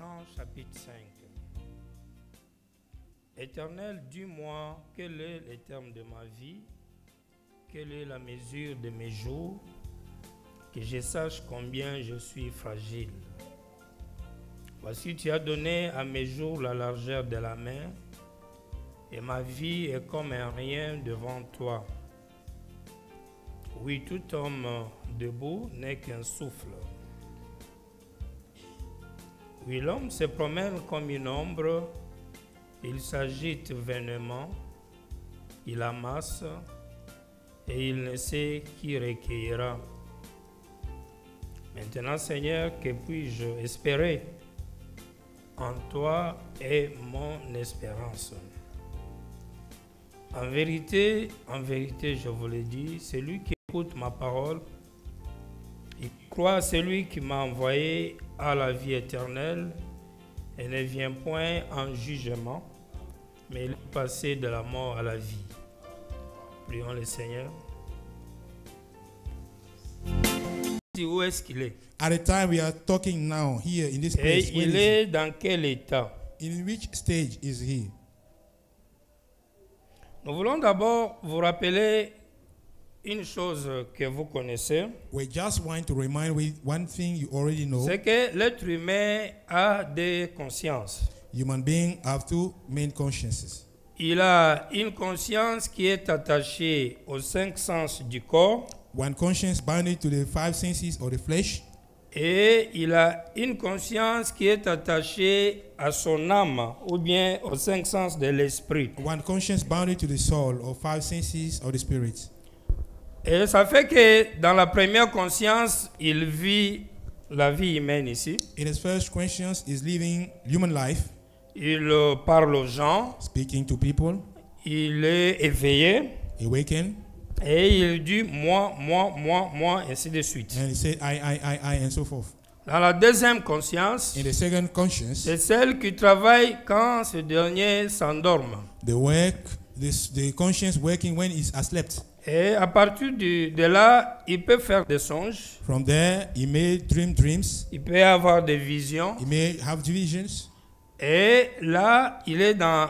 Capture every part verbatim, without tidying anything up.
Jean chapitre cinq. Éternel, dis-moi quel est le terme de ma vie, quelle est la mesure de mes jours, que je sache combien je suis fragile. Voici, tu as donné à mes jours la largeur de la main, et ma vie est comme un rien devant toi. Oui, tout homme debout n'est qu'un souffle. Oui, l'homme se promène comme une ombre, il s'agite vainement, il amasse et il ne sait qui recueillera. Maintenant, Seigneur, que puis-je espérer? En toi est mon espérance. En vérité, en vérité, je vous le dis, celui qui écoute ma parole, il croit à celui qui m'a envoyé à la vie éternelle et ne vient point en jugement, mais il est passé de la mort à la vie. Prions le Seigneur. Où est-ce qu'il est? At the time we are talking now, here in this Et place, where il is est dans quel état? he? In which stage is he? Nous voulons d'abord vous rappeler une chose que vous connaissez, We just want to remind you one thing you already know. c'est que l'être humain a des consciences. Human beings have two main consciences. Il a une conscience qui est attachée aux cinq sens du corps One conscience bounded to the five senses of the flesh, et il a une conscience qui est attachée à son âme ou bien aux cinq sens de l'esprit. one conscience bounded to the soul or five senses of the spirit. Et ça fait que dans la première conscience, il vit la vie humaine ici. In his first conscience is living human life, Il euh, parle aux gens, speaking to people, il est éveillé awaken, et il dit moi, moi, moi, moi, ainsi de suite. and he said I, I, I, I, and so forth. Dans la deuxième conscience, In the second conscience, c'est celle qui travaille quand ce dernier s'endorme. the work, this, the conscience working when he's asleep. Et à partir de, de là, il peut faire des songes, From there, he may dream dreams, il peut avoir des visions. he may have visions, Et là, il est dans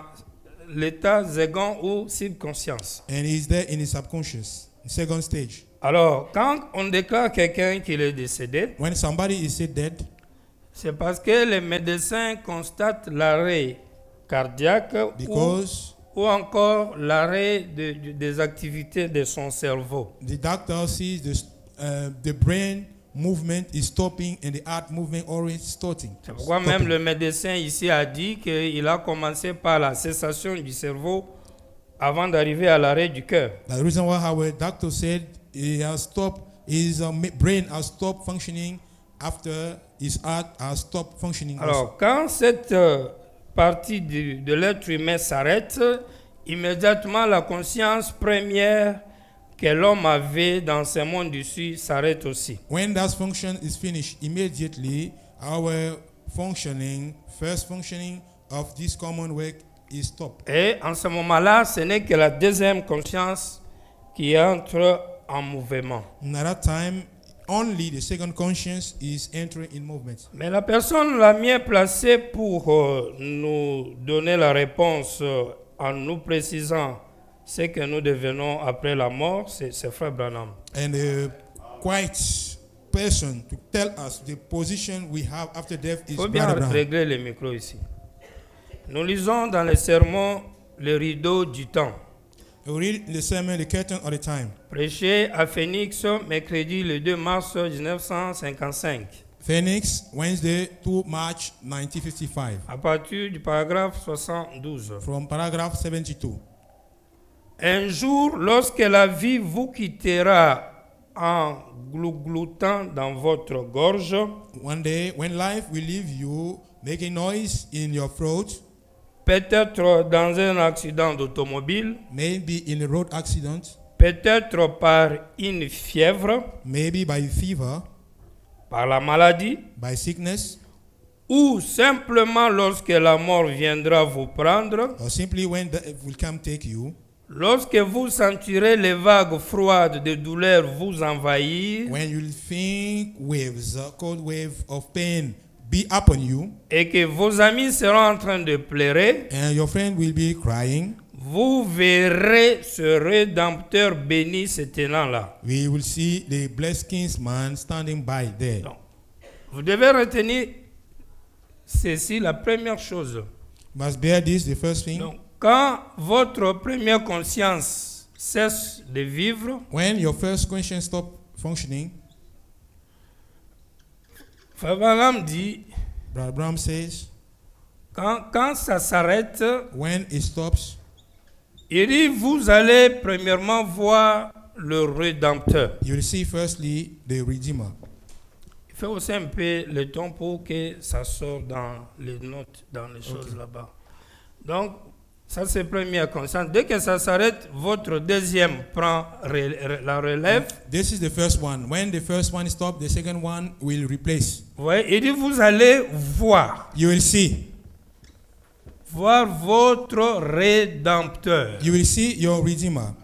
l'état second ou subconscience. and he's there in his subconscious, second stage. Alors, quand on déclare quelqu'un qu'il est décédé, When somebody is said dead, c'est parce que les médecins constatent l'arrêt cardiaque ou, because ou encore l'arrêt de- de- des activités de son cerveau. the doctor sees the, uh, the brain movement is stopping and the heart movement always starting. C'est pourquoi même le médecin ici a dit qu'il a commencé par la cessation du cerveau avant d'arriver à l'arrêt du cœur. That's the reason why our doctor said he has stopped, his uh, ma- brain has stopped functioning after his heart has stopped functioning. also. Alors, quand cette euh, partie du- de l'être humain s'arrête, immédiatement la conscience première que l'homme avait dans ce monde ici s'arrête aussi. When that function is finished, immediately our functioning, first functioning of this common work is stopped. Et en ce moment-là, ce n'est que la deuxième conscience qui entre en mouvement. And at that time, only the second conscience is entering in movement. Mais la personne la mieux placée pour euh, nous donner la réponse euh, en nous précisant ce que nous devenons après la mort, c'est c'est Frère Branham. And the quiet person to tell us the position we have after death is Il faut bien Brother Branham. régler le micro ici. Nous lisons dans les sermons le rideau du temps, We read in the sermon the curtain of the time. prêché à Phoenix mercredi le deux mars mille neuf cent cinquante-cinq, Phoenix, Wednesday, two March nineteen fifty-five, à partir du paragraphe soixante-douze. from paragraph seventy-two. Un jour, lorsque la vie vous quittera en glougloutant dans votre gorge, One day, when life will leave you, making noise in your throat, peut-être dans un accident d'automobile, maybe in a road accident, peut-être par une fièvre, maybe by fever, par la maladie, by sickness, ou simplement lorsque la mort viendra vous prendre, or simply when death will come take you, lorsque vous sentirez les vagues froides de douleur vous envahir, when you'll think waves, a cold wave of pain be upon you, et que vos amis seront en train de pleurer, and your friend will be crying, vous verrez ce Rédempteur béni se tenant là. we will see the blessed kinsman standing by there. Donc, vous devez retenir ceci, la première chose. Must bear this, the first thing. Donc, quand votre première conscience cesse de vivre, When your first conscience stop functioning, Frère Branham dit, Brother Branham says, quand, quand ça s'arrête, when it stops, il dit, vous allez premièrement voir le Rédempteur. you will see firstly the Redeemer. Il fait aussi un peu le temps pour que ça sorte dans les notes, dans les choses Okay. là-bas. Donc, ça c'est première conscience. Dès que ça s'arrête, votre deuxième prend re- re- la relève. This is the first one. When the first one stops, the second one will replace. Vous voyez, il dit, vous allez voir. You will see. Voir votre Rédempteur. You will see your Redeemer.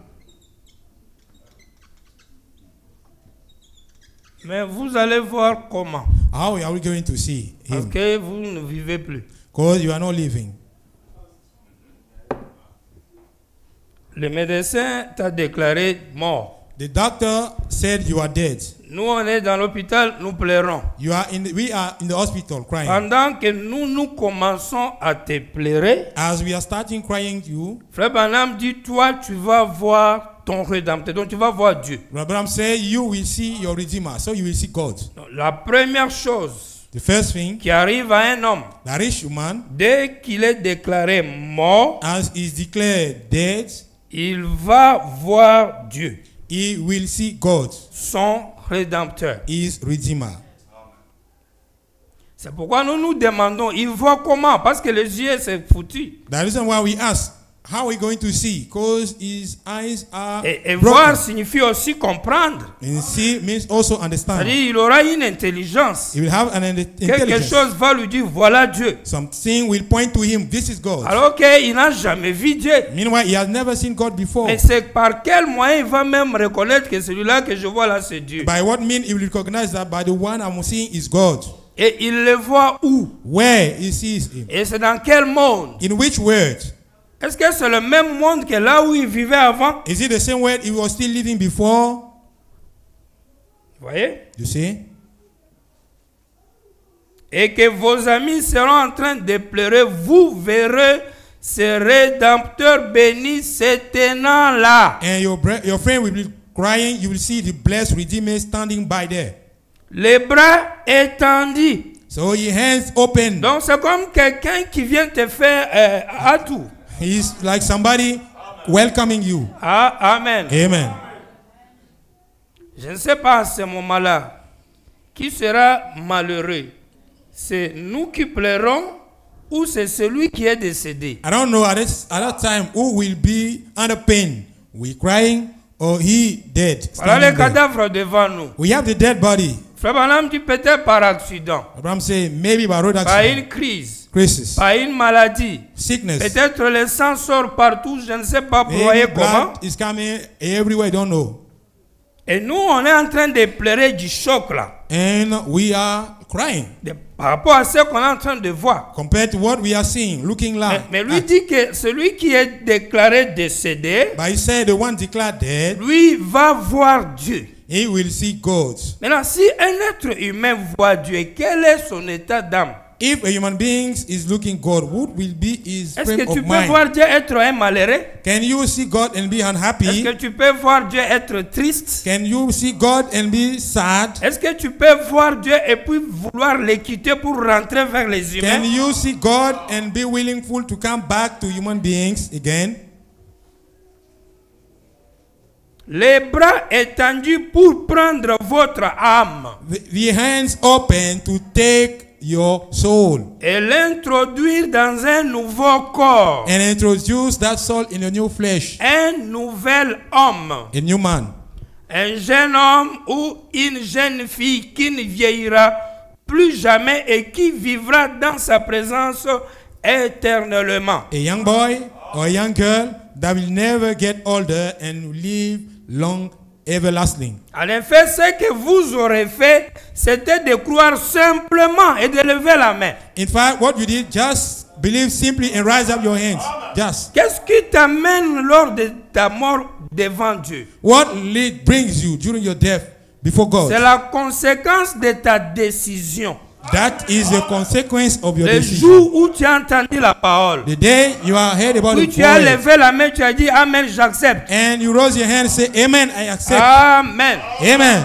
Mais vous allez voir comment. How are we going to see Parce him? que vous ne vivez plus. Because you are not living. Le médecin t'a déclaré mort. The doctor said you are dead. Nous, on est dans l'hôpital, nous pleurons. You are in the, we are in the hospital crying. Pendant que nous, nous commençons à te pleurer, As we are starting crying to you, Frère Branham dit, toi, tu vas voir ton Rédempteur. Donc, tu vas voir Dieu. Abraham said you will see your Redeemer. So you will see God. Donc, la première chose The first thing, qui arrive à un homme, that rich man, dès qu'il est déclaré mort, as is declared dead, il va voir Dieu, he will see God, son Rédempteur. his Redeemer. C'est pourquoi nous nous demandons, il voit comment? Parce que les yeux, c'est foutu. The reason why we ask, how are we going to see? Because his eyes are Et, et broken. voir signifie aussi comprendre. And see means also understand. C'est-à-dire, il aura une intelligence. He will have an in- Quelque intelligence. chose va lui dire, voilà Dieu. Something will point to him. This is God. Alors qu'il n'a jamais vu Dieu. Meanwhile, he has never seen God before. Mais c'est par quel moyen il va même reconnaître que celui-là que je vois là, c'est Dieu. By what means he will recognize that by the one I'm seeing is God. Et il le voit où? Where he sees him. Et c'est dans quel monde? In which word? Est-ce que c'est le même monde que là où il vivait avant? Is it the same word he was still living before? Vous voyez? You see? Et que vos amis seront en train de pleurer, vous verrez ce Rédempteur béni se tenant là. And your, bre- your friend will be crying. You will see the blessed Redeemer standing by there. Les bras étendus. So his hands open. Donc c'est comme quelqu'un qui vient te faire euh, à tout. He's like somebody welcoming you. Ah, amen. Amen. Je ne sais pas à ce moment-là qui sera malheureux. C'est nous qui pleurons ou c'est celui qui est décédé. I don't know at, this, at that time who will be under pain. We crying or he dead. Voilà standing le there. cadavre devant nous. We have the dead body. Frère Branham dit peut-être par accident, Abraham say maybe by road par accident, une crise, crisis, par une maladie. sickness. Peut-être le sang sort partout, je ne sais pas pour voyez Maybe comment. blood is coming everywhere. I don't know. Et nous, on est en train de pleurer du choc là. And we are crying De- par rapport à ce qu'on est en train de voir. compared to what we are seeing, looking Mais, like. mais lui dit que celui qui est déclaré décédé, But he said the one declared dead, lui va voir Dieu. he will see God. Maintenant, si un être humain voit Dieu, quel est son état d'âme? If a human being is looking God, what will be his Est-ce frame que tu of peux mind? voir Dieu être un malheureux? Can you see God and be Est-ce unhappy? que tu peux voir Dieu être triste? Can you see God and be sad? Est-ce que tu peux voir Dieu et puis vouloir le quitter pour rentrer vers les Can humains? you see God and be willingful to come back to human beings again? Les bras étendus pour prendre votre âme The, the hands open to take your soul et l'introduire dans un nouveau corps, and introduce that soul in a new flesh, un nouvel homme, a new man, un jeune homme ou une jeune fille qui ne vieillira plus jamais et qui vivra dans sa présence éternellement. a young boy or a young girl that will never get older and live long everlasting. En effet, ce que vous aurez fait, c'était de croire simplement et de lever la main. In fact, what you did, just believe simply and rise up your hands. Just. Qu'est-ce qui t'amène lors de ta mort devant Dieu? What lead brings you during your death before God? C'est la conséquence de ta décision. That is the consequence of your Le decision. jour où tu as entendu la parole, The day you are heard about où the tu as word, levé la main, tu as dit Amen, j'accepte. and you rose your hand and say, Amen, I accept. Amen. Amen.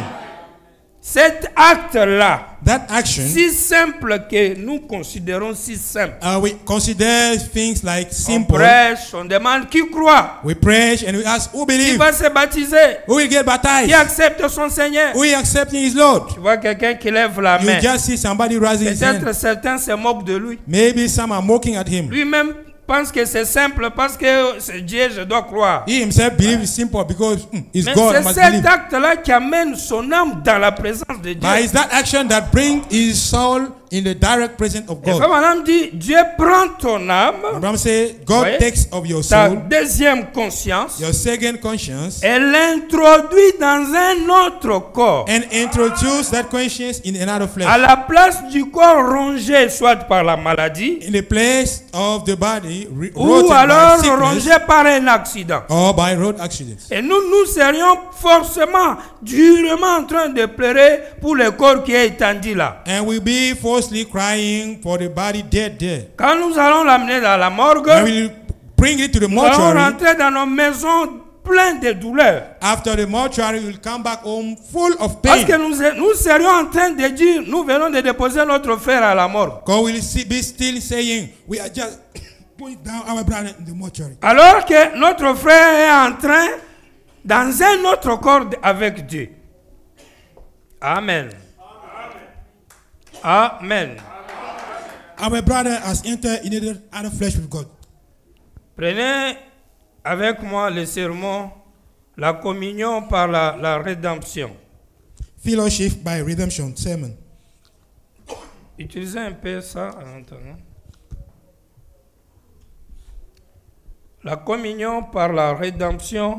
Cet acte-là, That action, si simple que nous considérons si simple. uh, we consider things like On simple. prêche, on demande qui croit, We pray and we ask, who qui believe? va se baptiser, Who will get qui baptized? accepte son Seigneur. Who is accepting his Lord? Tu vois quelqu'un qui lève la You main. just see somebody raising his hand. Peut-être certains se moquent de lui. Maybe some are mocking at him. Lui-même pense que c'est simple parce que c'est Dieu, je dois croire. He himself believes it's simple because mm, it's Mais God c'est must cet believe. acte-là qui amène son âme dans la présence de Dieu. But it's that action that brings his soul in the direct presence of Et God. comme madame dit, Dieu prend ton âme, Abraham said, God Oui. takes of your ta soul, deuxième conscience, your second conscience, et l'introduit dans un autre corps. and introduce that conscience in another À flesh. la place du corps rongé, soit par la maladie, In the place of the body re- ou rotted alors by sickness rongé par un accident. or by road accidents. Et nous, nous serions forcément, durement en train de pleurer pour le corps qui est étendu là. And we'll be falsely crying for the body dead there. Quand nous allons l'amener dans la morgue, And we'll bring it to the nous allons mortuary. rentrer dans nos maisons pleines de douleurs. After the mortuary, we'll come back home full of Parce pain. que nous, nous serions en train de dire, nous venons de déposer notre frère à la morgue. God will see- be still saying, we are just putting down our brother in the mortuary. Alors que notre frère est en train, dans un autre corps avec Dieu. Amen. Amen. Our brother has entered in the other flesh with God. Prenez avec moi le sermon, la communion par la, la rédemption. Fellowship by redemption sermon. Utilisez un peu ça en attendant. La communion par la rédemption,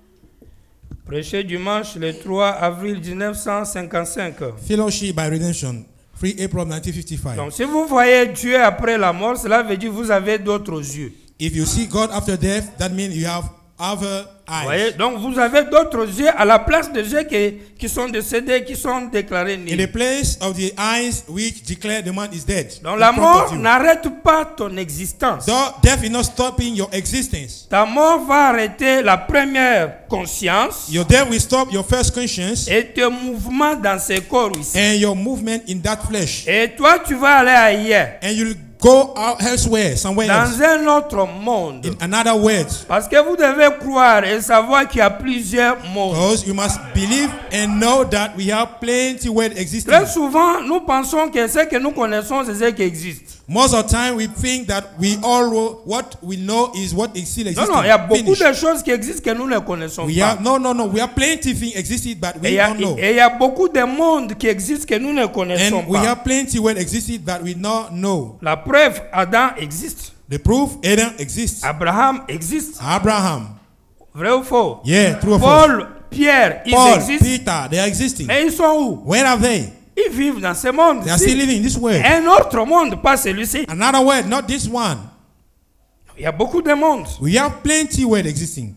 prêché dimanche le trois avril mille neuf cent cinquante-cinq. Fellowship by redemption, three April nineteen fifty-five. Donc si vous voyez Dieu après la mort, cela veut dire que vous avez d'autres yeux. If you see God after death, that means you have other Vous voyez? eyes. Donc vous avez d'autres yeux à la place des yeux qui, qui sont décédés, qui sont déclarés In the nuls. place of the eyes which declare the man is dead. Donc in la front mort of you. n'arrête pas ton existence. Though death is not stopping your existence. Ta mort va arrêter la première conscience Your death will stop your first conscience et tes mouvements dans ce corps ici. and your movement in that flesh. Et toi, tu vas aller ailleurs, And you'll go out elsewhere, somewhere else, dans un autre monde. in another world. Parce que vous devez croire et savoir qu'il y a plusieurs mondes. Because you must believe and know that we have plenty world existing. Très souvent, nous pensons que ce que nous connaissons, c'est ce qui existe. Most of the time we think that we all know, what we know is what is still Non, existing. non, il y a beaucoup Finish. de choses qui existent que nous ne connaissons We pas. have, no, no, no. We have plenty of things existing, but Et we il y a- don't know. et il y a beaucoup de mondes qui existent que nous ne connaissons And we pas. have plenty world existing that we not know. La preuve, Adam existe. The proof, Adam exists. Abraham existe. Abraham. Vrai ou faux? Yeah, true or false. Paul, Pierre, ils Paul, existent. Peter, they are existing. Mais ils sont où? Where are they? Ils vivent dans ce monde. They are still living in this world. Un autre monde, pas celui-ci. Another world, not this one. Il y a beaucoup de mondes. We have plenty world existing.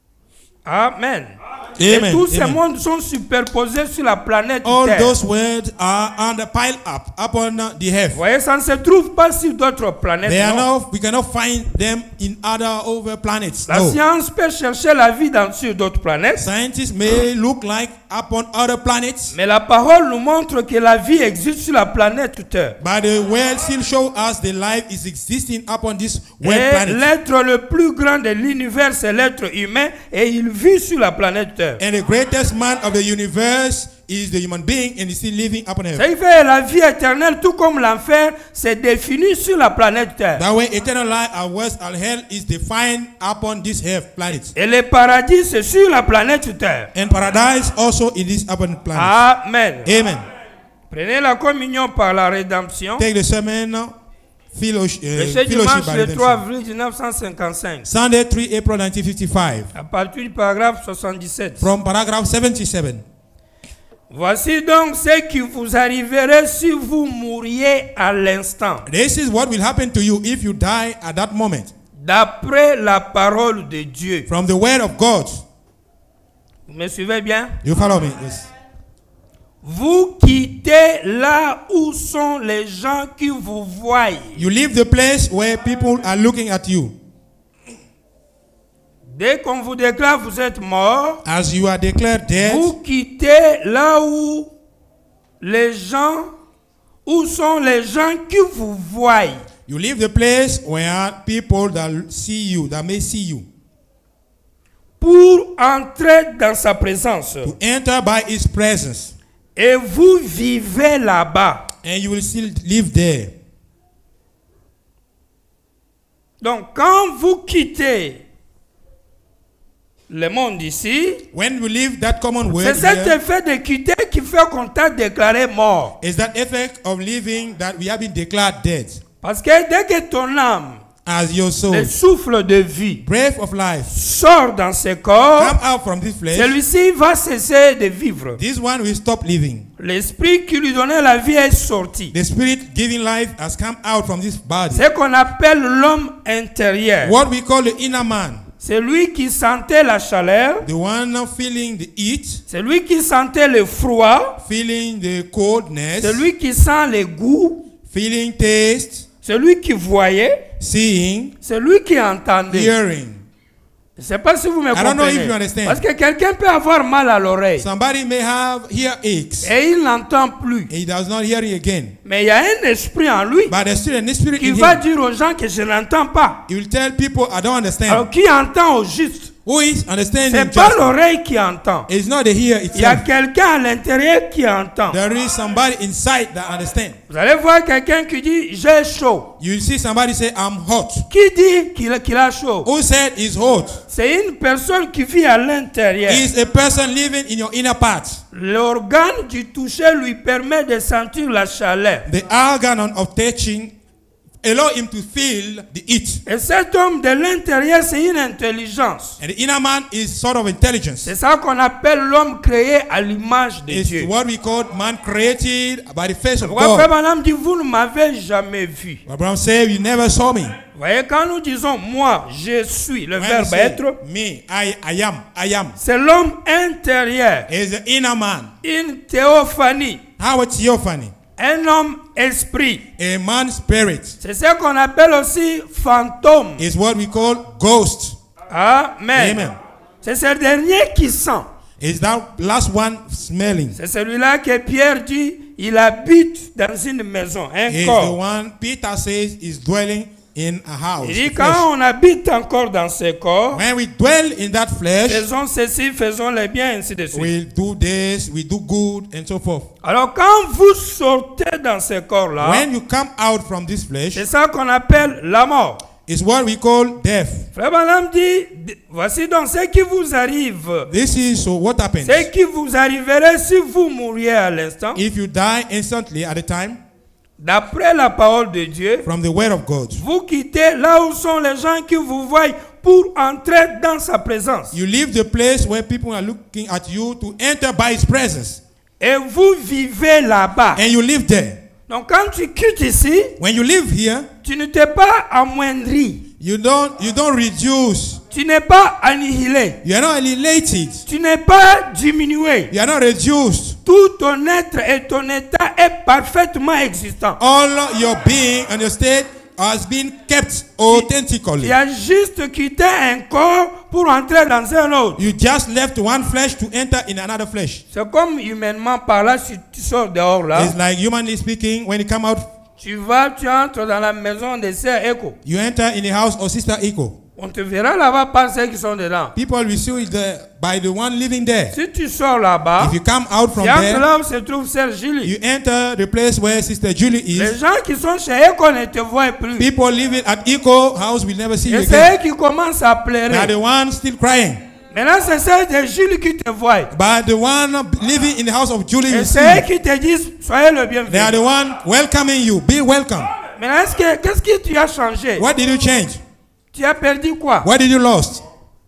Amen. Et Amen. tous ces Amen. mondes sont superposés sur la planète All Terre. those words are on the pile up upon the earth. Vous voyez, ça ne se trouve pas sur d'autres planètes. They are non. not, we cannot find them in other over planets. La No. science peut chercher la vie dans, sur d'autres planètes. Scientists may look like upon other planets, Mais la parole nous montre que la vie existe sur la planète Terre. but the world still show us the life is existing upon this world Et planet. l'être le plus grand de l'univers, c'est l'être humain, et il vit sur la planète Terre. And the greatest man of the universe is the human being, and is still living upon earth. Ça fait la vie éternelle, tout comme l'enfer, c'est défini sur la planète Terre. That way, eternal life, our worst, our hell is defined upon this earth planet. Et le paradis, c'est sur la planète Terre. And paradise also in this upon planet. Amen. Amen. Prenez la communion par la rédemption. Take the sermon fellowship, uh, Le dimanche fellowship by le trois redemption. avril mille neuf cent cinquante-cinq. Sunday, the third of April nineteen fifty-five. À partir du paragraphe soixante-dix-sept. From paragraph seventy-seven. Voici donc ce qui vous arriverait si vous mouriez à l'instant. This is what will happen to you if you die at that moment. D'après la parole de Dieu. From the word of God. Vous me suivez bien? You follow me? Yes. Vous quittez là où sont les gens qui vous voient. You leave the place where people are looking at you. Dès qu'on vous déclare vous êtes mort, As you are declared dead, vous quittez là où les gens, où sont les gens qui vous voient. you leave the place where people that see you, that may see you, Pour entrer dans sa présence. to enter by His presence, Et vous vivez là-bas. and you will still live there. Donc quand vous quittez le monde ici, When we leave that common c'est word cet here, effet de quitter qui fait qu'on t'a déclaré mort. is that effect of living that we have been declared dead. Parce que dès que ton âme, As your soul, le souffle de vie, breath of life, sort dans ce corps, come out from this flesh, celui-ci va cesser de vivre. this one will stop living. L'esprit qui lui donnait la vie est sorti. The spirit giving life has come out from this body. Ce qu'on appelle l'homme intérieur. What we call the inner man, C'est lui qui sentait la chaleur, the one feeling the heat, c'est lui qui sentait le froid, feeling the coldness, c'est lui qui sent le goût, feeling taste, c'est lui qui voyait, seeing, c'est lui qui entendait. hearing. Je ne sais pas si vous me I don't know if you comprenez. understand. Parce que quelqu'un peut avoir mal à l'oreille Somebody may have ear aches, et il n'entend plus. he does not hear it again. Mais il y a un esprit en lui But there's still an spirit qui in va him. dire aux gens que je n'entends pas. He will tell people, I don't understand. Alors qui entend au juste? Who is understanding? C'est pas Just, l'oreille qui entend. it's not the ear Il y a itself. quelqu'un à l'intérieur qui entend. There is somebody inside that understands. Vous allez voir quelqu'un qui dit j'ai chaud. You will see somebody say, I'm hot. Qui dit qu'il a, qu'il a chaud? Who said he's hot? C'est une personne qui vit à l'intérieur. Is a person living in your inner part. L'organe du toucher lui permet de sentir la chaleur. The organ of touching allow him to feel the heat. Et cet homme de l'intérieur, c'est une intelligence. And the inner man is sort of intelligence. C'est ça qu'on appelle l'homme créé à l'image de It's Dieu. what we call man created by the face of Pourquoi Frère God. Branham dit, vous ne m'avez jamais vu. Abraham said, you never saw me. Vous voyez, quand nous disons moi, je suis, le When we verbe say, être, me, I, I am, I am. c'est l'homme intérieur. Is the inner man. Une théophanie. How it's theophany? Un homme esprit. A man spirit C'est ce qu'on appelle aussi fantôme. is what we call ghost. Amen. Amen. C'est ce dernier qui sent. Is that last one smelling? C'est celui-là que Pierre dit, il habite dans une maison, un Is the corps. one Peter says is dwelling in a house. Il dit, flesh. quand on habite encore dans ce corps, When we dwell in that flesh, faisons ceci, faisons le bien, ainsi de suite. we do this, we do good, and so forth. Alors quand vous sortez dans ce corps-là, When you come out from this flesh, c'est ça qu'on appelle la mort. it's what we call death. Frère Branham dit, voici donc ce qui vous arrive. This is so what happens. Ce qui vous arriverait si vous mouriez à l'instant, If you die instantly at the time, d'après la parole de Dieu, from the word of God, vous quittez là où sont les gens qui vous voient pour entrer dans sa présence. you leave the place where people are looking at you to enter by His presence, Et vous vivez là-bas. and you live there. Donc quand tu quittes ici, When you live here, tu ne t'es pas amoindri. you don't you don't reduce. Tu n'es pas annihilé. You are not annihilated. Tu n'es pas diminué. You are not reduced. Tout ton être et ton état est parfaitement existant. All your being and your state has been kept Tu authentically. as juste quitté un corps pour entrer dans un autre. You just left one flesh to enter in another flesh. C'est comme humainement parlant, si tu sors dehors là, It's like humanly speaking, when you come out, tu vas, tu entres dans la maison de Sœur Echo. you enter in the house of Sister Echo. On te verra là-bas par ceux qui sont dedans. People will see you there by the one living there. Si tu sors là-bas, If you come out from tu entres there, là où se trouve Sœur Julie. you enter the place where Sister Julie Les is. gens qui sont chez Echo ne te voient plus. People living at Echo house will never see you Et c'est again. eux qui commencent à They are pleurer. the ones still crying. Maintenant, c'est ceux de Julie qui te voient. But the one living in the house of Julie Et will see c'est eux you. qui te disent, soyez le They are bienvenu. the one welcoming you. Be welcome. Mais est-ce que qu'est-ce que tu as changé? What did you change? Tu as perdu quoi? What did you lost?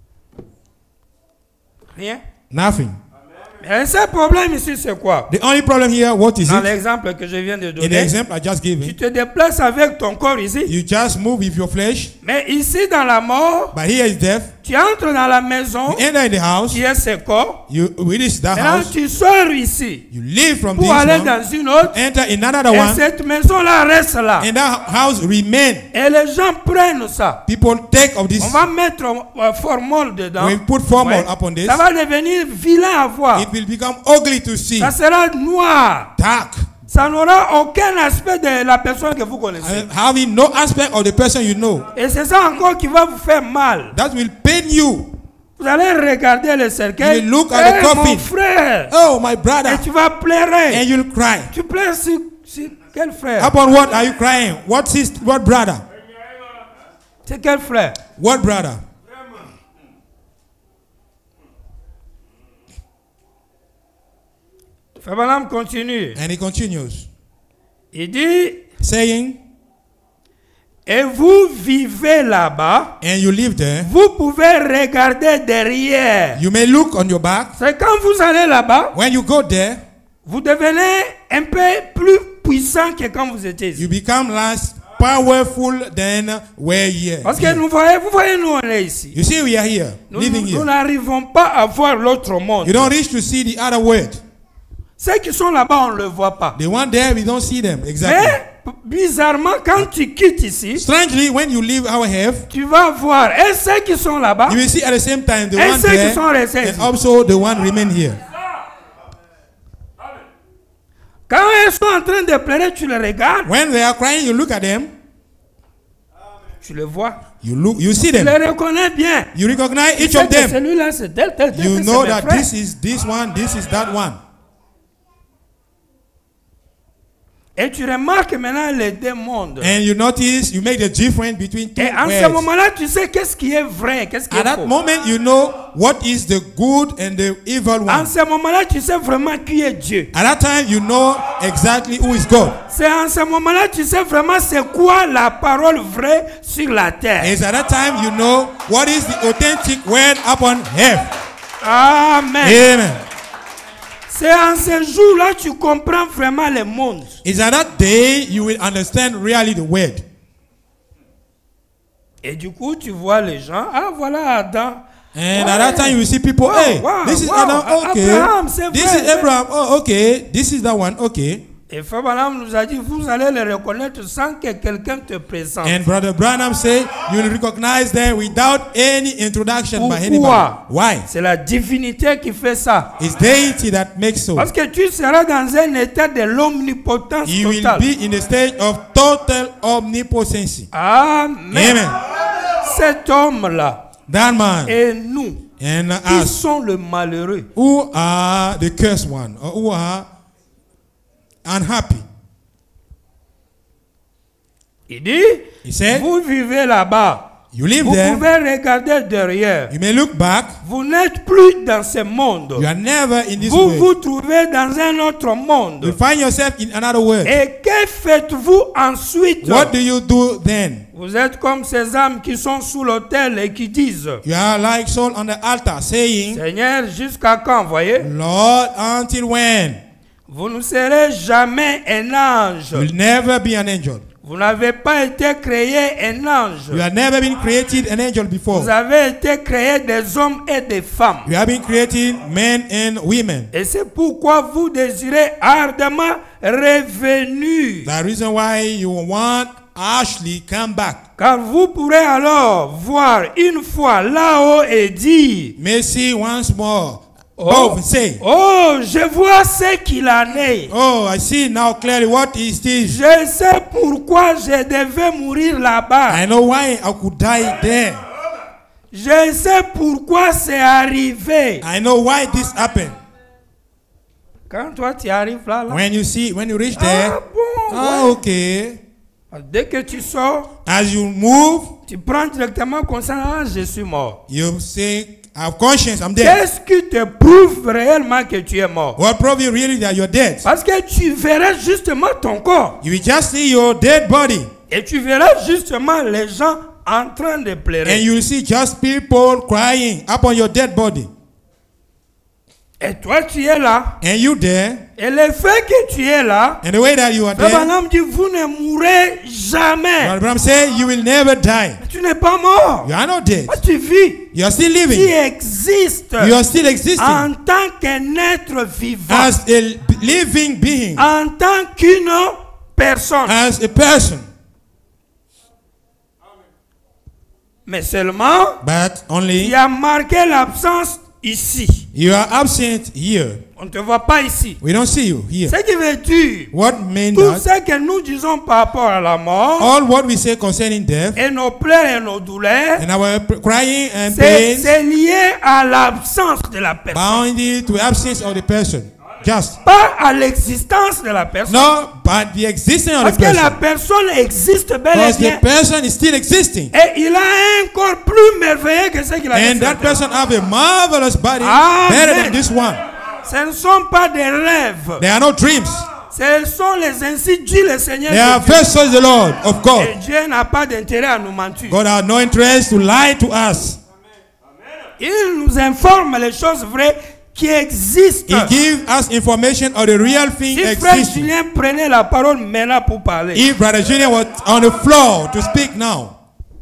Rien. Nothing. Mais ce problème ici, c'est quoi? The only problem here, what is Dans it? l'exemple que je viens de In the donner, example I just gave tu you, te déplaces avec ton corps ici. you just move with your flesh, Mais ici, dans la mort, but here is death. tu entres dans la maison You enter in the house, qui est ce corps. you release that Maintenant, house, tu sors ici you leave from pour this aller one, dans une autre. enter in another Et one, cette maison-là reste là. and that house remain. Et les gens prennent ça. People take of this, On va mettre euh, formol dedans. we put formol Ouais. upon this, Ça va devenir vilain à voir. it will become ugly to see, Ça sera noir. dark, Ça n'aura aucun aspect de la personne que vous connaissez. and having no aspect of the person you know. Et c'est ça encore qui va vous faire mal. That will pain you. Vous allez regarder le cercueil. You will look at Eh, the mon coffin. frère. Oh, my brother, Et tu vas pleurer. and you'll cry. Tu pleures sur, sur quel frère? Upon what are you crying? What sister? What brother? C'est quel frère? What brother? Frère Branham continue. And he continues, Il dit, saying, et vous vivez là-bas, and you live there. vous pouvez regarder derrière. You may look on your back. C'est quand vous allez là-bas, When you go there, vous devenez un peu plus puissant que quand vous étiez ici. you become less powerful than where you are. Parce que nous voyez, vous voyez, nous on est ici. You see, we are here, Nous living nous- nous here. n'arrivons pas à voir l'autre monde. You don't reach to see the other world. Ceux qui sont là-bas, on ne le voit pas. The one there, we don't see them exactly. Mais bizarrement, quand tu quittes ici, Strangely, when you leave our health, tu vas voir. Et ceux qui sont là-bas, you will see at the same time the et one ceux qui sont there, restés and ici. also the one remain here. Quand ils sont en train de pleurer, tu les regardes, When they are crying, you look at them. tu les vois. You look, you see Tu les them. reconnais bien. You recognize Tu each sais of que them. celui-là, c'est tel, tel, tel. You tel, know c'est mes that frères. this is this one, this is that one. Et tu remarques maintenant les deux mondes. And you notice, you make the difference between two Et en ce words. moment-là, tu sais qu'est-ce qui est vrai, qu'est-ce qui At est that faux. moment, you know what is the good and the evil En one. ce moment-là, tu sais vraiment qui est Dieu. At that time, you know exactly who is God. C'est en ce moment-là, tu sais vraiment c'est quoi la parole vraie sur la terre. It's at that time you know what is the authentic word upon earth. Amen. Amen. C'est en ce jour-là tu comprends vraiment le monde. It's at that day you will understand really the word. Et du coup, tu vois les gens. Ah, voilà Adam. And Ouais. at that time you will see people, Wow, hey, wow, this is wow. Adam, okay. Abraham, c'est This vrai, is c'est- Abraham, oh, okay. This is that one, okay. Et Frère Branham nous a dit, vous allez les reconnaître sans que quelqu'un te présente. And Brother Branham said, you will recognize them without any introduction by anybody. Pourquoi? Why? C'est la divinité qui fait ça. It's deity that makes so. Parce que tu seras dans un état de l'omnipotence You will totale. be in the stage of total omnipotency. Amen. Amen. Cet homme-là That man et nous, and qui us sont le malheureux. who are the cursed one, or who are unhappy. Il dit, He said, vous vivez là-bas. you live Vous there, pouvez regarder derrière. you may look back, Vous n'êtes plus dans ce monde. you are never in this Vous world. vous trouvez dans un autre You monde. find yourself in another world. Et que faites-vous ensuite? What do you do then? Vous êtes comme ces âmes qui sont sous l'autel et qui disent, You are like Saul on the altar saying, Seigneur, jusqu'à quand, voyez? Lord, until when? Vous ne serez jamais un ange. You'll never be an angel. Vous n'avez pas été créé un ange. You have never been created an angel before. Vous avez été créé des hommes et des femmes. You have been created men and women. Et c'est pourquoi vous désirez ardemment revenir. The reason why you want Ashley come back. Car vous pourrez alors voir une fois là-haut et dire, May see once more. Oh, Both say, oh, je vois ce qu'il en est. oh, I see now clearly what is this. Je sais pourquoi je devais mourir là-bas. I know why I could die there. Je sais pourquoi c'est arrivé. I know why this happened. Quand toi tu arrives là, là When you see, when you reach ah there, bon, ah, ouais. okay. Dès que tu sors, As you move, tu prends directement conscience, ah, je suis mort. you say, I have conscience, I'm dead. Qu'est-ce qui te prouve réellement que tu es mort? What prove you really that you're dead? Parce que tu verras justement ton corps. You will just see your dead body. Et tu verras justement les gens en train de pleurer. And you will see just people crying upon your dead body. Et toi, tu es là. And you there. Et le fait que tu es là, And the way that you are Frère there. Branham dit, vous ne mourrez jamais. Brother Branham said, you will never die. Tu n'es pas mort. You are not dead. Toi, tu vis. You are still Tu living. existes You are still existing en tant qu'un être vivant. as a living being, En tant qu'une personne. as a person. Mais seulement, But il only y a marqué l'absence ici. you are absent here. On ne te voit pas ici. We don't see you here. Ce qui veut dire, What mean tout that? ce que nous disons par rapport à la mort, All what we say concerning death et nos pleurs et nos douleurs, and our p- crying and c'est pain c'est lié à l'absence de la personne. bound to absence of the person. Just. Pas à l'existence de la personne. No, but the existence of Parce the que la person. personne existe bel et Because bien. the person is still existing. Et il a un corps plus merveilleux que ce qu'il a And dit. that person have a marvelous body Amen. better than this one. Ce ne sont pas des rêves. There are no dreams. Ce sont les ainsi dit le Seigneur. They are de Dieu. first says the Lord of God. Et Dieu n'a pas d'intérêt à nous mentir. God has no interest to lie to us. Il nous informe les choses vraies qui existent. He gives us information of the real thing Si frère existing. Julien prenait la parole maintenant pour parler, If Brother Julian was on the floor to speak now,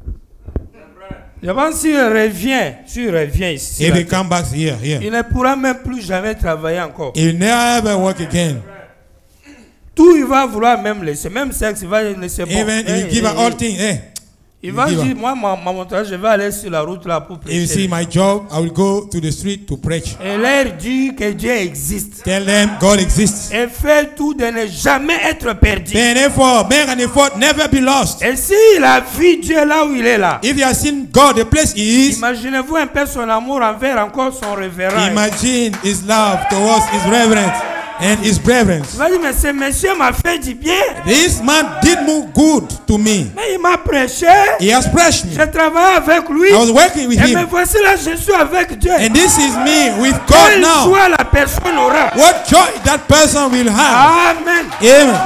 je pense s'il revient, s'il revient ici, if là, he come back here, here, il ne pourra même plus jamais travailler encore. he will never work again. Tout il va vouloir même laisser, même sexe, il va laisser. Bon, Even if eh, you give eh, up all eh. things, eh, Il you va give dire, up. moi, ma, ma montage, je vais aller sur la route là pour If you prêcher. see my job, I will go to the street to preach. Et leur dit que Dieu existe. Tell them God exists. Et fait tout de ne jamais être perdu. Then therefore, make an effort, never be lost. Et s'il a vu Dieu là où il est là, If you have seen God, the place he is, imaginez-vous un peu son amour envers encore son révérend. imagine his love towards his reverend and his brethren. Il va dire, mais ce monsieur m'a fait du bien. This man did more good to me. Mais il m'a prêché. He has pressed me. J'ai travaillé avec lui. I was working with Et me him. voici là, je suis avec Dieu. And this is me with God Quelle now. joie la personne aura. What joy that person will have. Amen. Amen.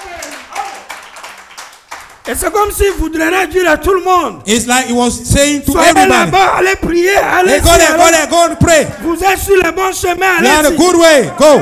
Et c'est comme s'il voudrait dire à tout le monde. It's like he was saying to Soyez everybody, là-bas, allez prier, allez hey, go there, go there, go and pray. Vous êtes sur le bon chemin, You're on a allez. good way. Go.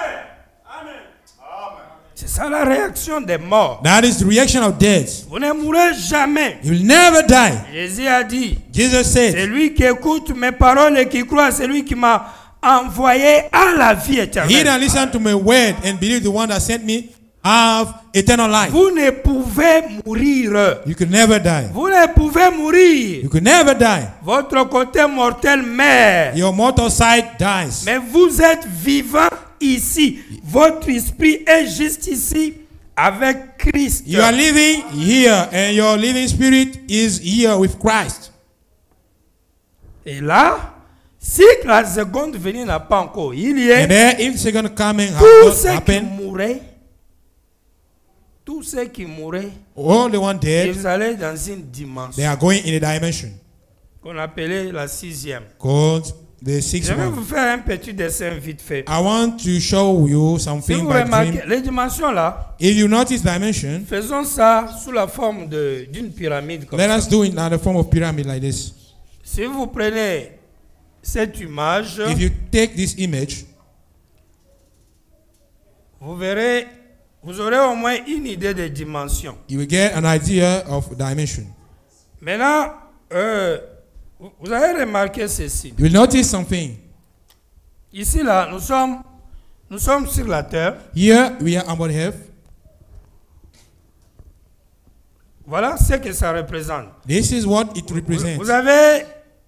C'est ça la réaction des morts. That is the reaction of death. Vous ne mourrez jamais. You will never die. Jésus a dit, Jesus said, c'est lui qui écoute mes paroles et qui croit, c'est lui qui m'a envoyé à la vie he éternelle. that listen to my word and believe the one that sent me have eternal life. Vous ne pouvez mourir. You can never die. Vous ne pouvez mourir. You can never die. Votre côté mortel meurt. Your mortal side dies. Mais vous êtes vivant ici. Votre esprit est juste ici avec Christ. You are living here and your living spirit is here with Christ. Et là, si la seconde venue n'a pas encore, il y And a then if second coming has tous not ceux qui happened, mouraient, tous ceux qui mouraient, all the one dead, ils allaient dans une they dimension are going in a dimension qu'on appelait la sixième. called the sixth Je vais one. vous faire un petit dessin vite fait. I want to show you Si something vous by remarquez, dream. les dimensions là, If you notice dimension, faisons ça sous la forme de- d'une pyramide comme let ça. us do it in the form of pyramid like this. Si vous prenez cette image, If you take this image, vous verrez, vous aurez au moins une idée des dimensions. you will get an idea of dimension. Maintenant, euh, vous- vous avez remarqué ceci. You will notice something. Ici, là, nous sommes, nous sommes sur la terre. Here we are on earth. Voilà ce que ça représente. This is what it Vous, represents. vous avez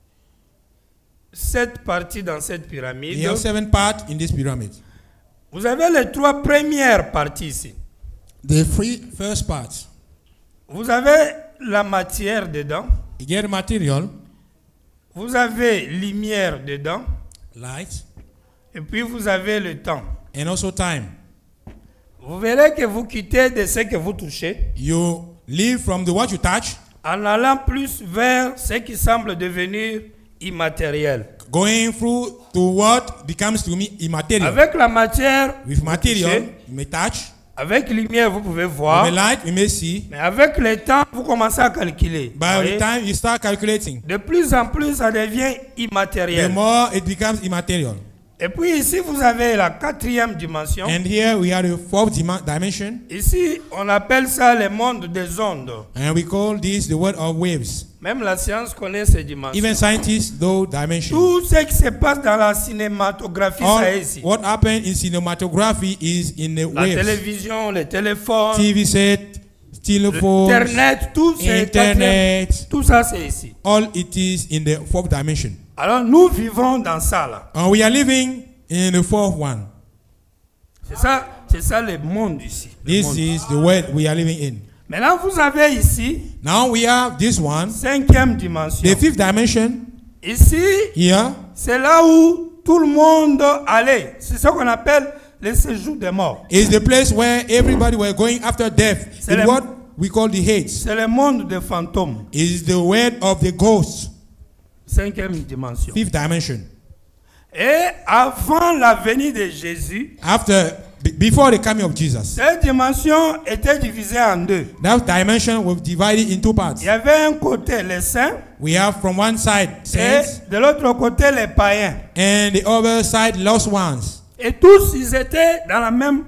cette partie dans cette pyramide. You have seven parts in this pyramid. Vous avez les trois premières parties ici. The three first parts. Vous avez la matière dedans. You get material, Vous avez lumière dedans. light, Et puis vous avez le temps. and also time. Vous verrez que vous quittez de ce que vous touchez You live from the what you touch, en allant plus vers ce qui semble devenir immatériel. going through to what becomes to me immaterial. Avec la matière, With material, touchez. you may touch. Avec lumière, vous pouvez With voir. the light, we may see. Mais avec le temps, vous commencez à calculer. By Vous the voyez? time you start calculating, De plus en plus, ça devient the immatériel. more it becomes immaterial. Et puis ici, vous avez la quatrième dimension. And here we have the fourth dim- dimension, Ici, on appelle ça le monde des ondes. and we call this the world of waves. Même la science connaît ces dimensions. Even scientists know dimension. Tout ce qui se passe dans la cinématographie, All ça est ici. what happened in cinematography is in the La waves. télévision, le téléphone, T V set, telephones, Internet, tout, c'est internet, tout ça c'est ici. all it is in the fourth dimension. Alors nous vivons dans ça là. And we are living in the fourth one. C'est ça, c'est ça le monde ici. le This monde. is the world we are living in. Maintenant vous avez ici Now we have this one, cinquième dimension. the fifth dimension. Ici, Here, c'est là où tout le monde allait. C'est ce qu'on appelle le séjour des morts. is the place where everybody were going after death. C'est In le- what we call the Hades. C'est le monde des fantômes. Is the world of the ghosts. Cinquième dimension. Fifth dimension. Et avant la venue de Jésus, After, be- before the coming of Jesus, cette dimension était divisée en deux. that dimension was divided in two parts. Il y avait un côté les saints We have from one side saints, et de l'autre côté les païens. and the other side lost ones. Et tous, ils étaient dans la même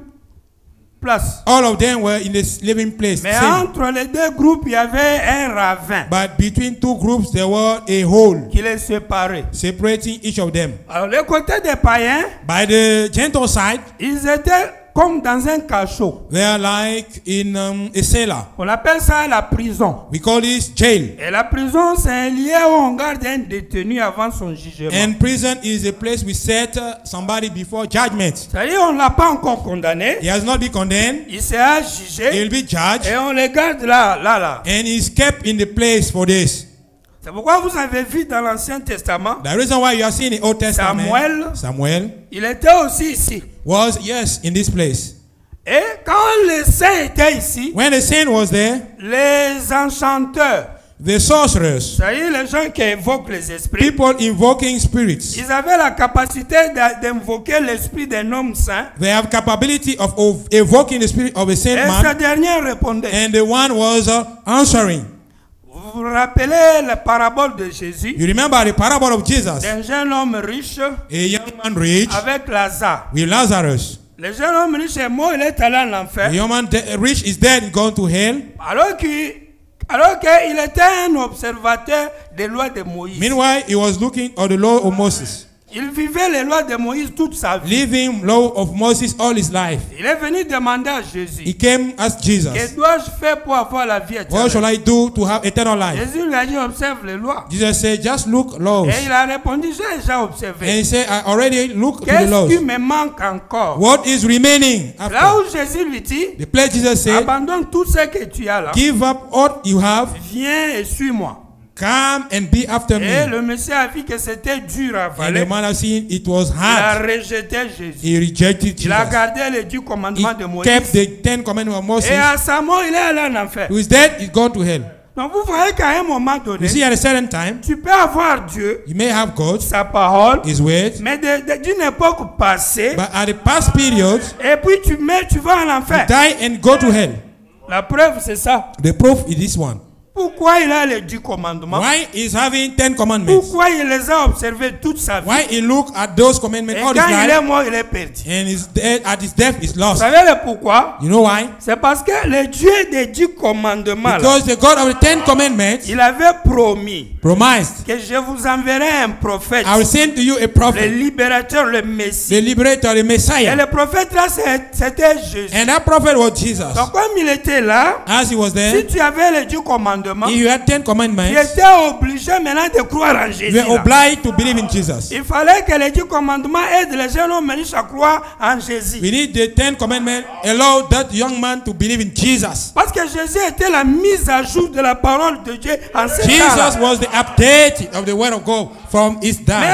place. All of them were in this living place. Mais same. entre les deux groupes, il y avait un ravin But between two groups, there was a hole qui les séparait. separating each of them. Alors, le côté des païens, By the gentle side, ils étaient comme dans un cachot. they are like in um, a cellar. On appelle ça la prison. We call this jail. Et la prison, c'est un lieu où on garde un détenu avant son jugement. And prison is a place we set uh, somebody before judgment. C'est-à-dire, on ne l'a pas encore condamné. He has not been condemned. Il sera He jugé. will be judged. Et on le garde là, là, là. And he's kept in the place for this. C'est pourquoi vous avez vu dans l'Ancien Testament, The reason why you are seeing the Old Testament, Samuel. Samuel il était aussi ici. was, yes, in this place. Et quand les saints étaient ici, When the saint was there, les enchanteurs, the sorcerers, c'est-à-dire les gens qui évoquent les esprits, people invoking spirits, ils avaient la capacité d'a- d'invoquer l'esprit d'un homme saint. they have capability of, of evoking the spirit of a Et saint ce man, dernier répondait. and the one was uh, answering. Vous vous rappelez la parabole de Jésus, You remember the parable of Jesus, d'un jeune homme riche a young man rich avec Lazare. with Lazarus. Le jeune homme riche est mort, il est allé en enfer. The young man de- rich is dead, gone to hell. Alors qu'il alors qu'il était un observateur des lois de Moïse. Meanwhile, he was looking at the law of Moses, Il vivait les lois de Moïse toute sa vie. living law of Moses all his life. Il est venu demander à He Jésus, came as Jesus. que dois-je faire pour avoir la vie What shall éternelle? I do to have eternal life? Jésus lui a dit, observe les lois. Jesus said, just look laws. Et il a répondu, j'ai déjà And observé. he said, I already look to the Qu'est-ce laws. qui me manque encore? What is remaining Là after? où Jésus lui dit, The place Jesus said, abandonne tout ce que tu as là. give up what you have, Viens et suis-moi. come and be after Et me. le monsieur a vu que c'était dur à And the avaler. man has seen it was Il a hard. rejeté Jésus. He rejected Il a Jesus. gardé les dix He commandements de Moïse. kept the Ten Commandments of Moses. Et à sa mort, il est allé en enfer. Who is dead is gone to hell. Donc vous voyez qu'à un moment donné, You see, at a certain time, tu peux avoir Dieu, you may have God, sa parole, His word, mais de- de- d'une époque passée, but at the past period, et puis tu mets, tu vas en enfer. die and go to hell. La preuve, c'est ça. The proof is this one. Pourquoi il a les dix commandements? Why is having Ten Commandments? Pourquoi il les a observés toute sa vie? Why he look at those commandments Et all quand his il est life, mort, il est perdu. and his dead, at his death is Vous lost. savez le pourquoi? You know why? C'est parce que le Dieu des dix commandements, là, Because the God of the Ten Commandments il avait promis promised, que je vous enverrai un prophète, I will send to you a le prophet, libérateur, le Messie. the liberator, the Et Messiah. le prophète là, c'est- c'était Jésus. And that prophet was Jesus. Donc comme il était là, As he was si there, tu avais les dix commandements, if you had Ten tu Commandments, étais obligé maintenant de croire en Jésus. you are là. obliged to believe in Jesus. Il fallait que les dix commandements aident les jeunes hommes riches à croire en Jésus. We need the Ten Commandments, allow that young man to believe in Jesus. Parce que Jésus était la mise à jour de la parole de Dieu en ce temps-là. Jesus was the update of the word of God from his time. Mais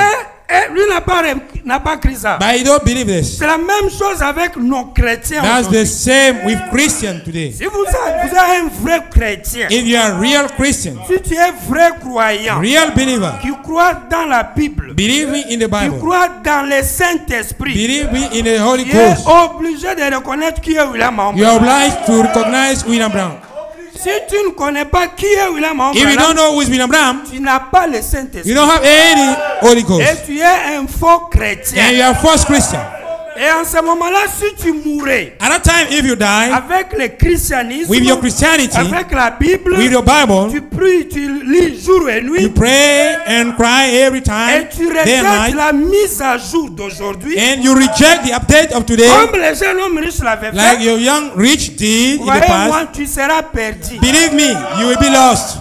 Et lui n'a pas, n'a pas cru ça. But he don't believe this. C'est la même chose avec nos chrétiens. That's the same with Christians today. Si vous êtes, vous êtes un vrai chrétien, If you are a real Christian, si tu es vrai croyant, real believer, qui croit dans la Bible, believing in the qui Bible, croit dans le Saint-Esprit, believing in the Holy tu es Ghost, obligé de reconnaître qui est William you are Branham. obliged to recognize William Brown. Si tu ne connais pas qui est William If you don't Branham, know who is William Brown, tu n'as pas le you Saint-Esprit. don't have any Holy Ghost. Et tu es un faux chrétien. And you are a false Christian. Et en ce moment-là, si tu mourais At that time, if you die avec le christianisme, with your Christianity, avec la Bible, with your Bible, tu pries, tu lis jour et you nuit, pray and cry every et time, tu day and rejettes night, la mise à jour d'aujourd'hui, and you reject the update of today, comme les jeunes hommes riches l'avaient like fait. your young rich did in the Croyez-moi, past. tu seras perdu. Believe me, you will be lost.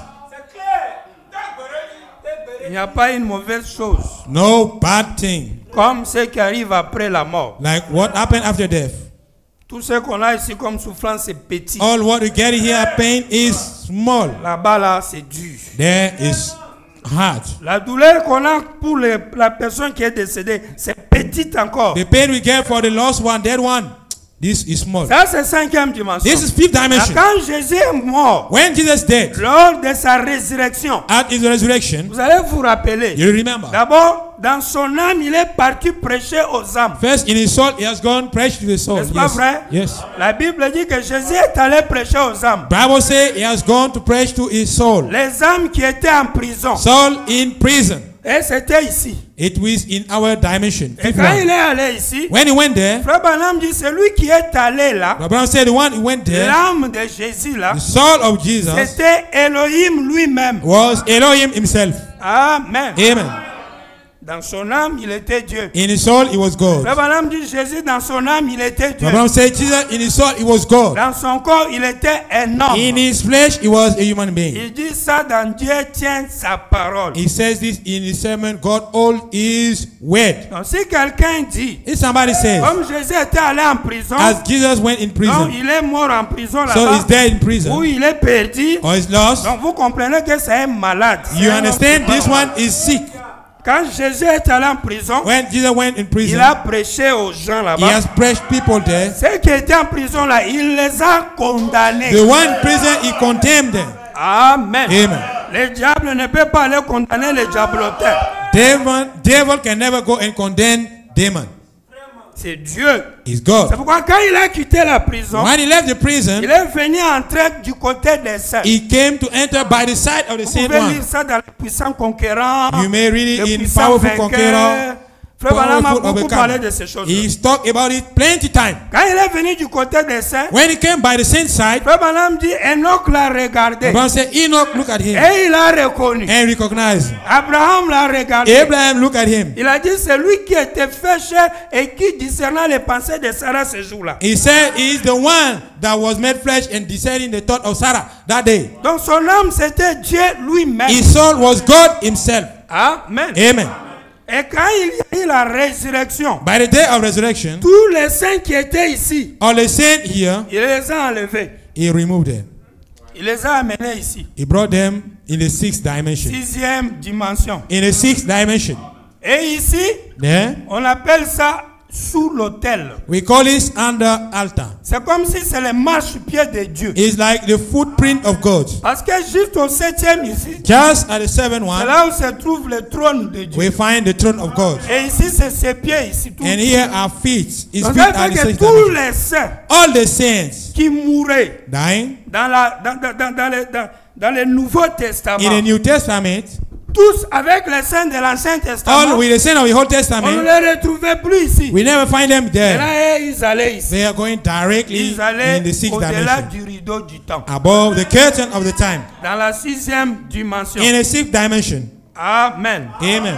Il n'y a pas une mauvaise chose No bad thing, comme ce qui arrive après la mort. like what happened after death. Tout ce qu'on a ici comme souffrance, c'est petit. All what you get here, pain, is small. Là-bas, là, c'est dur. There is hard. La douleur qu'on a pour le- la personne qui est décédée, c'est petite encore. The pain we get for the lost one, dead one, this is small. Ça, c'est cinquième dimension. This is fifth Là, dimension. quand Jésus est mort, When Jesus died, lors de sa résurrection, at his resurrection, vous allez vous rappeler. you remember. D'abord, dans son âme, il est parti prêcher aux âmes. First, in his soul, he has gone preach to the soul. N'est-ce pas Yes. vrai? Yes. La Bible dit que Jésus est allé prêcher aux âmes. Bible says he has gone to preach to his soul. Les âmes qui étaient en prison. Soul in prison. Et c'était ici. It was in our dimension. Et Fifth quand one. il est allé ici, When he went there, Frère Branham dit, celui qui est allé là, Abraham said the one who went there, l'âme de Jésus là, the soul of Jesus c'était Elohim lui-même. was Elohim himself. Amen. Amen. Dans son âme, il était Dieu. In his soul, he was God. Frère Branham dit, Jésus, dans son âme, il était Dieu. Abraham said Jesus, in his soul, he was God. Dans son corps, il était un homme. In his flesh, he was a human being. Il dit ça dans Dieu tient sa parole. He says this in his sermon, God hold his word. Donc si quelqu'un dit, If somebody says, comme Jésus était allé en prison, as Jesus went in donc prison, il est mort en prison so là-bas, he's dead in ou prison, il est perdu, or he's lost, donc vous comprenez que c'est un malade. C'est you un homme understand qui this parle. one is sick. Quand Jésus est allé en prison, When Jesus went in il prison, a prêché aux gens he là-bas. has preached people there. Ceux qui étaient en prison là, il les a condamnés. The one in prison, he condemned them. Amen. Amen. Le diable ne peut pas aller condamner les diablotins. Devil, devil can never go and condemn demon. C'est Dieu. It's C'est God. pourquoi quand il a quitté la prison, When he left the prison, il est venu entrer du côté des saints. he came to enter by the side of the Vous saint pouvez lire one. ça dans les puissants conquérants, You may read les it in puissants Powerful Conqueror. vainqueurs. Frère Branham a Powerful beaucoup Overcomer. parlé de ces choses. He's talked about it plenty time. Quand il est venu du côté des saints, When he came by the saint side, Frère Branham dit, Enoch l'a regardé. Abraham said, Enoch, look at him Et il a reconnu. and recognize him. Abraham l'a regardé. Abraham, look at him. Il a dit, c'est lui qui était fait chair et qui discernait les pensées de Sarah ce jour-là. He said he is the one that was made flesh and discerning the thought of Sarah that day. Donc son âme, c'était Dieu lui-même. His soul was God himself. Amen. Amen. Et quand il y a eu la résurrection, By the day of resurrection, tous les saints qui étaient ici, all the saints here, il les a enlevés. he removed them. Il les a amenés ici. He brought them in the sixth dimension. Sixième dimension. In the sixth dimension. Et ici, There, on appelle ça sous l'autel. we call this under altar. C'est comme si c'est le marchepied de Dieu. It's like the footprint of God. Parce que juste au septième ici, Just at the seventh c'est one, là où se trouve le trône de Dieu. we find the throne of God. Et ici, c'est ses pieds ici. Tout. And here are feet. His Donc feet ça are fait the que sixth tous dimension. les saints All the saints qui mouraient dying dans, la, dans, dans, dans, dans, le, dans, dans le Nouveau Testament, in the New Testament, tous avec les saints de l'Ancien Testament, all with the saints of the Old on ne Testament, les retrouvait plus ici. we never find them Et there. là, ils allaient ici. They are going directly Ils allaient in the sixth au-delà dimension, du rideau du temps. above the curtain of the time. Dans la sixième dimension. In the sixth dimension. Amen. Amen.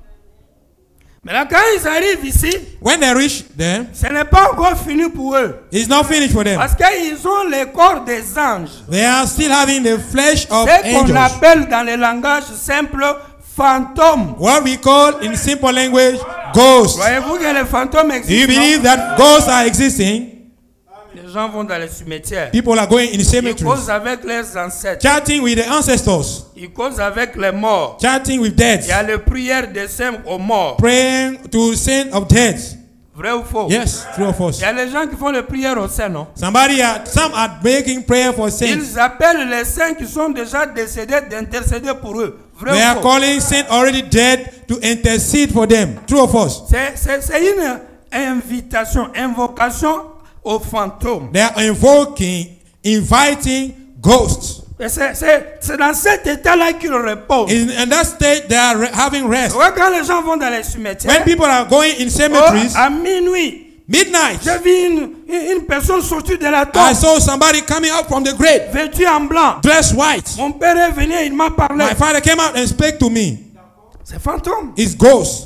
Maintenant, quand ils arrivent ici, When they reach there, ce n'est pas encore fini pour eux. it's not finished for them. Parce qu'ils ont le corps des anges. They are still having the flesh of Ce qu'on angels. appelle dans le langage simple fantôme. What we call in simple language ghosts. Voyez-vous que les fantômes Do you existent? believe that ghosts are existing? Les Les gens vont dans les cimetières. People are going in the Ils cemeteries, causent avec leurs ancêtres. chatting with the ancestors, Ils causent avec les morts. chatting with Il dead, y a les prières des saints aux morts. praying to the saint of dead. Vrai ou faux? Yes, true or false. Il y a les gens qui font les prières aux saints, non? Somebody, are, some are making prayer for saints. Ils appellent les saints qui sont déjà décédés d'intercéder pour eux. Vrai They ou are faux? calling saints already dead to intercede for them. True or false? C'est- C'est c'est une invitation, invocation aux fantômes. They are invoking, inviting ghosts. Et c'est- C'est c'est dans cet état-là qu'ils reposent. In, in that state, they are re- having rest. Ouais, quand les gens vont dans les cimetières, When people are going in oh, cemeteries, à minuit, midnight, j'ai vu une, une une personne sortir de la I tombe, saw somebody coming out from the grave, vêtue en blanc. dressed white. Mon père est venu, il m'a parlé. My father came out and spoke to me. C'est fantôme. It's ghosts.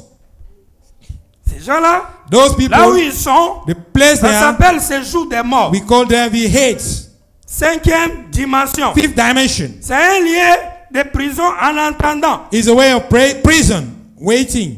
Ces gens-là, Those people, là où ils sont, the place they ça are, s'appelle séjour des morts. we call them the hates. Cinquième dimension. Fifth dimension C'est un lieu de prison en attendant. is a way of pra- prison, waiting.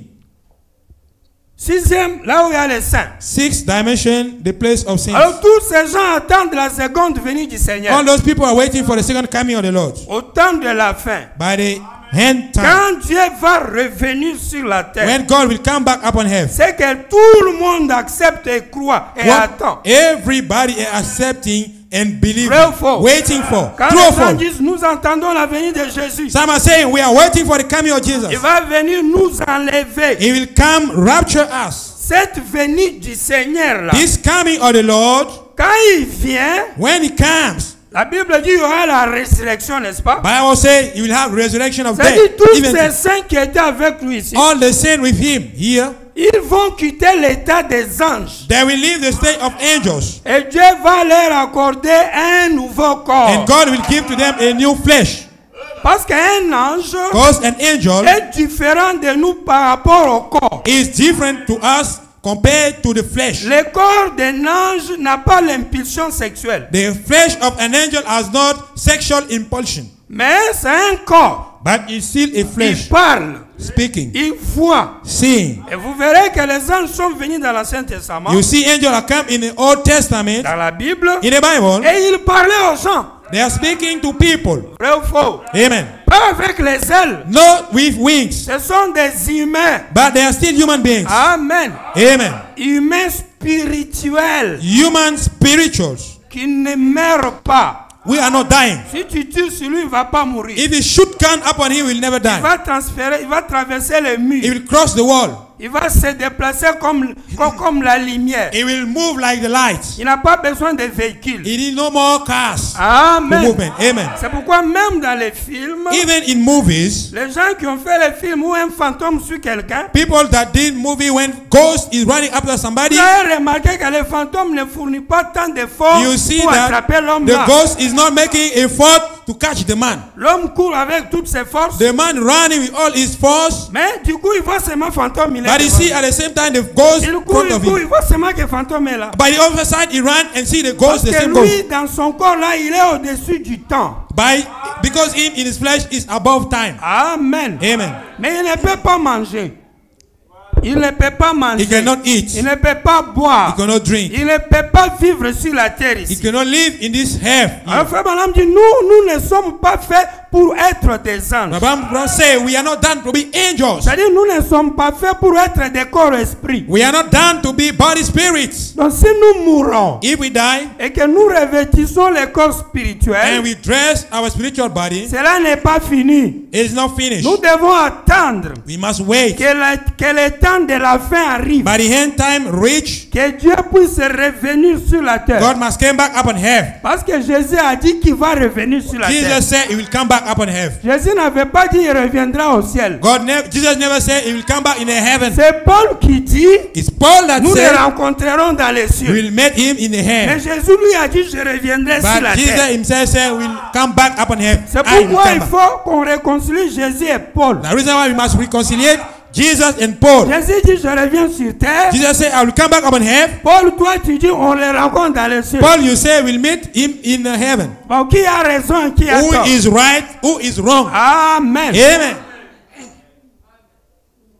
Sixième, là où il y a les saints. Sixth dimension, the place of saints. Alors tous ces gens attendent la seconde venue du Seigneur. All those people are waiting for the second coming of the Lord. Au temps de la fin. By the end time, Quand Dieu va revenir sur la terre, when God will come back upon heaven, c'est que tout le monde accepte et croit et what attend. everybody is accepting and believing, Vrai ou faux? waiting for. Quand True or les gens false? disent nous entendons la venue de Jésus, Some are saying we are waiting for the coming of Jesus. il va venir nous enlever. He will come rapture us. Cette venue du Seigneur là, This coming of the Lord, quand il vient, when he comes, la Bible dit il y aura la résurrection, n'est-ce pas? Bible says he will have resurrection of C'est-à-dire dead. tous Even ces saints qui étaient avec lui ici, all the saints with him here, ils vont quitter l'état des anges. they will leave the state of angels. Et Dieu va leur accorder un nouveau corps. And God will give to them a new flesh. Parce qu'un ange Because an angel est différent de nous par rapport au corps. is different to us compared to the flesh. Le corps d'un ange n'a pas l'impulsion sexuelle. The flesh of an angel has not sexual impulsion, Mais c'est un corps. but it's still a Il flesh parle, speaking, il voit. seeing. Et vous verrez que les anges sont venus dans l'Ancien Testament, You see angels are come in the Old Testament, dans la Bible, in the Bible, et ils parlaient aux gens. they are speaking to people. Vrai ou faux? Amen. Pas avec les ailes. Not with wings, Ce sont des humains. but they are still human beings. Amen. Amen. Humains spirituels Human spirituals. qui ne meurent pas. We are not dying. Si tu tires sur lui, il ne va pas mourir. If he should come upon him, he will never Il die. va transférer, il va traverser les He murs. will cross the wall. Il va se déplacer comme, comme, comme la lumière. He will move like the light. Il n'a pas besoin de véhicules. He need no more cars for Amen. movement. Amen. C'est pourquoi même dans les films, Even in movies, les gens qui ont fait les films où un fantôme suit quelqu'un, people that did movie when ghost is running after somebody, vous avez remarqué que le fantôme ne fournit pas tant d'efforts you see pour that attraper l'homme the là. ghost is not making effort to catch the man. L'homme court avec toutes ses forces, The man running with all his force, mais du coup il voit seulement fantôme. Il est but you devant. see at the same time the ghost Il in court, front il of court, il him. voit seulement que le fantôme est là. By the other side, he ran and see the Parce ghost, the que same ghost. lui, dans son corps là, il est au-dessus du temps. By because him in his flesh is above time. Amen. Amen. Mais il ne peut pas manger. Il ne peut pas manger. He cannot eat. Il ne peut pas boire. He cannot drink. Il ne peut pas vivre sur la terre He ici. cannot live in this earth. Alors frère Branham dit, nous, nous ne sommes pas faits pour être des anges. Rabbi say we are not done to be angels. C'est-à-dire, nous ne sommes pas faits pour être des corps esprits. We are not done to be body spirits. Donc si nous mourons If we die et que nous revêtissons les corps and spirituels, we dress our spiritual body, cela n'est pas fini. it is not finished. Nous devons attendre We must wait. que le, que le temps de la fin arrive. By the end time reach, Que Dieu puisse revenir sur la terre. God must come back upon heaven. Parce que Jésus a dit qu'il va revenir sur la terre. Jesus said he will come back upon heaven. Jésus n'avait pas dit qu'il reviendra au ciel. God never, Jesus never said he will come back in the heaven. C'est Paul qui dit, It's Paul that nous le said rencontrerons dans les we cieux. will meet him in the Mais heaven. Jésus lui a dit, je reviendrai sur la But Jesus terre. himself said we will come back upon heaven. C'est I will pourquoi come il back. faut qu'on réconcilie Jésus et Paul. The reason why we must reconciliate Jesus and Paul. Jésus dit, je reviens sur terre. Jesus said, I will come back upon heaven. Paul, toi, tu dis, on les rencontre dans les cieux. Paul, you say we'll meet him in heaven. Bon, qui a raison, qui a Who tort? is right? Who is wrong? Amen. Amen.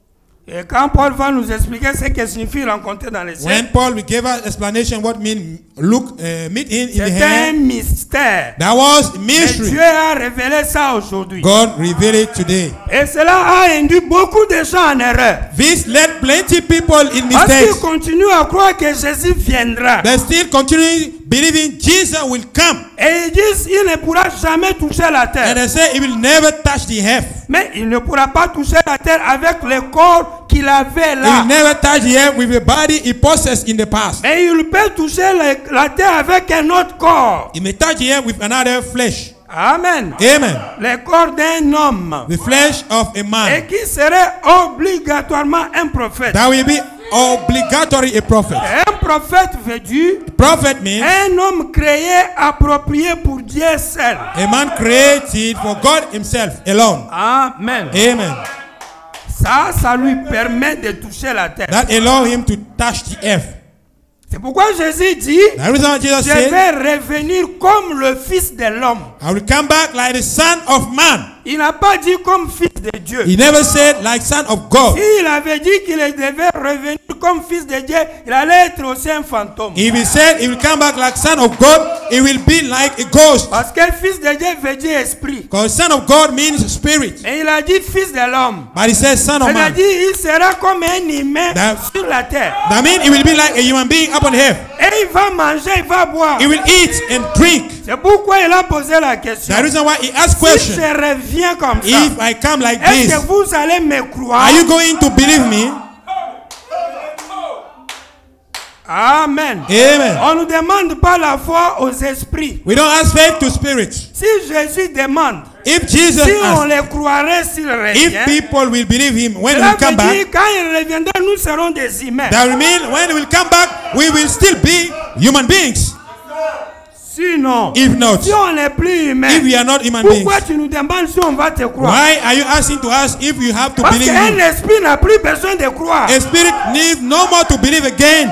Et quand Paul va nous expliquer ce que signifie rencontrer dans les cieux, When Paul will give us explanation what mean look uh, meet in in the c'est un hand, mystère. that was a Mais mystery. Dieu a révélé ça aujourd'hui. God revealed it today. Et cela a induit beaucoup de gens en erreur. This led plenty people in Parce qu'ils mistakes. continuent à croire que Jésus viendra. They still continue believing Jesus will come. Et ils disent qu'il ne pourra jamais toucher la And terre. they say he will never touch the earth. Mais il ne pourra pas toucher la terre avec le corps qu'il avait He là. will never touch the earth with the body he possessed in the past. Mais il peut toucher la, la terre avec un autre corps. He may touch the earth with another flesh. Amen. Amen. Le corps d'un homme. The flesh of a Et man. qui serait obligatoirement un prophète. That will be obligatory a prophet. Un prophète veut dire Prophet means un homme créé, approprié pour Dieu seul. a man created for God himself alone. Amen. Amen. Ça, ça lui permet de toucher la terre. That allow him to touch the earth. C'est pourquoi Jésus dit, The reason why Jesus je said, vais revenir comme le Fils de l'homme. I will come back like the Son of Man. Il n'a pas dit comme Fils de Dieu. He never said like Son of God. S'il avait dit qu'il devait revenir comme Fils de Dieu, il allait être aussi un fantôme. If he said he will come back like Son of God, it will be like a ghost. Parce que Fils de Dieu veut dire esprit. Because Son of God means spirit. Et il a dit Fils de l'homme. But he says Son of Il a Man. dit il sera comme un humain That- sur la terre. That means he will be like a human being upon earth. Et il va manger, il va boire. He will eat and drink. C'est pourquoi il a posé la question. The reason why he asked Si question, je reviens comme ça, if I come like est-ce this, que vous allez me croire? are you going to believe me? Amen. Amen. On ne demande pas la foi aux esprits. We don't ask faith to spirits. Si Jésus demande, If Jesus si on asked, les croirait s'il if revient, people will believe him when he cela will come veut back, dire quand il reviendra, nous serons des humains. that will mean when he will come back, we will still be human beings. Sinon, If not, si on n'est plus humain, if we are not human beings, pourquoi tu nous demandes si on va te croire? why are you asking to us if you have to Parce believe qu'un him? esprit n'a plus besoin de croire. A spirit needs no more to believe again.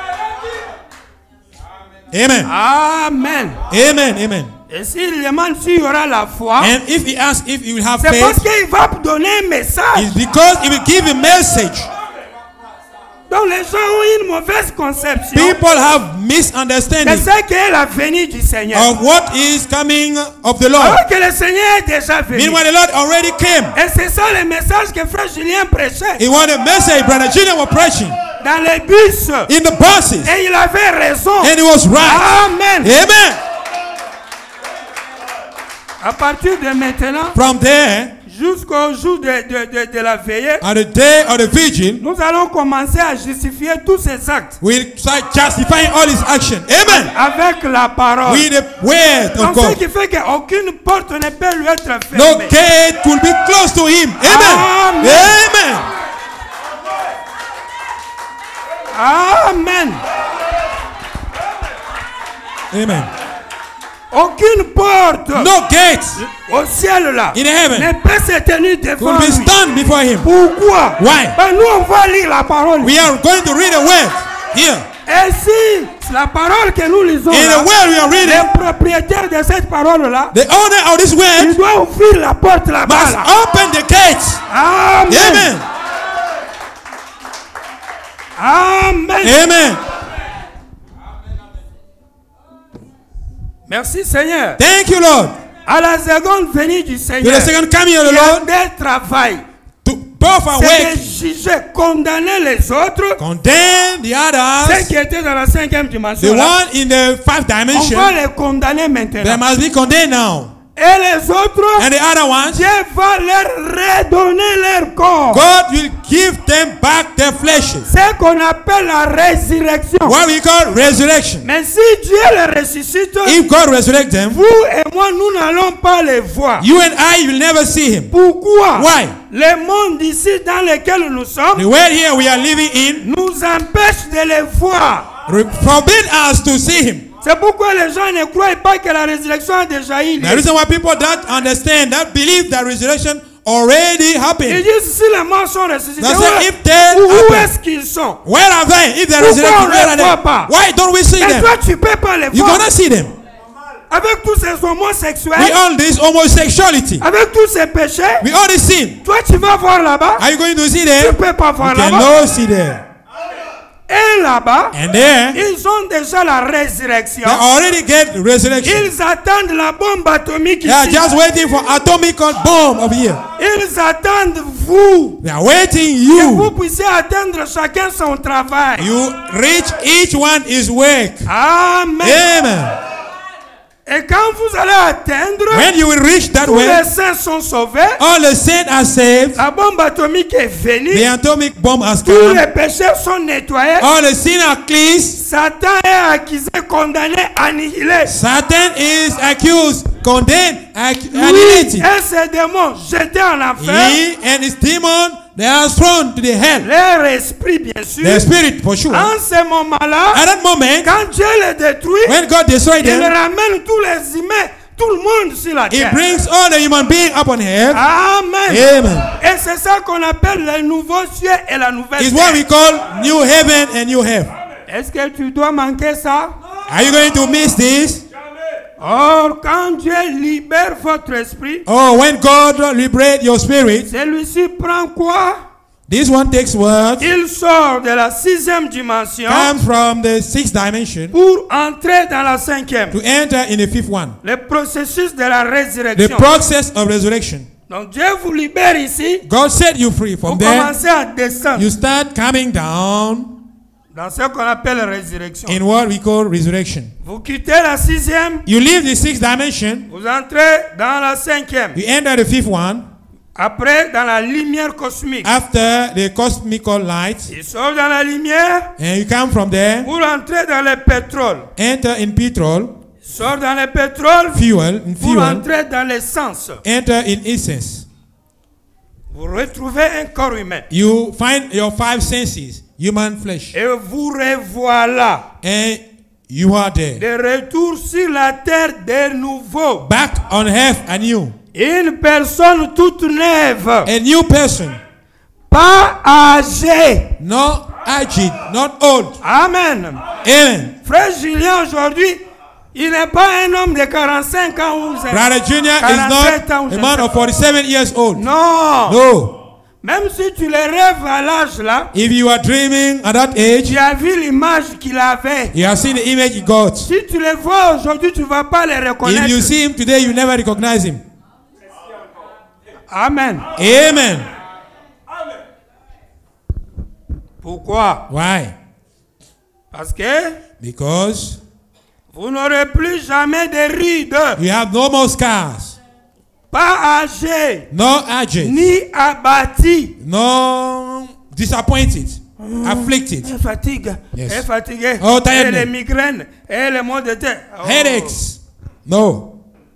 Amen. Amen. Amen. Amen. Et s'il demande s'il y aura la foi, And if he asks if you will have c'est parce faith, qu'il va donner un message. it's because he will give a message. Donc les gens ont une mauvaise conception People have de misunderstanding ce qu'est la venue du Seigneur. of what is coming of the Lord. Alors que le Seigneur est déjà venu. Meanwhile, the Lord already came. Et c'est ça le message que frère Julien prêchait He wanted a message Brother Julian was preaching dans les bus. in the buses. Et il avait raison. And he was right. Amen. Amen. À partir de maintenant, From there, jusqu'au jour de, de, de, de la veillée, on the day of the vigil, nous allons commencer à justifier tous ces actes we'll start justifying all his action. Amen. avec la parole. With the word of Donc ce God. qui fait qu'aucune porte ne peut lui être No fermée. gate will be close to him. Amen. Amen. Amen. Amen. Amen. Aucune porte No gate au ciel là in heaven ne peut se tenir devant will be lui. stand before him. Pourquoi? Why? Ben, nous on va lire la parole. We are going to read a word here. Et si la parole que nous lisons In là, the word we are reading, le propriétaire de cette parole là, the owner of this il word doit ouvrir la porte là-bas. must Là. open the gates. Amen. Amen. Amen. Amen. Merci Seigneur. Thank you, Lord. À la seconde venue du To Seigneur, the second coming of the il y a Lord, des travail. to both our C'est work, de juger, condamner les autres, condemn the ceux others, qui étaient dans la cinquième the dimension. Là, one in the five on dimension, va les condamner they maintenant. must be condemned now. Et les autres, And the other ones, Dieu va leur redonner leur corps. God will give them back their fleshes. C'est qu'on appelle la résurrection. What we call resurrection. Mais si Dieu les ressuscite, If God resurrect them, vous et moi, nous n'allons pas les voir. you and I will never see him. Pourquoi? Why? Le monde ici dans lequel nous sommes The world here we are living in nous empêche de les voir. re- forbid us to see him. C'est pourquoi les gens ne croient pas que la résurrection a déjà eu The lieu. reason why people don't understand that believe that resurrection already Ils happened. disent si les morts sont ressuscités, That's où, why if they où happen, est-ce qu'ils sont? where are they? If they're Pourquoi resurrected, on where les are voit they? pas? Why don't we see Et them? toi, tu peux pas les You voir. gonna see them. avec tous ces homosexuels, with all this homosexuality, avec tous ces péchés, with all this sin, toi tu vas voir là-bas, are you going to see tu there? ne peux pas You voir là-bas. cannot see there. Et là-bas, And there, ils ont déjà la résurrection. they already get resurrection. Ils attendent la bombe atomique They are ici. just waiting for atomic bomb over here. Ils attendent vous. They are waiting Que vous you. puissiez atteindre chacun son travail. You reach each one his work. Amen. Amen. Et quand vous allez atteindre, When you will reach that tous way, les saints sont sauvés. all the saints are saved. La bombe atomique est venue. The atomic bomb has Tous come. les péchés sont nettoyés. All the sin are cleansed. Satan est accusé, condamné, annihilé. Satan is accused, condemned, ac- Lui annihilated. et ses démons jetés en enfer. He and his demon, they are thrown to the hell. Leur esprit, bien sûr. The spirit, for sure. En ce moment-là, At that moment, quand Dieu les détruit, when God destroyed il them, ramène tous les humains, tout le monde sur la He terre. brings all the human beings up on earth. Amen. Amen. Et c'est ça qu'on appelle le nouveau ciel et la nouvelle It's what terre. we call new heaven and new earth. Est-ce que tu dois manquer ça? Are you going to miss this? Or, quand Dieu libère votre esprit, Oh, when God liberates your spirit, celui-ci prend quoi? this one takes what? Il sort de la sixième dimension Comes from the sixth dimension pour entrer dans la cinquième. to enter in the fifth one. Le processus de la The résurrection. process of resurrection. Donc Dieu vous libère ici. God set you free. Vous From there, commencez à descendre you start coming down dans ce qu'on appelle résurrection. in what we call resurrection. Vous quittez la sixième, You leave the sixth dimension, vous entrez dans la cinquième. you enter the fifth one. Après, dans la lumière cosmique. After the cosmical light, Il sort dans la lumière and you come from there, pour entrer dans le pétrole. enter in petrol, Il sort dans le pétrole fuel, in pour fuel, entrer dans l'essence. enter in essence. Vous retrouvez un corps humain. You find your five senses, human flesh, Et vous revoilà and you are there. de retour sur la terre de nouveau. Back on earth anew. Une personne toute neuve. A new person, Pas âgée. not aged, not old. Amen. Amen. Frère Julien, aujourd'hui, il n'est pas un homme de quarante-cinq ans ou Brother Junior is quarante-sept ans. not a man of forty-seven years old. Non. No. Même si tu le rêves à l'âge là, If you are dreaming at that age, tu as vu l'image qu'il avait. you have seen the image he got. Si tu le vois aujourd'hui, tu ne vas pas le reconnaître. If you see him today, you never recognize him. Amen. Amen. Pourquoi? Why? Parce que Because vous n'aurez plus jamais de rides, you have no more scars, pas âgés, no aged, ni abattus. no disappointed, afflicted, Elle fatigue, Yes. elle fatiguée, Oh, et tiredness. les migraines, et les maux de tête. Oh. headaches. No.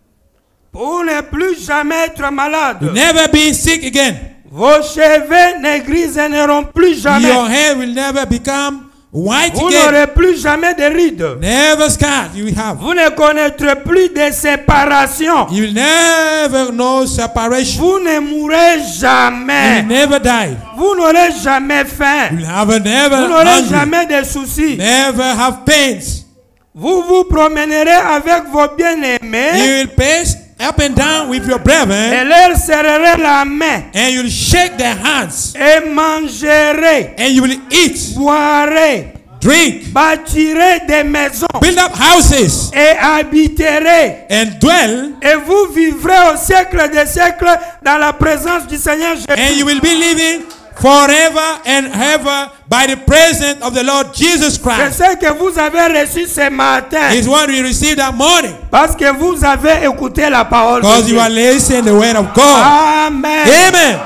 Pour ne plus jamais être malade. You'll never be sick again. Vos cheveux ne griseront plus jamais. Your hair will never become white Vous again. n'aurez plus jamais de rides. Never scars you will have. Vous ne connaîtrez plus de séparation. You will never know separation. Vous ne mourrez You will jamais. never die. Vous n'aurez jamais faim. You will have a never Vous n'aurez hungry. jamais de soucis. Never have pains. Vous vous promènerez avec vos You bien-aimés will pace up and down with your et brethren, leur serrerez la main and you will shake their hands, et mangerez, and you will eat, boirez, drink, bâtirez des maisons build up houses, et habiterez. and dwell, Et vous vivrez au siècle des siècles dans la présence du Seigneur and Jésus. you will be living forever and ever by the presence of the Lord Jesus C'est Christ. ce que vous avez reçu ce matin. Is what we received that morning, Parce que vous avez écouté la parole de because Dieu. you are listening to the word of God. Amen. Amen.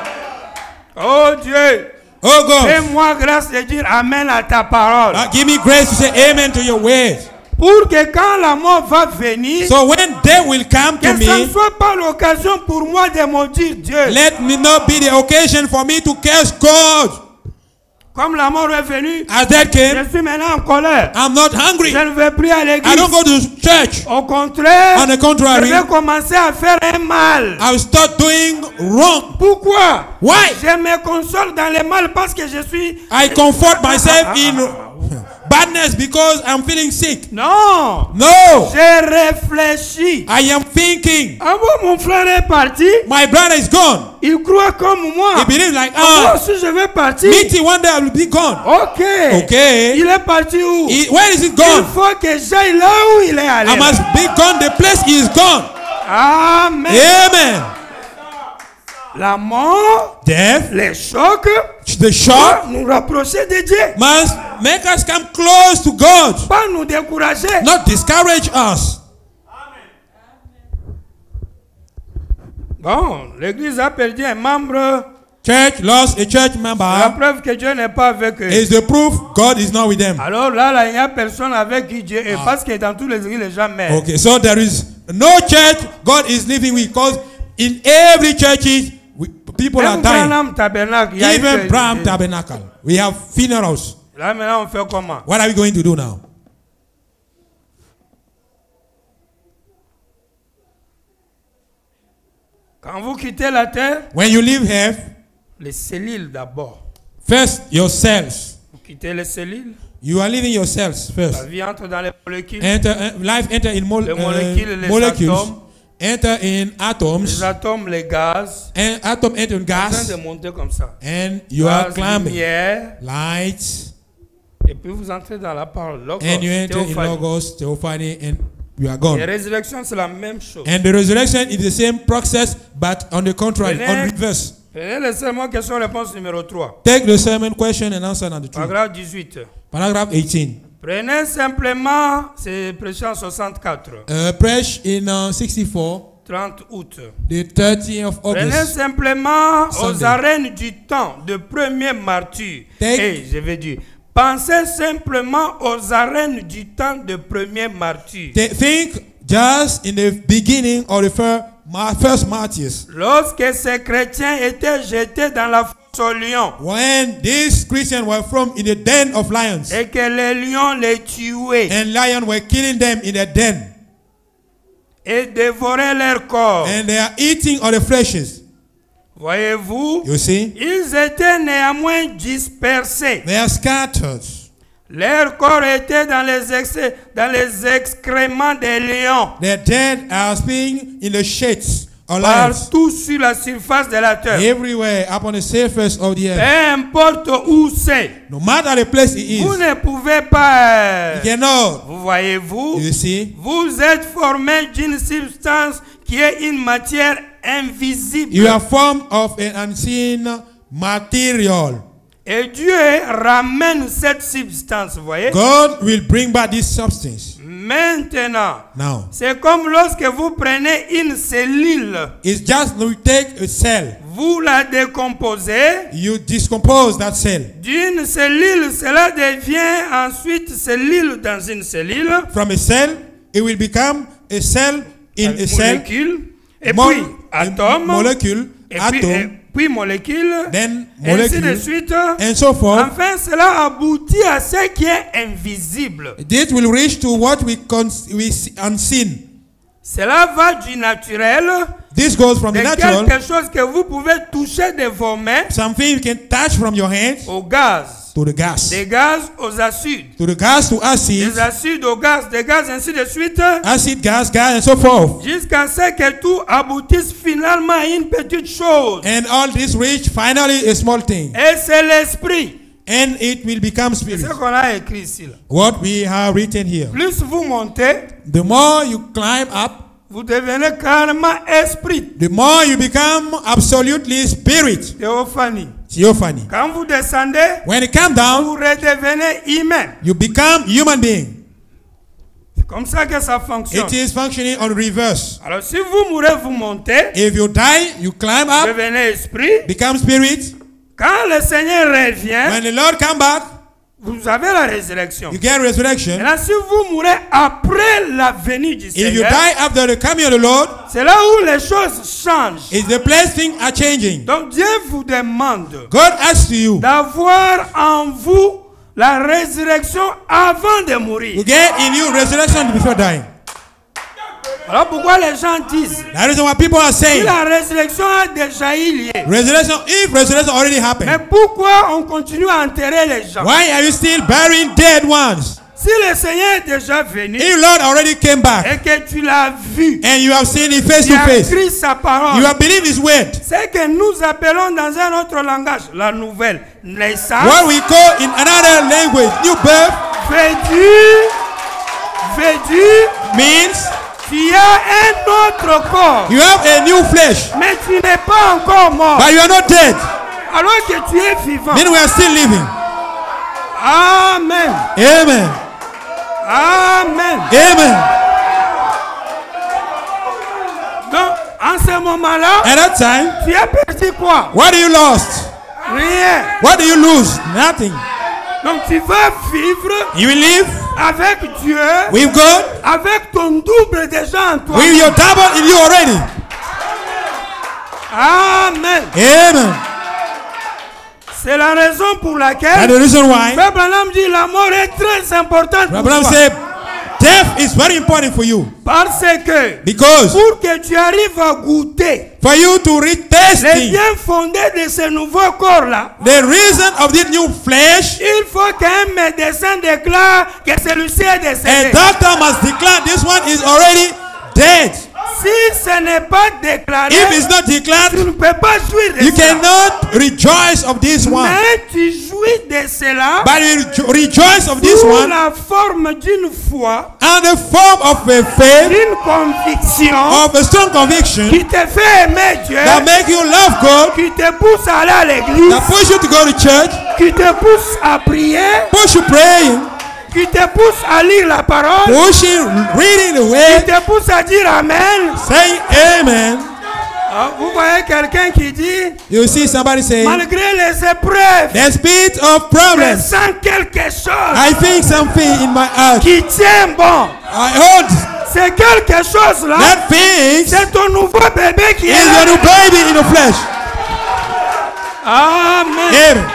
Oh Dieu, Oh God, fais-moi grâce de dire Amen à ta parole. uh, give me grace to say amen to your word. Pour que quand la mort va venir, So when death will come que to ce ne me, soit pas l'occasion pour moi de maudire Dieu. let me not be the occasion for me to curse God. Comme la mort est venue, As that came, je suis maintenant en colère. I'm not hungry. Je ne vais plus à I l'église. don't go to church. Au contraire, On the je contrary, vais commencer à faire un mal. I'll start doing wrong. Pourquoi? Why? Je me console dans le mal parce que je suis... I comfort myself in badness because I'm feeling sick. Non. No. J'ai réfléchi. I am thinking. Ah bon, mon frère est parti. My brother is gone. Il croit comme moi. He believes like, Moi ah, aussi je vais partir. me too, one day I will be gone. Ok. Okay. Il est parti où? He, where is it Il gone? faut que j'aille là où il est allé. I must be gone. The place he is gone. Amen. Amen. La mort, Death, les chocs, the shock nous rapprocher de Dieu. must make us come close to God, Pas nous décourager. not discourage us. Bon, l'église a perdu un membre. Church lost a church La member preuve que Dieu n'est pas avec eux. is the proof God is not with them. Alors là, là, il n'y a personne avec qui Dieu est. Parce que dans tous les églises, les gens meurent. Okay, so there is no church God is living with, because in every church we, people are Même dying. Branham Tabernacle, il y a eu Even que- Bram Tabernacle, we have funerals. Là maintenant, on fait comment? What are we going to do now? Quand vous quittez la terre, When you leave here, les cellules d'abord. first your cells. Vous quittez les cellules, You are leaving your cells la first. vie entre dans les molécules. Enter, uh, life enter in mol- Les uh, molécules, les molecules. atomes. Enter in Les atoms. atomes, les gaz, And atom enter in en train gas. de monter comme ça. And you are Gaz, climbing. lumière, Light. et puis vous entrez dans la parole. Logos, And you enter in théophanie. Logos, Theophany, and you are Et gone. résurrection, c'est la même chose. And the resurrection is the same process, but on the contrary, on Prenez- reverse. Prenez le sermon question-réponse numéro trois. Take the sermon question and answer number two. Paragraphe dix-huit. Paragraph eighteen. Prenez simplement, c'est prêché en soixante-quatre, Uh, preach in uh, sixty-four, trente août. the thirtieth of Prenez August. simplement aux Sunday. arènes du temps de premier martyr. Take- Et je vais dire, pensez simplement aux arènes du temps de premier martyr. They think just in the beginning of the first, first martyrs, Lorsque ces chrétiens étaient jetés dans la fosse aux lions when these Christians were from in the den of lions, et que les lions les tuaient and lions were killing them in the den, et dévoraient leur corps. and they are eating of the fleshes. Voyez-vous, You see, ils étaient néanmoins dispersés. they are scattered. Leur corps était dans les, excès, dans les excréments des lions, Their dead are being in the shades of lions, partout sur la surface de la terre. everywhere upon the surface of the earth. Peu importe où c'est, No matter the place it vous is, ne pouvez pas. you cannot. Vous voyez-vous, You see, vous êtes formé d'une substance qui est une matière invisible. you are formed of an unseen material. Et Dieu ramène cette substance, vous voyez. God will bring back this substance. Maintenant, Now, c'est comme lorsque vous prenez une cellule, it's just you take a cell, vous la décomposez. you discompose that cell. D'une cellule, cela devient ensuite cellule dans une cellule, From a cell, it will become a cell in a cell, molécule, et Mol- puis a atome, molecule, et puis, et atom, puis molécule, then ainsi de molecule, suite. and so forth. Enfin, cela aboutit à ce qui est invisible. This will reach to what we cons- we see unseen. Cela va du naturel, This goes from de the natural, quelque chose que vous pouvez toucher de vos mains, something you can touch from your hands, au gaz, to the gas, des gaz aux acides, to the gas to acid, des acides au gaz, des gaz, ainsi de suite, acid, gas, gas, and so forth. jusqu'à ce que tout aboutisse finalement à une petite chose. And all this reach finally a small thing, Et c'est l'esprit. and it will become C'est spirit. ce qu'on a écrit ici. Là. What we have written here. Plus vous montez, The more you climb up, vous devenez carrément esprit. the more you become absolutely spirit. Théophanie. Theophany. Quand vous descendez, When you come down, vous redevenez humain. you become human being. C'est comme ça que ça fonctionne. It is functioning on reverse. Alors si vous mourrez, vous montez, If you die, you climb vous up, devenez esprit. become spirit. Quand le Seigneur revient, When the Lord come back, vous avez la résurrection. you get resurrection. Maintenant, si vous mourrez après la venue du If you Seigneur, die after the coming of the Lord, c'est là où les choses changent. it's the place things are changing. Donc Dieu vous demande God asks you, d'avoir en vous la résurrection avant de mourir. you get in you resurrection before dying. Alors pourquoi les gens disent That is what people are que saying. la résurrection a déjà eu lieu? Resurrection, if resurrection already Mais happened, pourquoi on continue à enterrer les gens? why are you still burying dead ones? Si le Seigneur est déjà venu If Lord already came back et que tu l'as vu, and you have seen it face tu to as face, écrit sa you parole, have believed His word, c'est que nous appelons dans un autre langage la nouvelle naissance, what we call in another language new birth, veut dire, veut dire, means tu as un autre corps, you have a new flesh, mais tu n'es pas encore mort, but you are not dead. alors que tu es vivant. Then we are still living. Amen. Amen. Amen. Amen. Donc, en ce moment-là, At that time, tu as perdu quoi? what do you lost? Rien. What do you lose? Nothing. Donc, tu vas vivre You will live avec Dieu, with God, avec ton double déjà en toi. with your double in you already. Amen. Amen. C'est la raison pour That's laquelle the reason why Frère Branham dit la mort est très importante pour Abraham toi. said, death is very important for you. Parce que Because pour que tu arrives à goûter for you to reach les tasting biens fondés de ce nouveau corps-là, the reason of this new flesh, il faut qu'un médecin déclare que celui-ci est a décédé. doctor must declare this one is already dead. Si ce n'est pas déclaré, If it's not tu declared, ne peux pas jouir de you cela. cannot rejoice of this one. Mais tu jouis de cela But you rejo- rejoice of this sous one la forme d'une foi, and the form of a faith, d'une conviction of a strong conviction qui te fait aimer Dieu, that make you love God, qui te pousse à aller à l'église, that push you to go to church, qui te pousse à prier, push you praying, qui te pousse à lire la parole, push you reading the qui word, te pousse à dire Amen. saying amen. Ah, vous voyez quelqu'un qui dit, You see somebody saying, malgré les épreuves, the spirit of je problems, sens quelque chose I think something in my heart. qui tient bon. I hold C'est quelque chose là, that thing is c'est ton nouveau bébé qui est your new là. baby in the flesh. Amen. Amen.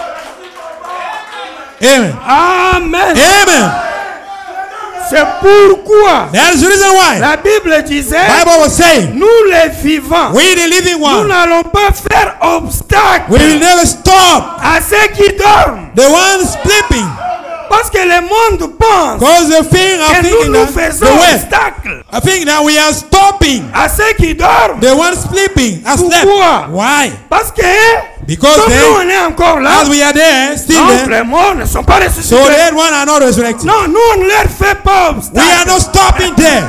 Amen. Amen. Amen. C'est pourquoi That is the reason why la Bible disait, Bible was saying, nous les vivants, we the living nous one, n'allons pas faire obstacle we will never stop à ceux qui dorment. the one sleeping. Parce que le monde pense Because the thing I'm que nous thinking nous that faisons the way obstacle I think that we are stopping à ceux qui dorment. the one sleeping asleep. Pourquoi? Why? Parce que Because comme nous on they, est encore là, as we are there, still donc there, les morts ne sont pas so ressuscités. that one are not resurrected. Non, nous on ne leur fait pas We are obstacle. not stopping there.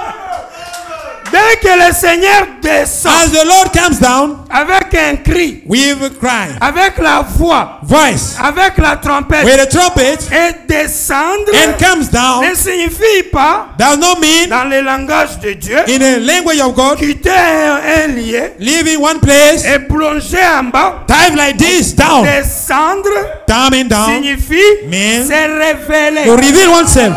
Dès que le Seigneur descend As the Lord comes down, avec un cri, we will cry, avec la voix, voice, avec la trompette, with a trumpet, et descendre and comes down, ne signifie pas, does not mean dans le langage de Dieu, in the language of God, quitter un, un lieu leaving one place, et plonger en bas. time like this, down, Descendre coming down, signifie means se révéler. to reveal oneself.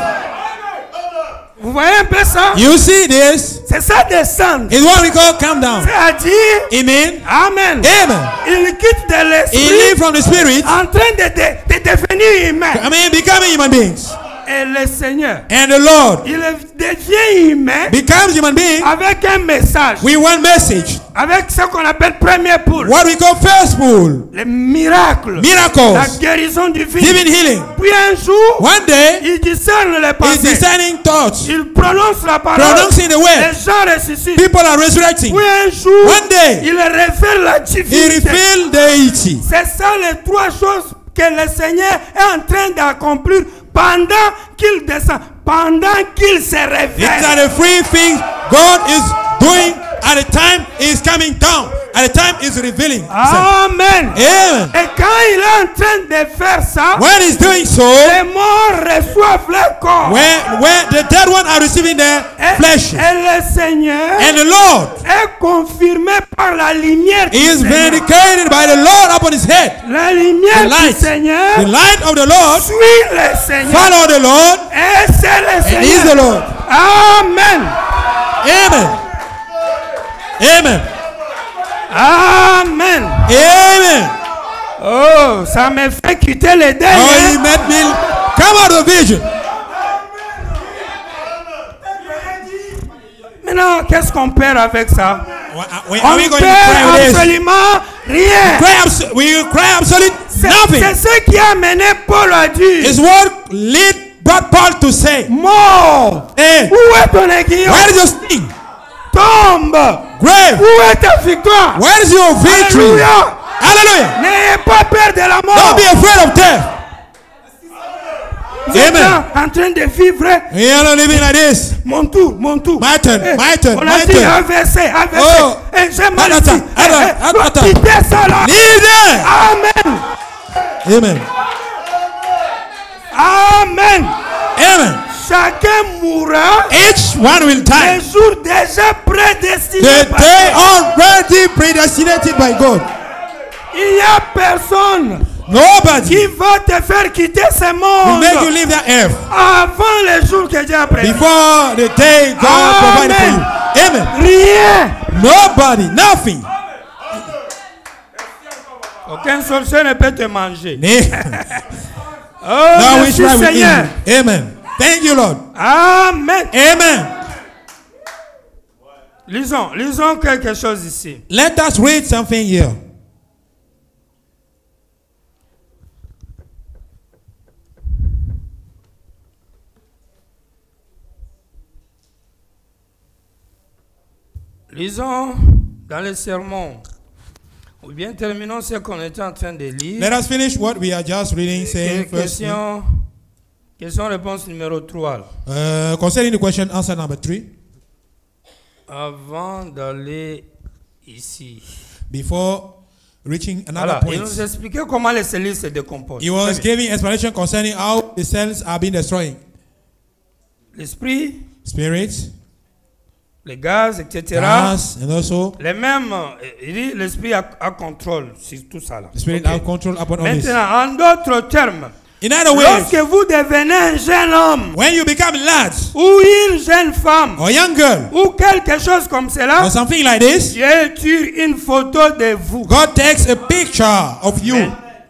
Vous voyez un peu ça? You see this? C'est ça descendre. Is what we call come down. C'est-à-dire, Amen. Amen. Amen. Il quitte de He l'esprit live from the spirit. en train de, de, de devenir humain. I mean, becoming human beings. Et le Seigneur, And the Lord il devient humain becomes human being avec un message, with one message. avec ce qu'on appelle premier poule, What we call first pool. le miracle, la Miracles. guérison divine. Divine healing. Puis un jour, One day, il discerne les he's pensées. discerning thoughts. Il prononce la parole. Pronouncing the word. Les gens ressuscitent. People are resurrecting. Puis un jour, One day, il révèle la he divinité. revealed deity. C'est ça les trois choses que le Seigneur est en train d'accomplir pendant qu'il descend, pendant qu'il se These are révèle. the three things God is doing at the time he's coming down. At the time he's revealing himself. Amen. Amen. Et quand il est en train de faire ça, When he's doing so, les morts reçoivent leur corps. when, when the dead one are receiving their Et, flesh, et le Seigneur and the Lord est confirmé par la lumière du is Seigneur. vindicated by the Lord upon his head. La lumière The light. du Seigneur The light of the Lord, suit le Seigneur. follow the Lord, Et c'est le and he is the Seigneur. Lord. Amen. Amen. Amen. Amen. Amen. Oh, ça me fait quitter les deuils. Oh, he hein. made me come out of vision. Maintenant, qu'est-ce qu'on perd avec ça? We, On are we going to perd cry with this? absolument rien. Cry abso- we will cry absolutely C'est nothing. c'est ce qui a mené Paul à dire. It's what lead brought Paul to say, Mort, hey, où est ton aiguillon? where is your sting? Tombe, Grave, où est ta victoire? where is your victory? Alléluia. Hallelujah. N'ayez pas peur de la Don't mort. be afraid of death. Vous êtes Amen. là en train de vivre. We are not living like this. Mon tour, mon tour. My turn, Eh, my turn, on a my dit turn. un verset, un verset. Oh. Et j'ai mal Attends, dit. attends, Eh, eh, attends, attends. quittez ça là. Leave there. Amen. Amen. Amen. Amen. Chacun mourra. Each one will Les die. jours déjà prédestinés. The par day Dieu. already predestinated by God. Il n'y a personne Nobody qui va te faire quitter ce will monde make you leave that earth avant les jours que Dieu a prédit. before the day God Amen. provided for you. Amen. Rien. Nobody, nothing. Aucun sorcier ne peut te manger. Oh, Now we merci try with Seigneur. him. Amen. Thank you, Lord. Amen. Amen. Lisons, lisons quelque chose ici. Let us read something here. Lisons dans le sermon. Ou bien terminons ce qu'on était en train de lire. Let us finish what we are just reading, saying Que- first. Question, question réponse numéro trois. Uh, concerning the question, answer number three. Avant d'aller ici. Before reaching another Alors, il point, nous expliquait comment les cellules se décomposent. he was giving explanation concerning how the cells are being destroyed. L'esprit, Spirit, les gaz, et cetera. gas, and also Les mêmes, euh, il dit l'esprit a, a contrôle sur tout ça là. the spirit Ok. have control upon all this. Maintenant, en d'autres termes, In other lorsque words, vous devenez un jeune homme when you become lads ou une jeune femme or young girl ou quelque chose comme cela, or something like this, Dieu tire une photo de vous. God takes a picture of you.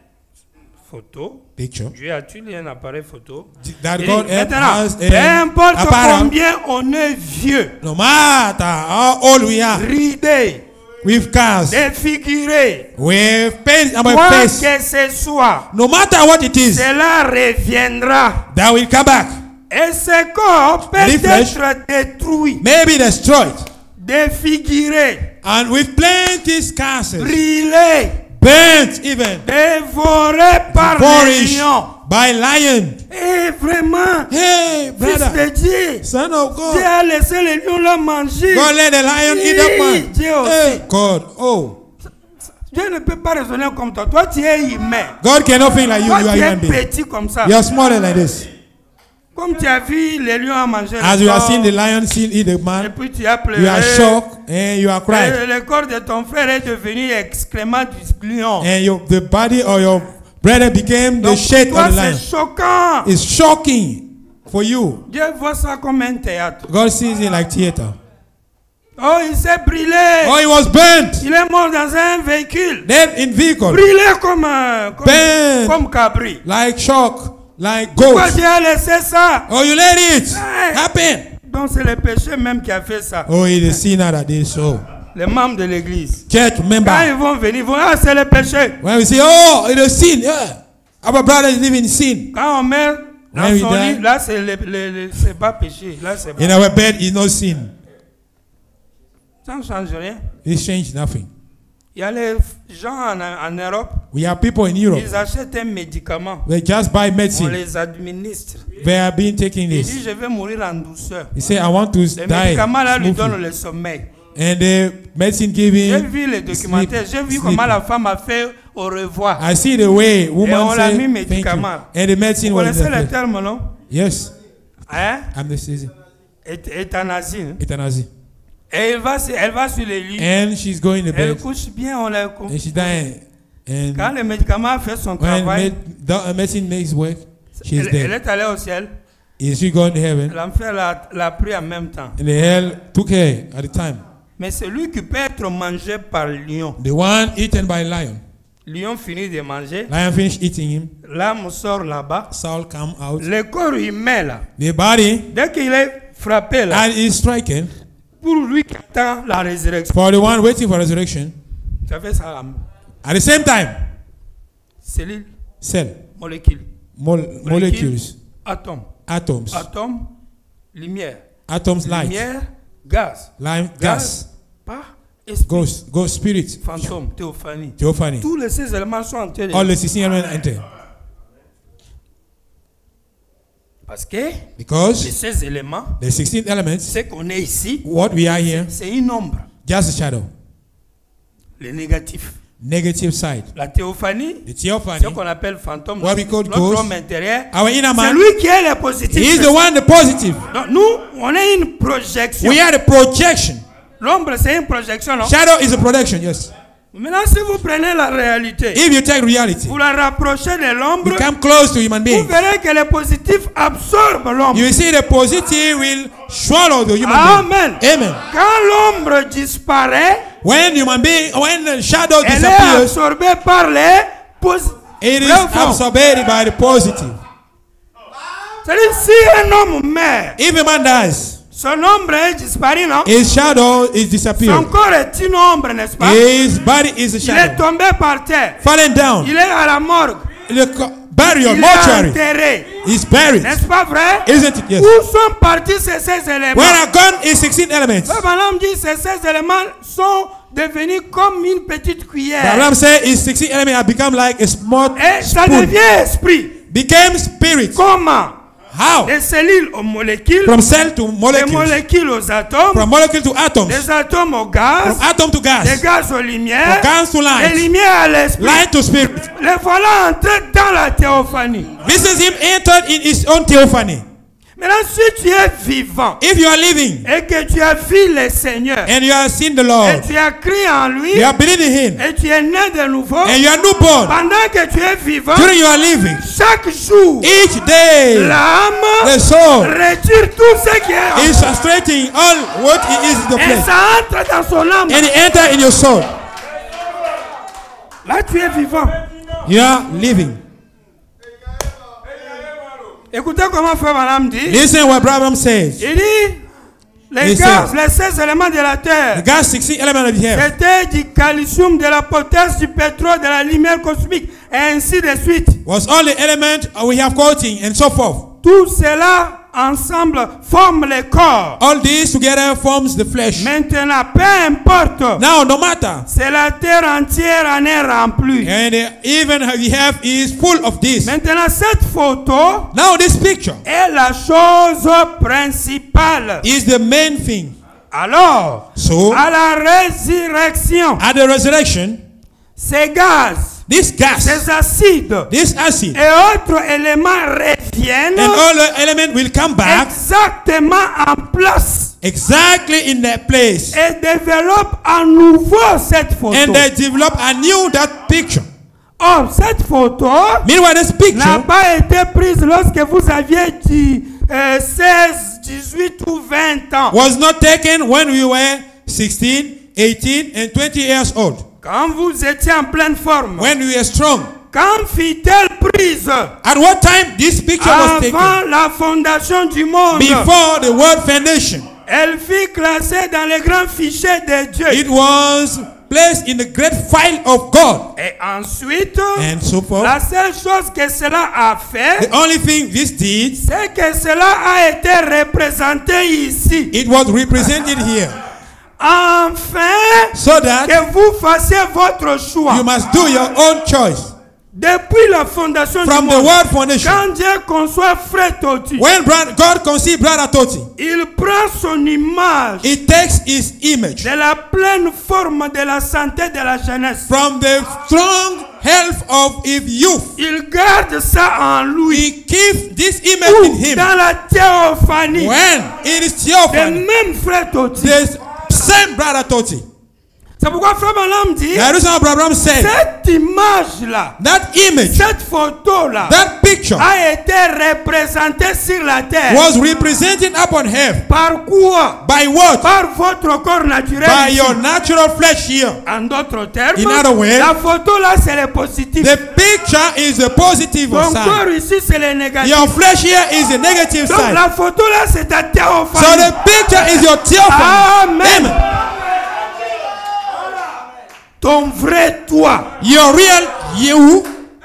Photo. Picture. Dieu a-t-il un appareil photo? That Il God dit, maintenant, has peu a importe apparel. combien on est vieux, No matter how old we are, ridé, with cars, défiguré, with pain on my quoi face, que ce soit, no matter what it is, cela reviendra. that will come back. Et ce corps peut Refresh. être détruit, Maybe destroyed. défiguré, And with plenty scars, brûlé, burnt even, dévoré par les flourished lions. by lion. Et vraiment, Hey, fils brother, de Dieu, son of Dieu God, a laissé les lions là manger. God let the lion eat that man. Dieu aussi. Hey, God, oh, Dieu ne peut pas raisonner comme toi. Toi, tu es humain. God cannot think like you. Toi, You are tu es human being. petit comme ça. You are smaller like this. Comme tu as vu les lions manger As le you have corps, seen the lion see eat the et man, puis tu as pleuré. you are shocked and you are crying. Et le corps de ton frère est devenu excrément du lion. And your, the body of your brother became the Donc, shade toi, of the c'est lion. choquant. It's shocking for you. Dieu voit ça comme un théâtre. God sees it like theater. Oh, il s'est brûlé. Oh, he was burnt. Il est mort dans un véhicule. Dead in vehicle. Brûlé comme, euh, comme, Burnt. comme cabri. Like shock. Like Pourquoi goat. Dieu a laissé ça? Oh, you let it Hey. happen. Donc c'est le péché même qui a fait ça. Oh, it is sinner that did so. Les membres de l'église. Church Quand member. ils vont venir, ils vont, ah, c'est le péché. When we say, oh, it is sin. Yeah. Our brother is living in sin. Quand on meurt dans When we son die- lit, là, c'est le, le- le- c'est pas péché. Là, c'est In bon. our bed is no sin. Ça ne change rien. It changed nothing. Il y a les gens en, en Europe, We have people in Europe. ils achètent un médicament. They just buy On medicine. les administre. They have been taking Il this. dit, je vais mourir en douceur. He said, I want to Le die médicament là lui donne smoothly. le sommeil. And the medicine giving. J'ai vu les documentaires, j'ai vu comment la femme a fait au revoir. I see the way Et woman on l'a say mis thank you. médicament. And the medicine Vous was connaissez le there. terme, non? Yes, Hein? anesthesia, Euth- Euthanasie. hein? euthanasie. Et elle va, sur- elle va sur les lits. And she's going to Elle bed couche bien, on la couche. and she's dying. And Quand le médicament a fait son when travail, med- the medicine makes work, she's elle, elle dead. est allée au ciel. Is she going to heaven? L'enfer l'a, l'a pris en même temps. And the hell took her at the time. Mais celui qui peut être mangé par lion, The one eaten by lion. lion finit de manger, Lion finished eating him. l'âme sort là-bas. Saul come out. Le corps humain là, The body, dès qu'il est frappé là, and is stricken. pour lui qui attend la résurrection. For the one waiting for resurrection. Ça fait ça. At the same time, Cellule, cell, molécule, mol molecules, atome, atoms, atome, lumière, atoms, light, lumière, gaz, lime, gas, pas esprit, ghost, ghost, spirit, fantôme, théophanie. theophany. Tous les ces éléments sont en train de... All the sixteen elements enter. Parce que les Because seize éléments, the sixteen elements, ce qu'on est ici, what we are here, c'est une ombre. just a shadow. Le négatif. Negative side. La théophanie, The ce theophany, qu'on appelle fantôme, what we call notre ghost, homme intérieur, our inner c'est man, lui qui est le positif. he is the one, the positive. Donc nous, on est une projection. We are the projection. L'ombre, c'est une projection, non? Shadow is a projection, yes. Maintenant, si vous prenez la réalité, If you take reality, vous la rapprochez de l'ombre, you come close to human vous being. verrez que le positif absorbe l'ombre. You will see the positive will swallow the human being. Amen. Amen. Quand l'ombre disparaît, When human being, when the shadow elle est disappears, absorbée par les positifs. it is absorbed by the positive. C'est-à-dire, si un homme meurt, If a man dies, son ombre est disparue, non? his shadow is Son disappeared. corps est une ombre, n'est-ce pas? His body is a Il est shadow. tombé par terre. Fallen down. Il est à la morgue. The co- burial, Il est mortuary, enterré. is buried. N'est-ce pas vrai? Isn't it? Yes. Où sont partis ces seize éléments? Where are gone is sixteen elements. Abraham dit ces seize éléments sont devenus comme une petite cuillère. Abraham said his sixteen elements have become like a small Et ça spoon. devient esprit. Became spirit. Comment? How? Des cellules aux molécules, From cell to des molecules. molécules aux atomes, From molecule to atoms. des atomes au gaz, From atom to des gas. gaz aux lumières, From gas to des light. lumières à l'esprit. Light to spirit. Les voilà entrés dans la théophanie. This is him entered in his own theophany. Maintenant, si tu es vivant If you are living et que tu as vu le Seigneur and you have seen the et Lord, tu as crié en lui you are believing in him, et tu es né de nouveau, and you are newborn, pendant que tu es vivant, during you are living, chaque jour, each day, l'âme the soul retire tout ce qui est en is frustrating all what it is in the et place. ça entre dans son âme. And it enter in your soul. Là, tu es vivant. You are living. Écoutez comment Frère Branham dit. Listen what Abraham says. Il dit, les He gaz, says, les seize éléments de la The terre, gas sixteen element of the earth c'était du calcium, de la potasse, du pétrole, de la lumière cosmique, et ainsi de suite. was all the element we have quoting and so forth. Tout cela ensemble forme le corps. All this together forms the flesh. Maintenant, peu importe, Now, no matter, c'est la terre entière en est remplie. and uh, even the earth is full of this. Maintenant, cette photo Now, this picture est la chose principale. is the main thing. Alors, So, à la résurrection, at the resurrection, ces gaz, this gas, ces acides this acid, et autres éléments reviennent and all the element will come back exactement en place exactly in their place, et développent à nouveau cette photo. and they develop anew that picture. Or, cette photo Meanwhile, this n'a picture pas été prise lorsque vous aviez dit euh, seize, dix-huit ou vingt ans. was not taken when we were sixteen, eighteen, and twenty years old. Quand vous étiez en pleine forme. When we were strong. Quand fut-elle prise? At what time this picture was taken? Avant la fondation du monde. Before the world foundation. Elle fut classée dans les grands fichiers de Dieu. It was placed in the great file of God. Et ensuite, And so forth. la seule chose que cela a fait, The only thing this did, c'est que cela a été représenté ici. it was represented here. Enfin, So that que vous fassiez votre choix. you must do your own choice. Depuis la fondation From du the monde, world foundation. quand Dieu conçoit Frère Toti, When Bra- God conceived Brother Toti, il prend son image it takes his image de la pleine forme de la santé de la jeunesse. from the strong health of his youth. Il garde ça en lui. He keeps this image in Ou him. dans la théophanie. When it is Le theophany, même Frère Toti. the same Brother Toti. C'est pourquoi Frère Branham dit, The reason Abraham said cette image-là, that image, cette photo-là, that picture a été représenté sur la terre. was represented upon heaven. Par quoi? By what? Par votre corps naturel. By ici. your natural flesh here. En d'autres termes, In other words, la photo là c'est le positif. The picture is the positive Ton side. corps ici c'est le négatif. Your flesh here is the negative Donc side. la photo là c'est ta So théophanie. the picture is your theophany. Amen. Amen. Ton vrai toi. Your real you,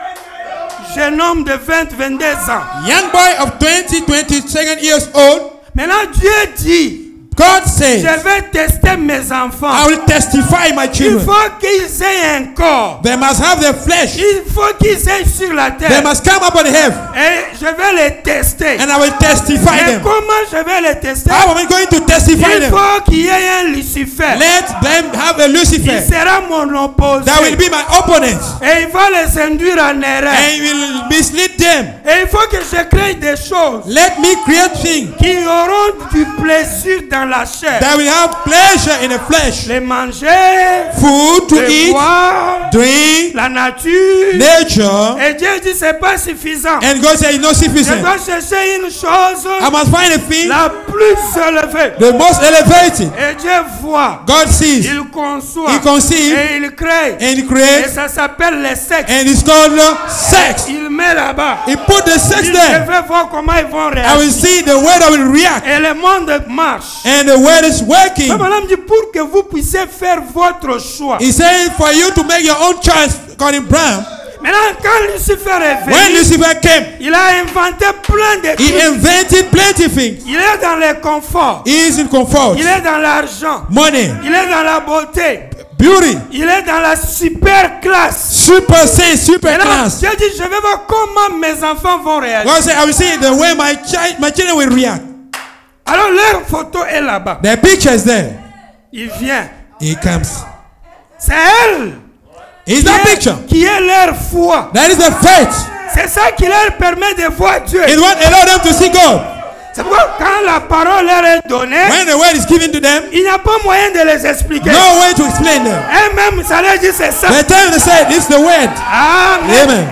Jeune homme de vingt à vingt-deux ans. young boy of twenty, twenty-second years old. Maintenant Dieu dit, God says, je vais tester mes enfants. I will testify my Il children. faut qu'ils aient un corps. They must have their flesh. Il faut qu'ils aient sur la They terre. must come upon heaven. Et je vais les tester. And I will testify Mais them. comment je vais les tester? How am I going to testify Il them? faut qu'il y ait un Lucifer. Let them have a Il Lucifer. sera mon opposé. That will be my opponent. Et il va les induire en erreur. And will mislead them. Et il faut que je crée des choses Let me create things qui auront du plaisir dans la chair. that will have pleasure in the flesh. Les manger, Food to les eat, boire, drink, la nature. nature. Et Dieu dit c'est pas suffisant. And God said, it's not Je sufficient. dois chercher une chose I must find a thing, la plus élevée. the most elevated. Et Dieu voit, God sees, il conçoit, He conceives, et il crée. and He Et creates, ça s'appelle le sexe. and it's called sex. Il met là-bas. He put the sex Il there. je vais voir comment ils vont I will réagir. see the way that will react. Et le monde marche. And the word is working. Mais madame dit pour que vous puissiez faire votre choix. He said for you to make your own choice, according Brown. Maintenant, quand Lucifer est When venu, Lucifer came, il a inventé plein de he trucs. invented plenty of things. Il est dans le confort. He is in comfort, Il est dans l'argent. money, Il est dans la beauté. beauty, Il est dans la super classe. super sense, super Maintenant, class. Dieu dit, je vais voir comment mes enfants vont réagir. God said, I will see the way my child, my children will react. Alors leur photo est là-bas. The picture is there. Il vient. He comes. C'est elle Is qui that est, picture? qui est leur foi. That is the faith. C'est ça qui leur permet de voir Dieu. It's what allow them to see God. C'est pourquoi quand la parole leur est donnée, When the word is given to them, il n'y a pas moyen de les expliquer. no way to explain them. Et même ça leur dit c'est ça. The time they say this is the word. Amen. Amen.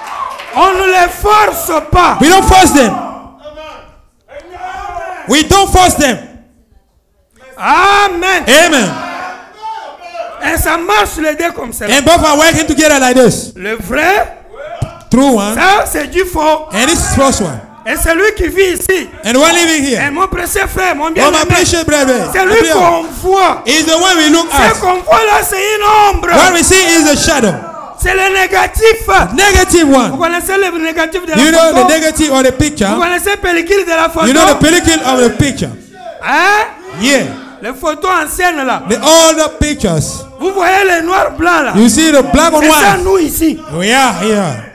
On ne les force pas. We don't force them. We don't force them. Amen. Amen. Et ça marche les deux comme ça. And both are working together like this. Le vrai, True one. ça c'est du faux. And this is false one. Et celui qui vit ici. And the one living Et here. mon précieux frère, mon Oh, my bien-aimé, precious brethren. c'est lui qu'on voit. Is the one we look Ce at. qu'on voit là, c'est une ombre. What we see is a shadow. C'est le négatif. Negative Vous one. connaissez le négatif de la You know the photo? negative of the Vous picture. connaissez le pellicule de la photo? You know the pellicule of the picture. Hein? Yeah. Les photos anciennes là. The older pictures. Vous voyez les noirs blancs là. You see the black and C'est ça white. nous ici. We are here.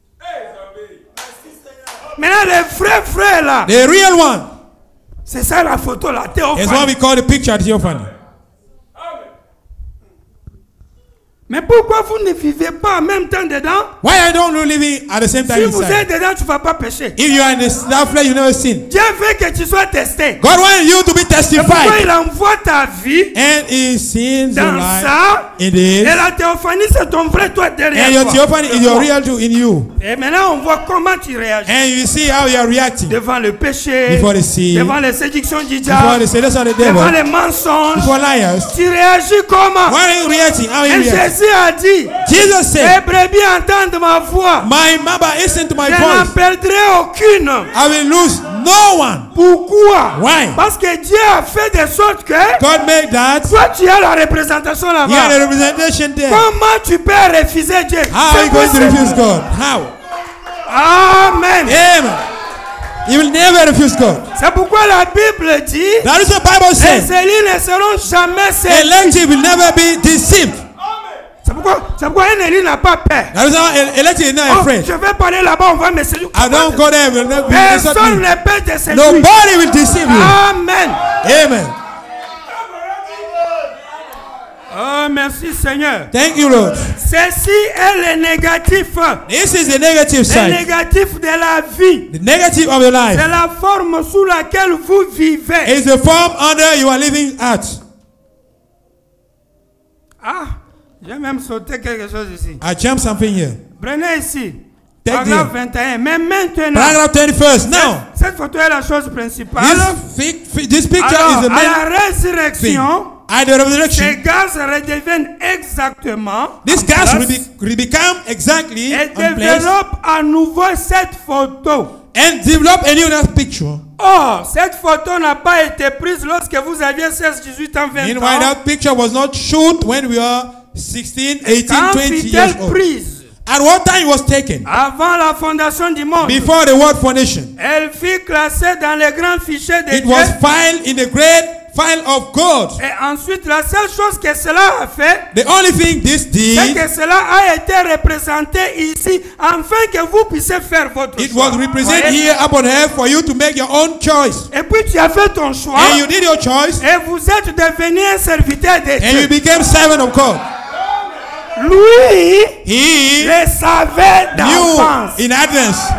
Maintenant les vrais frères là. The real one C'est ça la photo là. is what Théophanie. we call the picture theophany. Mais pourquoi vous ne vivez pas en même temps dedans? Why I don't know living at the same time Si vous êtes inside? dedans, tu ne vas pas pécher. If you are in the that flesh, you never sin. Dieu veut que tu sois testé. God wants you to be C'est pourquoi testified. il envoie ta vie And He sees your dans life ça. in Et this. la théophanie, c'est ton vrai toi derrière And your toi. theophany is your real to in you. Et maintenant, on voit comment tu réagis. And you see how you are reacting Devant le péché, before the sin, devant les séductions du before diable, the seduction of the devant devil, les mensonges. before liars. Tu réagis comment? Why are you reacting? How are you Et reacting? Jésus a dit, Jesus les said, brebis entendent ma voix. my mother listen to my Je n'en voice. perdrai aucune. I will lose no one. Pourquoi? Why? Parce que Dieu a fait de sorte que God made that. toi tu as la représentation He had là-bas. a representation there. Comment tu peux refuser Dieu? How are C'est you going to possible. refuse God? How? Amen. Amen. You will never refuse God. C'est pourquoi la Bible dit, That is what the Bible les says. élus ne seront jamais séduits. Elected will never be deceived. C'est pourquoi, c'est pourquoi un élu n'a pas peur. That is how el- elected is not Oh, afraid. je vais parler là-bas, on va me séduire. I don't go there. Will never will insult Personne me. ne peut te séduire. Nobody will deceive you. Amen. Amen. Oh, merci Seigneur. Thank you, Lord. Ceci est le négatif. This is the negative Le side. négatif de la vie. The negative of your life C'est la forme sous laquelle vous vivez. is the form under you are living at. Ah, j'ai même sauté quelque chose ici. I jumped something here. Prenez ici. Take Paragraphe the vingt et un. Mais maintenant, paragraph twenty-first. Now, cette, cette photo est la chose principale. this, fi- fi- this picture Alors, is the à main la résurrection, thing. At the resurrection, ces gaz redeviennent exactement this en gas place will, be, will become exactly et on place développe à nouveau cette photo. and develop a new picture. Or, cette photo n'a pas été prise lorsque vous aviez seize, dix-huit ans, vingt Meanwhile, ans. that picture was not shoot when we were sixteen, eighteen, Quand twenty years fut-elle old. prise? At what time it was taken? Avant la fondation du monde. Before the world foundation. Elle fut classée dans les grands fichiers de It Dieu. was filed in the great file of God. Et ensuite, la seule chose que cela a fait, The only thing this c'est did, que cela a été représenté ici, afin que vous puissiez faire votre it choix. was represented Voyez? here upon earth for you to make your own choice. Et puis tu as fait ton choix, And you did your choice, et vous êtes devenu un serviteur de and you Dieu. became servant of God. Lui, He le savait d'avance. knew in advance.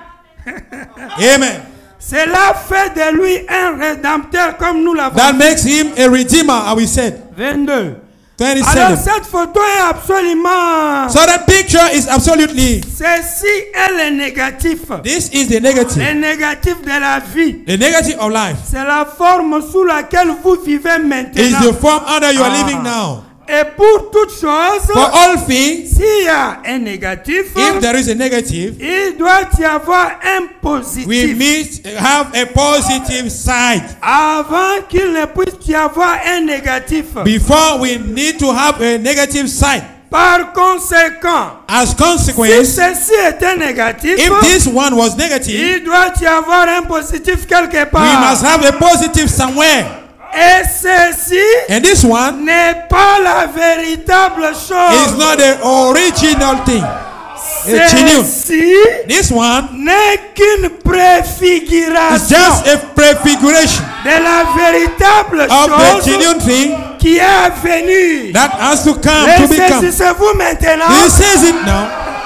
Amen. Cela fait de lui un rédempteur, comme nous l'avons That dit. makes him a redeemer, as we said. vingt-deux. Alors twenty-seven. cette photo est absolument... So that picture is absolutely, Ceci est le négatif. this is the negative. Le négatif de la vie. The negative of life C'est la forme sous laquelle vous vivez is maintenant. the form under you are Ah. living now. Et pour toute chose, For all things, s'il y a un négatif, if there is a negative, il doit y avoir un we positif. must have a positive side. Avant qu'il ne puisse y avoir un négatif. Before we need to have a negative side. Par conséquent, As si consequence, ceci était négatif, if this one was negative, il doit y avoir un positif quelque we part. must have a positive somewhere. Et ceci And this one n'est pas la véritable is chose. not the original thing. A genuine. Ceci This one n'est qu'une is préfiguration just a prefiguration de la véritable of the chose genuine thing qui est venue. that has to come Et to become. saisissez-vous maintenant, He says it now.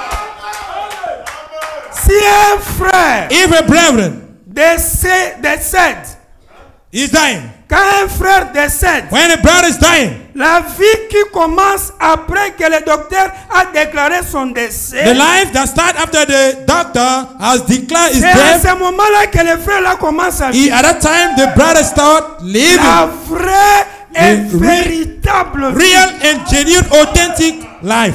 si un frère If a brethren décède, décède, is dying, quand un frère décède, when a brother is dying, la vie qui commence après que le docteur a déclaré son the décès, life that starts after the doctor has declared his c'est à death, ce moment-là que le frère là commence à he, vivre. at that time the brother start living La vraie et The re- véritable vie. real and genuine authentic life.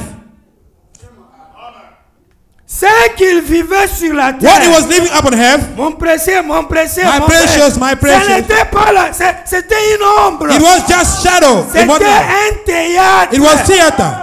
Ce qu'il vivait sur la What he terre. was living upon earth, Mon précieux, mon précieux, My mon precious, frère, my precious. Ce n'était pas là, c'est- c'était une ombre. it was just shadow. It C'était was, un théâtre. it was theater.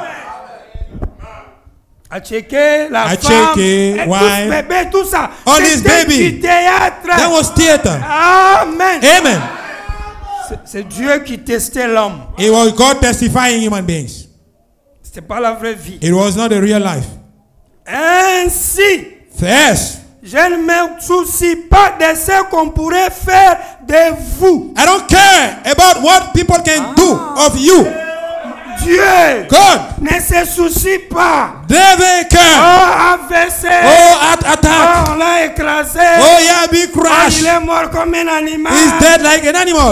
À checker la À femme, checker, et tout wife. ce bébé, tout ça. All this C'était baby. du théâtre. That was theater. Amen. Amen. C'est- C'est Dieu qui testait l'homme. It was God testifying human beings. C'était pas la vraie vie. It was not the real life. Ainsi, Yes. je ne me soucie pas de ce qu'on pourrait faire de vous. I don't care about what people can do of you. Dieu God ne se soucie pas. never Oh, care. A V C. Oh, at attack. Oh, on l'a écrasé. Oh, yeah, be Oh, crushed. il est mort comme un animal. He's dead like an animal.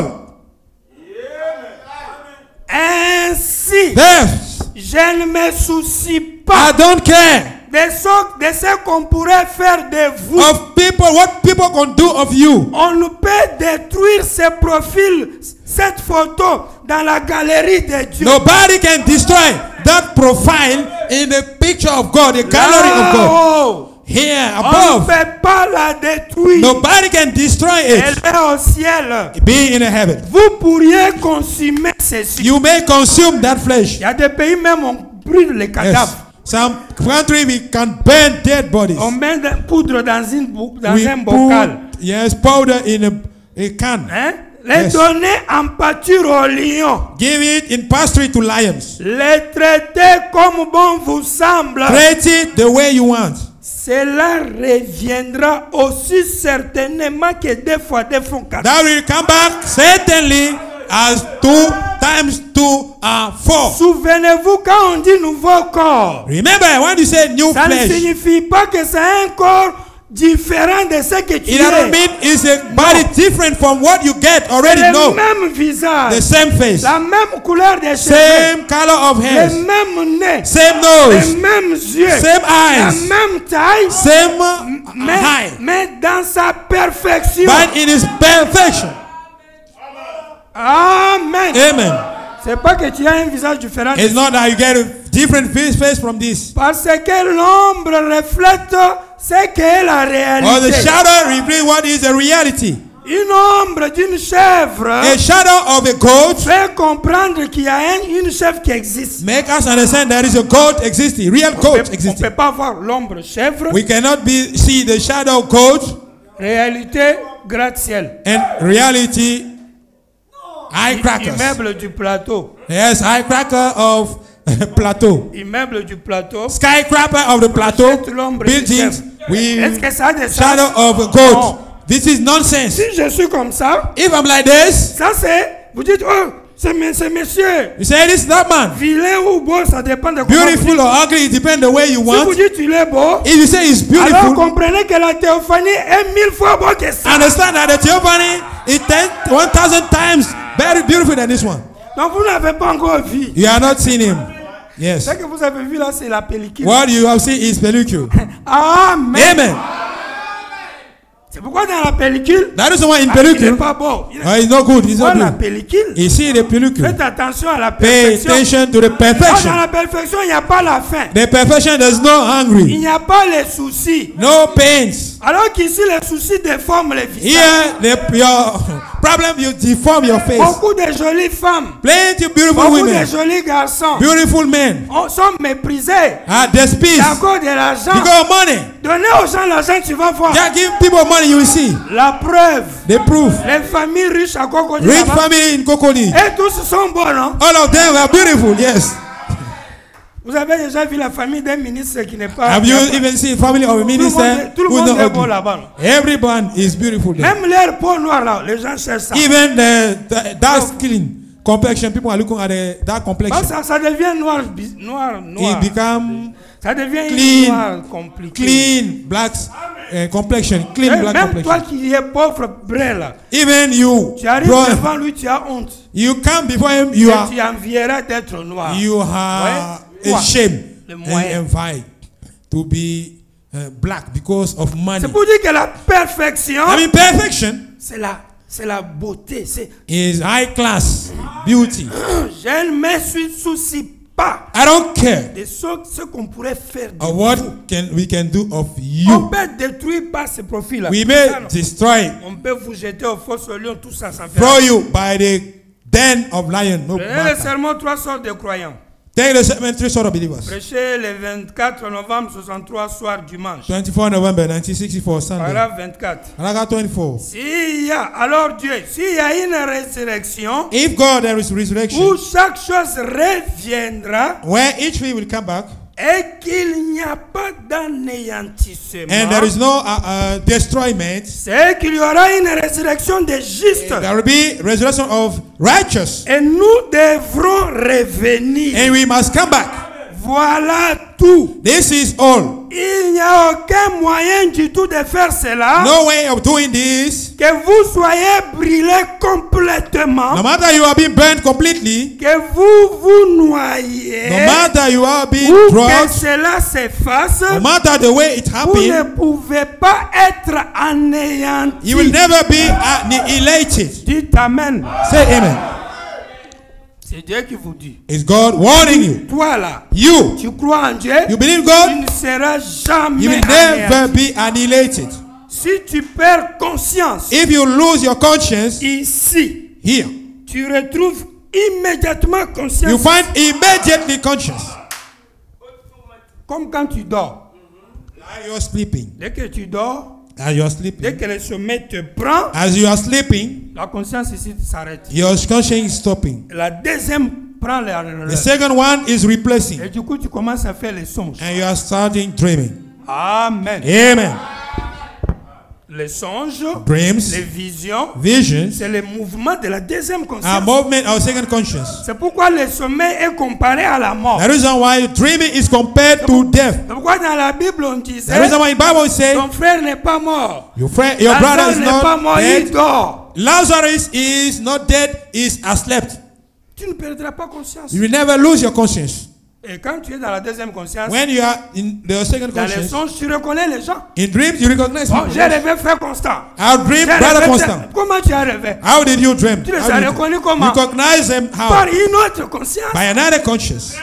Ainsi, Yes. je ne me soucie I pas don't care de ce, de ce qu'on pourrait faire de vous. of people, what people can do of you. On ne peut détruire ce profil, cette photo dans la galerie de Dieu. Nobody can destroy that profile in the picture of God, the gallery of God. Là-haut, Here, on ne above. peut pas la détruire. Nobody can destroy Elle it. est au ciel. Be in heaven. Vous pourriez consommer ceci. You may consume that flesh. Il y a des pays même on brûle les Yes. cadavres. Some country we can burn dead bodies. On met de poudre dans, une, bou- dans We un bocal. put, yes, powder in a, a can. Hein? Les Yes. donner en pâture aux lions. Give it in pasture to lions. Les traiter comme bon vous semble. Treat it the way you want. Cela reviendra aussi certainement que deux fois deux font quatre. That will come back certainly as two times two are four. Souvenez-vous quand on dit nouveau corps. Remember when you say new Ça ne flesh, signifie pas que c'est un corps différent de ce que tu It doesn't es. mean it's a body different from what you get already Le know. même visage, The same face, la même couleur des cheveux, same color of le hairs, même nez, same les nose, mêmes yeux, same la eyes, même taille, same uh, mais, height, mais dans sa perfection. but in his perfection. Amen. Amen. C'est pas que tu as un visage différent. It's not that you get a different face face from this. Parce que l'ombre reflète ce qu'est la Or the réalité. shadow reveals what is the reality. Une ombre d'une chèvre A shadow of a goat fait comprendre qu'il y a un- une chèvre qui existe. make us understand there is a goat existing, real On goat ne peut existing. pas voir l'ombre chèvre, We cannot be see the shadow goat réalité gratte-ciel. and reality eye crackers. Immeuble du plateau. Yes, eye cracker of plateau. Immeuble du plateau. Skyscraper of the plateau. Jette l'ombre du Buildings chèvre. Est-ce with que ça a des shadow sens? of a Non. goat. This is nonsense. Si je suis comme ça, If I'm like this, ça c'est, vous dites, oh, c'est m- c'est monsieur. you say this is that man. Vilain ou beau, ça dépend de comment vous Beautiful dites. or ugly, it depends the way you Si vous want. dites il est beau, If you say it's alors beautiful, comprenez que la théophanie est mille fois beau que ça. understand that the theophany is ten, one thousand times very beautiful than this one. Donc vous n'avez pas encore vu. You are not seen him. Yes. Ce que vous avez vu là, c'est la pellicule. What you have seen is pellicule. Amen. Amen. C'est pourquoi dans la pellicule, That is the one in ah, il n'est pellicule. pas beau. Il est- Oh, it's not good. It's Voilà not la good. pellicule. You see the pellicule. Faites attention à la Pay perfection. attention to the Oh, perfection. dans la perfection, il n'y a pas la faim. The perfection does not Il hungry. n'y a pas les soucis. No pains. Alors qu'ici, les soucis déforment les visages. Here, the, your problem, you deform your face. Beaucoup de jolies femmes, Plenty of beautiful beaucoup de women, jolis garçons beautiful men on- sont méprisés are à despised cause de l'argent. because of money. Donnez aux gens l'argent, tu vas voir. Just give people money, you will see. La preuve, The proof. les familles riches à Cocody, Rich là-bas, family in Cocody. et tous sont bons, non? All of them are beautiful, yes. Vous avez déjà vu la famille d'un ministre qui n'est pas... Have qui you a pas- even seen family of a tout le minister monde, tout le who's monde not est beau ugly? là-bas. non? Everyone is beautiful there. Même leur peau noire là, les gens cherchent ça. Even the, the dark skin complexion, people are looking at the dark Bah, complexion. ça, ça devient noir, bi- noir, noir. It become Ça devient clean, une noir compliqué. clean black uh, complexion, clean Eh, black même toi complexion. qui es pauvre, brun là, Even you, tu arrives bro, devant lui, tu as honte. you come before him, you Et are tu envieras d'être noir. you are Ouais. ashamed Le and moyen. envied to be uh, black because of money. C'est pour dire que la perfection, I mean, perfection c'est la, c'est la beauté. C'est, is high class beauty. je ne me suis soucie pas I don't care de ce, ce qu'on pourrait faire de of vous. what can we can do of On you. peut détruire par ce profil-là. We Ça, may non. destroy, On peut vous jeter au faux au lion, tout ça sans faire. throw you by the den of lion. No Prenez le matter. serment trois sortes de croyants. Take the cemetery sort of believers. Prêchez le vingt-quatre novembre soixante-trois soir dimanche. twenty-four November nineteen sixty-four Sunday. Paragraphe vingt-quatre. Paragraph twenty-four. S'il y a, alors Dieu, s'il y a une résurrection If God there is resurrection, où chaque chose reviendra where each tree will come back, et qu'il n'y a pas d'anéantissement, and there is no uh, uh, destroyment, c'est qu'il y aura une résurrection des justes. there will be resurrection of righteous, Et nous devrons revenir. and we must come back. Voilà tout. This is all. Il n'y a aucun moyen du tout de faire cela. No way of doing this. Que vous soyez brûlés complètement. No matter you are being burned completely, Que vous vous noyez. no matter you are being Ou que drowned, cela s'efface. no matter the way it Vous ne happened, pouvez pas être anéantis. you will never be annihilated. Dites Amen. Say amen. C'est Dieu qui vous dit. It's God warning you. Toi là, You, tu crois en Dieu. you believe Tu God, ne seras jamais you will anéanti. never be annihilated. Si tu perds conscience If you lose your conscience ici, here, tu retrouves immédiatement you conscience. find immediately conscience. Comme quand tu dors. While you're sleeping, Dès que tu dors, as you're dès sleeping, que le sommeil te prend, as you are sleeping, la conscience ici s'arrête. your conscience is stopping. La deuxième prend le relais. The second one is replacing, Et du coup, tu commences à faire les songes. and you are starting dreaming. Amen. Amen. Les songes, dreams, les visions, visions, c'est le mouvement de la deuxième are conscience. movement of second conscience. C'est pourquoi le sommeil est comparé à la mort. The reason why dreaming is compared to death. C'est pourquoi dans la Bible on The disait, reason why the Bible says ton frère n'est pas mort. your friend, your brother Lazare is n'est pas not mort, il dead. dort. Lazarus is not dead, is asleep. Tu ne perdras pas conscience. You will never lose your conscience. Et quand tu es dans la deuxième conscience, When you are in the second dans les conscience, songes, tu reconnais les gens. in dreams you recognize Oh, people. j'ai rêvé frère Constant. Our dream, J'ai brother rêvé Constant. tel- Comment tu as rêvé? How did you dream? Tu les How as did reconnus you comment? recognize them? Par How? une autre conscience. By another conscience.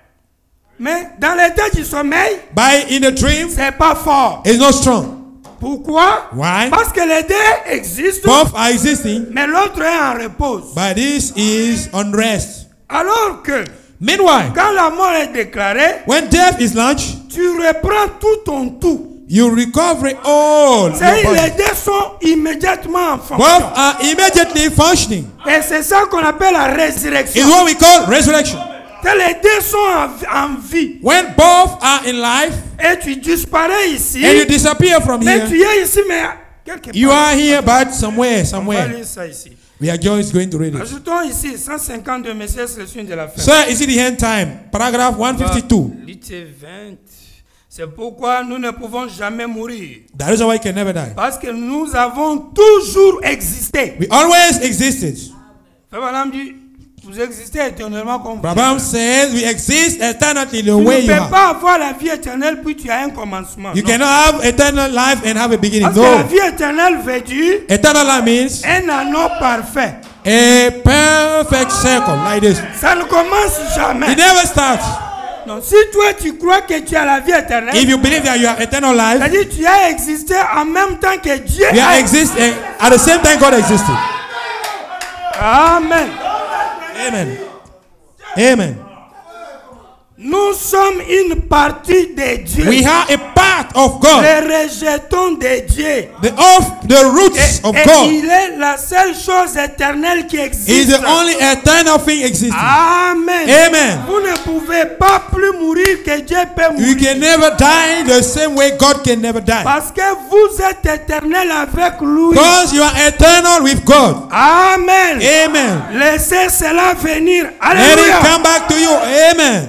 Mais dans l'état du sommeil, By in the dream, c'est pas fort. it's not strong. Pourquoi? Why? Parce que les deux existent, Both are existing, mais l'autre est en repos. but this is unrest. Alors que Meanwhile, quand la mort est déclarée, when death is launched, tu reprends tout ton tout. you recover all. C'est Your les body. deux sont immédiatement en Both fonction. are immediately functioning. Et c'est ça qu'on appelle la résurrection. It's what we call resurrection. Que les deux sont en, en vie. When both are in life Et tu disparais ici. and you disappear from Mais tu here, es ici, mais quelque you part. are here, but somewhere, On va somewhere. lire ça ici. We are just going to read it. Ajoutons ici cent cinquante-deux, mais c'est le signe de la fin. Sir, is it the end time? Paragraph one fifty-two. Littée vingt. C'est pourquoi nous ne pouvons jamais mourir. That is why we can never die. Parce que nous avons toujours existé. We always existed. Frère Branham dit, vous existez éternellement comme vous. Brabham says we exist eternally the Tu way ne you peux are. pas avoir la vie éternelle puis tu as un commencement. You Non. cannot have eternal life and have a beginning. Parce que la No. vie éternelle veut dire Eternal life means un anneau parfait. a perfect circle like this. Ça ne commence jamais. It never starts. Non, si toi tu crois que tu as la vie éternelle, If you believe that you have eternal life, c'est-à-dire tu as existé en même temps que Dieu you a are exist eh, at the same time God existed. Amen. Amen. Amen. Nous sommes une partie de Dieu. We are a part of God. Les rejetons de Dieu. The of the roots Et, of et God il est la seule chose éternelle qui is existe. the only eternal thing existing. Amen. Amen. Vous ne pouvez pas plus mourir que Dieu peut You mourir. can never die the same way God can never die. Parce que vous êtes éternel avec lui. Because you are eternal with God. Amen. Amen. Laissez cela venir. Let it Alléluia. come back to you. Amen.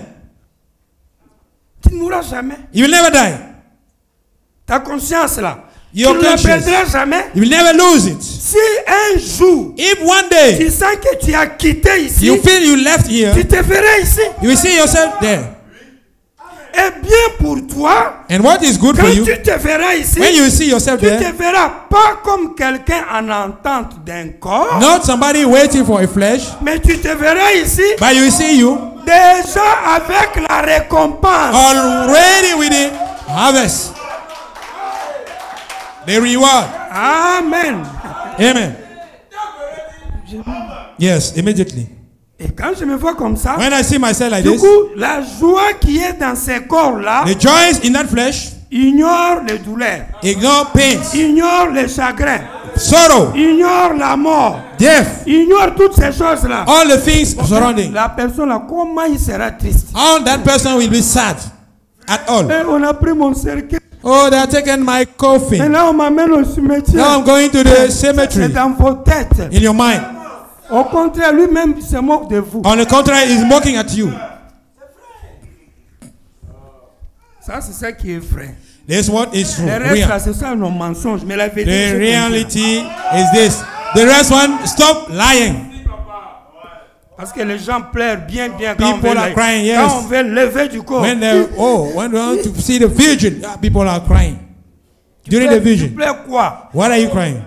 Tu ne mourras jamais. You will never die. Ta conscience là. Your tu ne la conscience. perdras jamais. You will never lose it. Si un jour If one day tu sens que tu as quitté ici, you feel you left here, tu te verrais ici. you will see yourself there. Et bien pour toi, And what is good quand for you, tu te verras ici, when you see yourself tu te there, verras pas comme quelqu'un en entente d'un corps, not somebody waiting for a flesh, mais tu te verras ici but you will see you déjà avec la récompense. already with the harvest, the reward. Amen. Amen. Yes, immediately. Et quand je me vois comme ça, When I see myself like du this, coup, la joie qui est dans ces corps-là the joys in that flesh ignore les douleurs, ignore pains, ignore les chagrins, sorrow, ignore la mort, death, ignore toutes ces choses-là. all the things surrounding. La personne là, comment il sera triste? All that person will be sad at all. Et on a pris mon cercueil. Oh, they are taking my Et coffin. là, on m'amène au cimetière. Now I'm going to the C'est cemetery. dans vos têtes. In your mind. Au contraire, lui-même il se moque de vous. On the contrary, he's mocking at you. Ça, c'est ça qui est vrai. This what is true. Le reste, là, Real. c'est ça nos mensonges. Mais la vérité, The c'est reality is this. The rest one, stop lying. parce que les gens pleurent bien, bien quand, on People veut, are le- crying, yes. quand on veut lever du corps. When they oh, when they want to see the vision, yeah, people are crying. During the Tu vision, pleures quoi? what are you crying?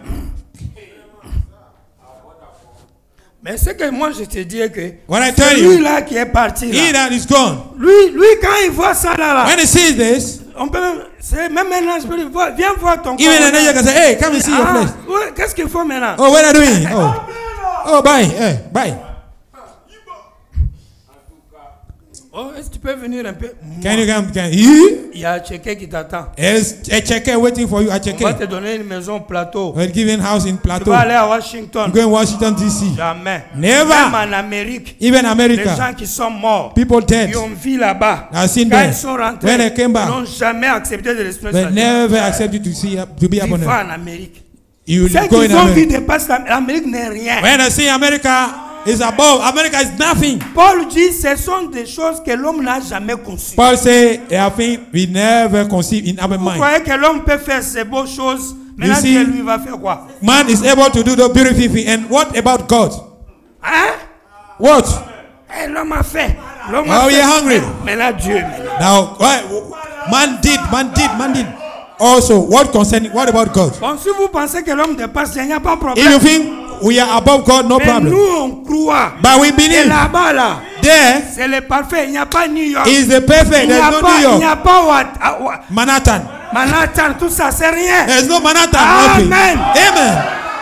Mais c'est que moi, je te dis que What I tell c'est you, lui là qui est parti he là. that is gone. Lui, lui, quand il voit ça là, là When he sees this, on peut même, c'est même maintenant, je peux dire, vois- viens voir ton corps. even an angel can say, "Hey, come and see your Ah, flesh." ouais, qu'est-ce qu'il faut maintenant? Oh, what are you doing? Oh, oh, bye, hey, bye. Oh, est-ce que tu peux venir un peu? Can you come? Can you? Il y a quelqu'un qui t'attend. There's a checker waiting for you at On va checker. te donner une maison plateau. We're giving house in Tu Plateau. vas aller à You Washington. go in Washington D C. Jamais. Never. Même en Amérique, Even les America. gens qui sont morts, People dead. qui ont vu là-bas, I've seen quand them. ils sont rentrés, When they came back. ils n'ont jamais accepté de rester They never accept you to see to be upon vivre them. en Amérique. You Ceux will go in qui ont vu America. dépassent l'Amérique n'est rien. When I see America is above, America is nothing. Paul dit ce sont des choses que l'homme n'a jamais conçues. Paul say, I think we never conceive in our Vous mind. croyez que l'homme peut faire ces beaux choses? Maintenant, see- Dieu lui va faire quoi? Man is able to do the beautiful thing. And what about God? Hein? What? Eh, l'homme a fait. L'homme Oh, a we fait. are hungry. Maintenant, Dieu. maintenant. Now, why- man did, man did, man did. Also, what concerning? What about God? Bon, si vous pensez que l'homme dépasse, il n'y a pas de If you problème. think we are above God, no Mais problem. nous, on croit. But we Et believe là-bas, là, there c'est le parfait. Il n'y a pas New York. is the perfect. Il n'y a There's no pas, New il n'y York, a pas Wat- ah, Wa- Manhattan. Manhattan, tout ça, c'est rien. There's no Manhattan. Amen. Nothing. Amen.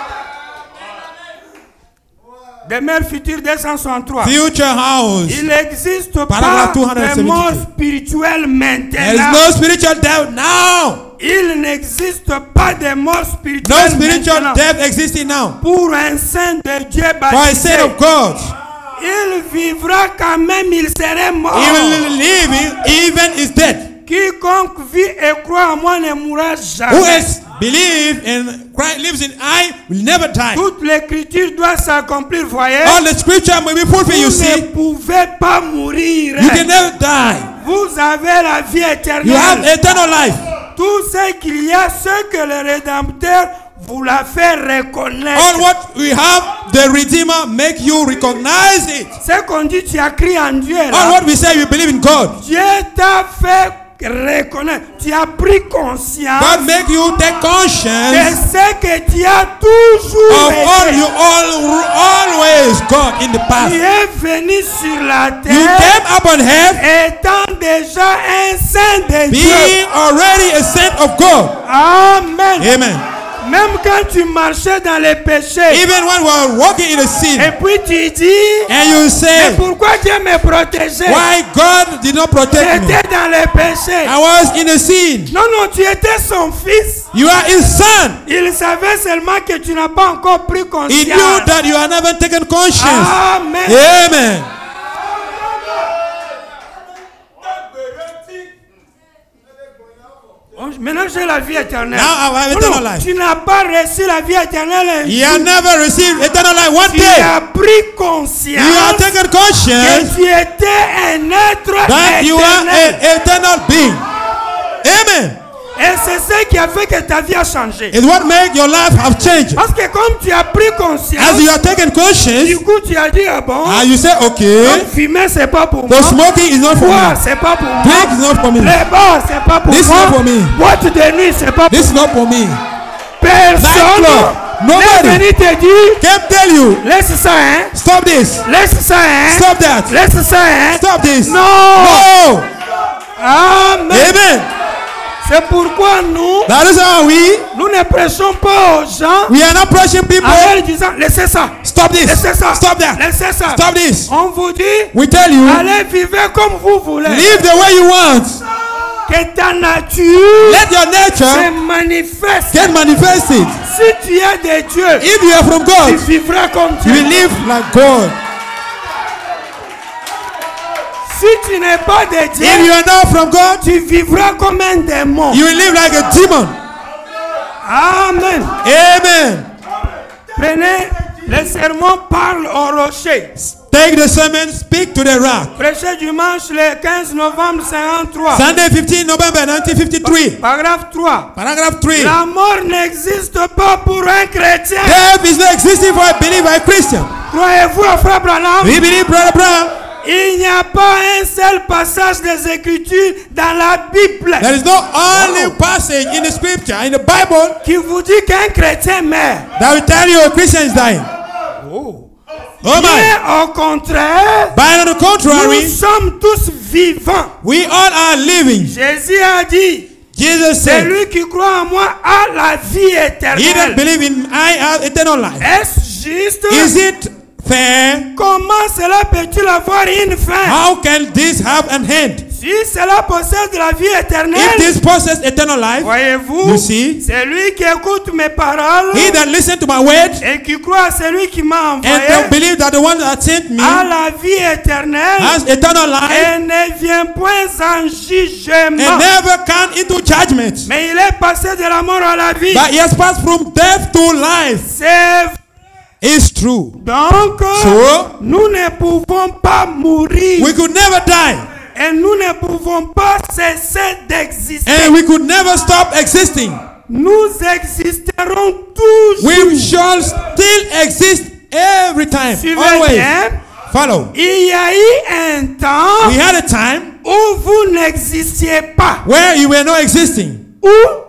Demeure future deux cent soixante-trois. Future house. Il n'existe pas Paragraphe two hundred de seventy-two. mort spirituelle There's maintenant. no spiritual death now. Il n'existe pas de mort No spirituelle spiritual maintenant. death existing now. Pour un saint de Dieu For a baptisé, son of God, il vivra quand même, il serait mort. he will live even is dead. Quiconque vit et croit en moi ne mourra Who jamais. has believed and Christ lives in I will never die. Toute l'écriture doit s'accomplir, voyez. All the scripture may be fulfilled, you Vous ne see. pouvez pas mourir. You can never die. Vous avez la vie You have éternelle. eternal life. Tout ce qu'il y a, ce que le Rédempteur vous l'a fait reconnaître. All what we have, the Redeemer make you recognize it. Ce qu'on dit, tu as crié en Dieu. All Là. what we say, we believe in God. Dieu t'a fait reconnaître. Tu as pris conscience God make you take de conscience ce que tu as toujours of all été. you all always got in the Tu past. es venu sur la You terre came upon earth étant déjà un saint de Dieu. being already a saint of God. Amen. Amen. Même quand tu marchais dans les péchés Even when we are walking in the sin, et puis tu dis, and you mais say, pourquoi Dieu me protégeait? why God did not protect me? J'étais dans les péchés. I was in the sin. Non, non, tu étais son fils. You are his son. Il savait seulement que tu n'as pas encore pris He conscience. knew that you have never taken conscience. Amen. Amen. Oh, maintenant j'ai la vie éternelle. Now I have Non, eternal non, life. tu n'as pas reçu la vie éternelle un You jour. have never received eternal life one Tu day. as pris conscience You have taken que conscience tu étais un être that you are éternel. an eternal being. Amen. Et c'est ce qui a fait que ta vie a changé. It's what make your life have changed. Parce que comme tu as pris conscience, As you have taken du conscience, coup tu as dit, ah bon, and you say, okay, donc fumer c'est pas pour the moi. smoking is not for Boire me. c'est pas pour moi. Drink is not for me. Les bars c'est pas pour This is moi. not for me. Boîte de nuit c'est pas pour This is not for me. personne. Nightclub, nobody. n'est venu te dire, Can't tell you. laisse ça hein. Stop this. Laisse ça hein. Stop that. Laisse ça hein. Stop this. Non. No. Amen. Amen. C'est pourquoi nous, That is how we nous ne prêchons pas aux gens we are not pressing people. en leur disant, laissez ça. Stop this. Laissez ça. Stop that. Laissez ça. Stop this. On vous dit, We tell you, allez vivre comme vous voulez. live the way you want. Que ta nature Let your se nature manifeste. get manifested. Si tu es de Dieu, If you are from tu God, vivras comme you Dieu. will live like God. Si tu n'es pas de If you Dieu, are not from God, tu vivras comme un démon. you will live like a demon. Amen. Amen. Prenez le sermon, parle au rocher. Take the sermon, speak to the rock. Prêchez dimanche le quinze novembre cinquante-trois. Sunday, fifteenth November nineteen fifty-three. Paragraphe trois. Paragraph three. La mort n'existe pas pour un chrétien. Death is not existing for a believer, a Christian. Croyez-vous à Frère Branham? We believe, Brother Brown, Il n'y a pas un seul passage des Écritures dans la Bible there is no only passage in the scripture, in the Bible, qui vous dit qu'un chrétien meurt. that will tell you a Christian is dying. Oh. Oh my. Bien au contraire, But on the nous contrary, sommes tous vivants. we all are living. Jésus a dit, Jesus said, celui qui croit en moi a la vie he that éternelle. believe in I have eternal life. Est-ce juste? Is it fair, comment cela peut-il avoir une fin? how can this have an end? Si cela possède la vie If éternelle, this possess eternal life, voyez-vous, you see, c'est lui qui écoute mes paroles he that listen to my word et qui croit à celui qui m'a and envoyé don't believe that the one that sent me à la vie éternelle has eternal life et ne vient point en and jugement. never come into judgment, Mais il est passé de la mort à la vie. but he has passed from death to life. C'est It's true. donc So, nous ne pouvons pas mourir we could never die et nous ne pouvons pas cesser d'exister. and we could never stop existing. Nous existerons toujours. We shall still exist every time, Suivez always. bien. Follow. Il y a eu un temps We had a time où vous n'existiez pas, where you were not existing, où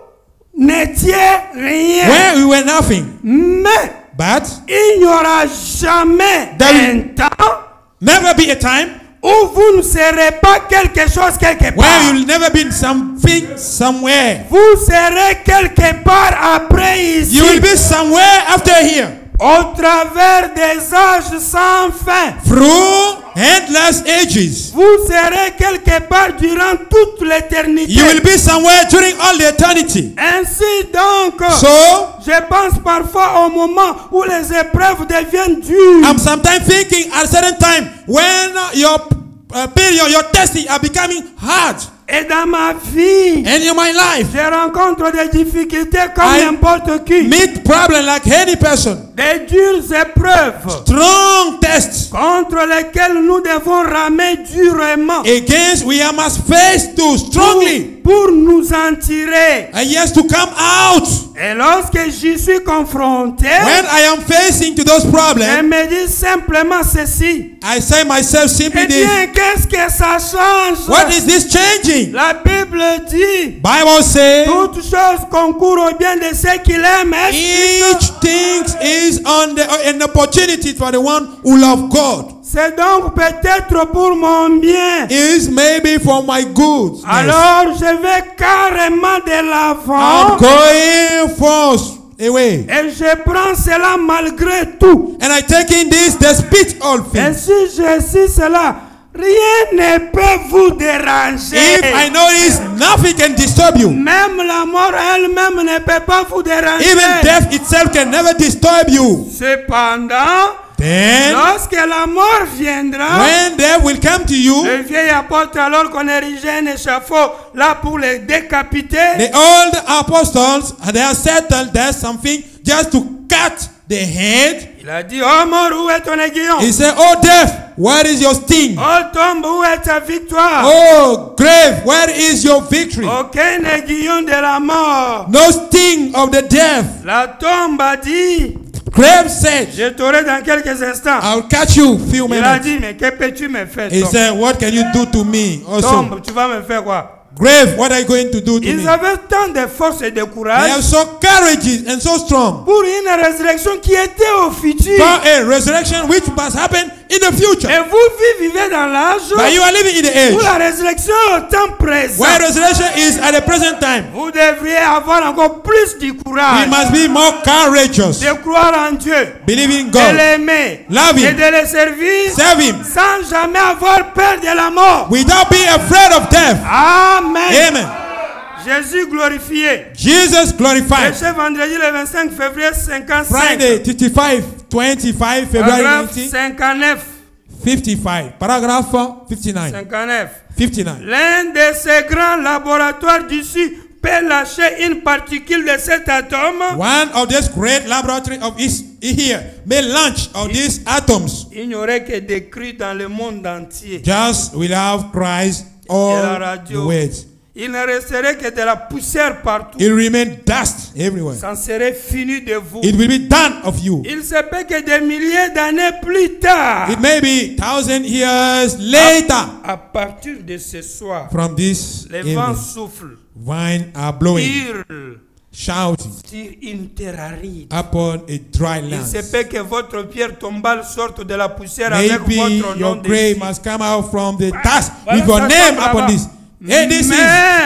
n'étiez rien. where we were nothing. Mais But il n'y aura jamais There will- un temps never be a time où vous ne serez pas quelque chose quelque where part. you'll never be something somewhere. Vous serez quelque part après ici. You will be somewhere after here. Au travers des âges sans fin. Through endless ages. Vous serez quelque part durant toute l'éternité. You will be somewhere during all the eternity. Ainsi donc, So, je pense parfois au moment où les épreuves deviennent dures. I'm sometimes thinking at a certain time when your uh, period, your testing are becoming hard. Et dans ma vie, And in my life, je rencontre des difficultés comme I n'importe qui. meet problems like any person. Des dures épreuves Strong tests contre lesquelles nous devons ramer durement against we must face to strongly. pour, pour nous en tirer. And yes, to come out. Et lorsque j'y suis confronté, When I am facing to those je problems, me dis simplement ceci. I say myself simply Eh this. bien, qu'est-ce que ça change? What is this changing? La Bible dit, Bible says toute chose concourt au bien de ceux qui l'aiment. each thing is on the, an opportunity for the one who love God. C'est donc peut-être pour mon bien. Is maybe for my good. Alors, je vais carrément de l'avant. I'm going first away. Et je prends cela malgré tout. And I take in this despite all Et things. si je sais cela, rien ne peut vous déranger. If I notice nothing can disturb you. Même la mort elle-même ne peut pas vous déranger. Even death itself can never disturb you. Cependant, Then lorsque la mort viendra, when death will come to you, le vieil apôtre, alors qu'on érigeait un échafaud là pour les décapiter, the old apostles, they have settled there's something just to cut the head. il a dit, oh mort, où est ton aiguillon? He said, oh death, where is your sting? Oh tombe, où est ta victoire? Oh grave, where is your victory? Aucun aiguillon de la mort. No sting of the death. La tombe a dit, Grave said, je t'aurai dans quelques instants. I'll catch you few Il a minutes. dit, mais que peux-tu me faire, He tombe? said, what can you do to me also? Tombe, tu vas me faire quoi? Grave, what are you going to do to Ils me? avaient tant de force et de They courage are so courageous and so strong pour une résurrection qui était au futur. for a resurrection which must happen in the future. Et vous vi- vivez dans l'âge But you are living in the où age la résurrection est au temps présent. where resurrection is at the present time. Vous devriez avoir encore plus de We courage must be more courageous, de croire en Dieu, believing de God, l'aimer love et Him, de le servir serve Him, sans jamais avoir peur de la mort. without being afraid of death. Amen. Amen. Jésus glorifié. Jesus glorified. Ce vendredi le vingt-cinq février cinquante-cinq. Friday, fifty-five, twenty-five, February Paragraphe nineteen cinquante-neuf. fifty-five. Paragraph fifty-nine. cinquante-neuf. fifty-nine. L'un de ces grands laboratoires d'ici peut lâcher une particule de cet atome. One of this great laboratory of is here may launch of these atoms. Il n'y aurait que des cris dans le monde entier. Just will have Christ Et la all the radio. words. Il ne resterait que de la poussière partout. It will remain dust everywhere. Ça serait fini de vous. It will be done of you. Il se peut que des milliers d'années plus tard, It may be thousand years later à partir de ce soir, from this les vents evening, soufflent, wine are blowing, hurlent shouting sur une terre aride. upon a dry Il land. se peut que votre pierre tombale sorte de la poussière avec Maybe votre nom your grave dessus. must come out from the dust Voilà, with your ça name tombe upon là-bas. this. And this is Mais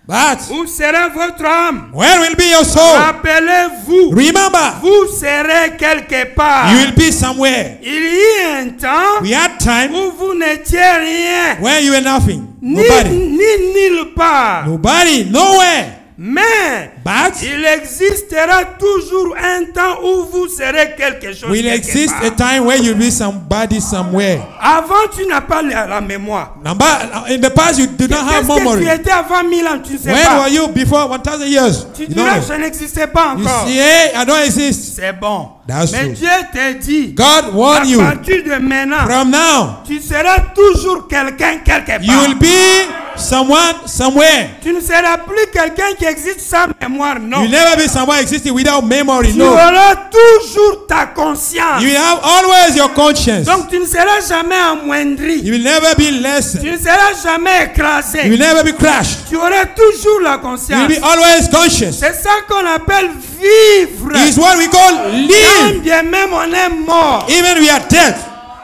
But Où sera votre âme? where will be your soul? Rappelez-vous, Remember, vous serez quelque part. you will be somewhere. Il y a un temps We had time où vous n'étiez rien, where you were nothing. ni, Nobody. ni nulle part. Nobody. Nowhere. Mais But il existera toujours un temps où vous serez quelque chose. will quelque exist part. a time where you'll be somebody somewhere. Avant, tu n'as pas la, la mémoire. Number, in the past, you did not have Qu'est-ce que memory. tu étais avant mille ans? Tu ne sais Where pas. were you before one thousand years? Tu You diras, don't know. je n'existais pas You encore. see, hey, I don't exist. C'est bon. That's Mais true. Dieu te dit, God warned à you. partir de maintenant, From now, tu seras toujours quelqu'un quelque part. you will be someone somewhere. Tu ne seras plus quelqu'un qui existe sans mémoire, non. You'll never be someone existing without memory. Tu No. auras toujours ta conscience. You will have always your conscience. Donc tu ne seras jamais amoindri. You will never be Tu lessened. ne seras jamais écrasé. You will never be crushed. Tu auras toujours la You conscience. will be always conscious. C'est ça qu'on appelle vivre. It's what we call Quand live. bien même on est mort. Even we are dead.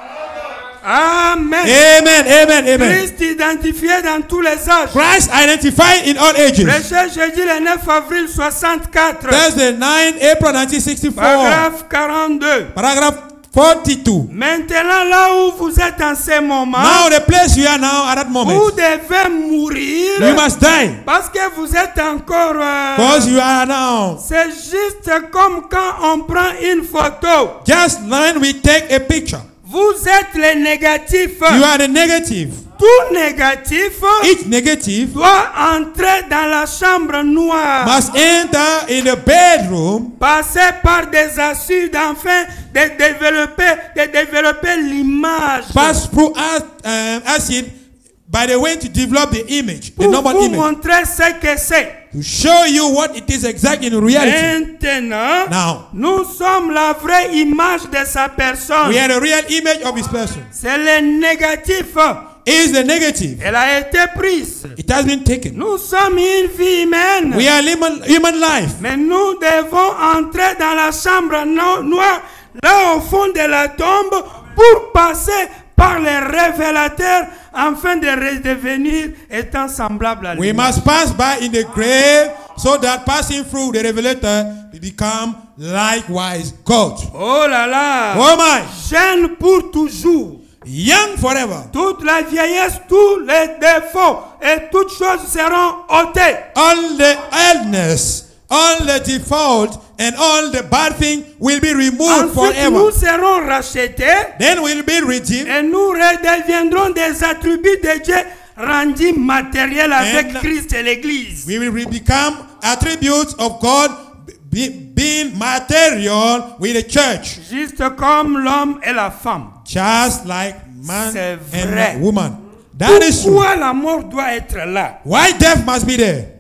Amen. Amen. Amen. Amen. Christ identifié dans tous les âges. Christ identified in all ages. Prêché jeudi le neuf avril soixante-quatre. Thursday, nine April nineteen sixty-four. Paragraphe quarante-deux. Paragraph forty-two. Maintenant, là où vous êtes en ce moment, Now the place you are now at that vous moment. devez mourir You must die. parce que vous êtes encore... euh, Because you are now. c'est juste comme quand on prend une photo. Just when we take a picture. Vous êtes les négatifs. You are the negative. Tout négatif Each negative doit entrer dans la chambre noire. must enter in the bedroom, Passer par des astuces afin de développer, de développer l'image. pass through ac- um, acid by the way to develop the image, the Pour normal vous image, montrer ce que c'est. to show you what it is exactly in reality. Maintenant, Now, nous sommes la vraie image de sa personne. we are the real image of his person. C'est le négatif. Is the negative. Elle a été prise. It has been taken. Nous sommes une vie humaine. We are human, human life. Mais nous devons entrer dans la chambre no- noire, là au fond de la tombe, pour passer par les révélateurs afin de redevenir étant semblable à lui. We must pass by in the grave so that passing through the revelator we become likewise God. Oh là là! Oh my, Jeune pour toujours. young forever. Toute la vieillesse, tous les défauts et toutes choses seront ôtées. All the illness, all the default, and all the bad thing will be removed Ensuite, nous forever. serons rachetés Then we'll be redeemed, et nous redeviendrons des attributs de Dieu rendus matériels avec And Christ et l'Église. we will re- become attributes of God, be- being material with the church, Juste comme l'homme et la femme. just like man C'est vrai. and woman. That is true. Pourquoi la mort doit être là? Why death must be there?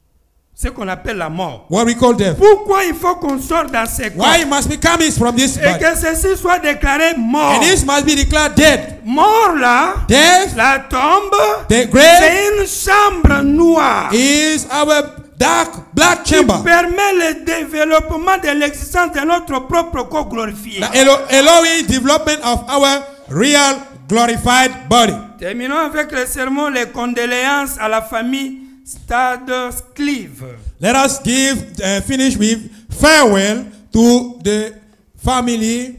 Ce qu'on appelle la mort. What we call death. Pourquoi il faut qu'on sorte dans ces corps? Why it must be coming from this Et body. que ceci soit déclaré mort. And this must be declared dead. Mort là, Death, la tombe, the grave c'est une chambre noire is our dark black qui chamber, permet le développement de l'existence de notre propre corps glorifié. the allo- allowing development of our real glorified body. Terminons avec le sermon, les condoléances à la famille Stade Clive. Let us give uh, finish with farewell to the family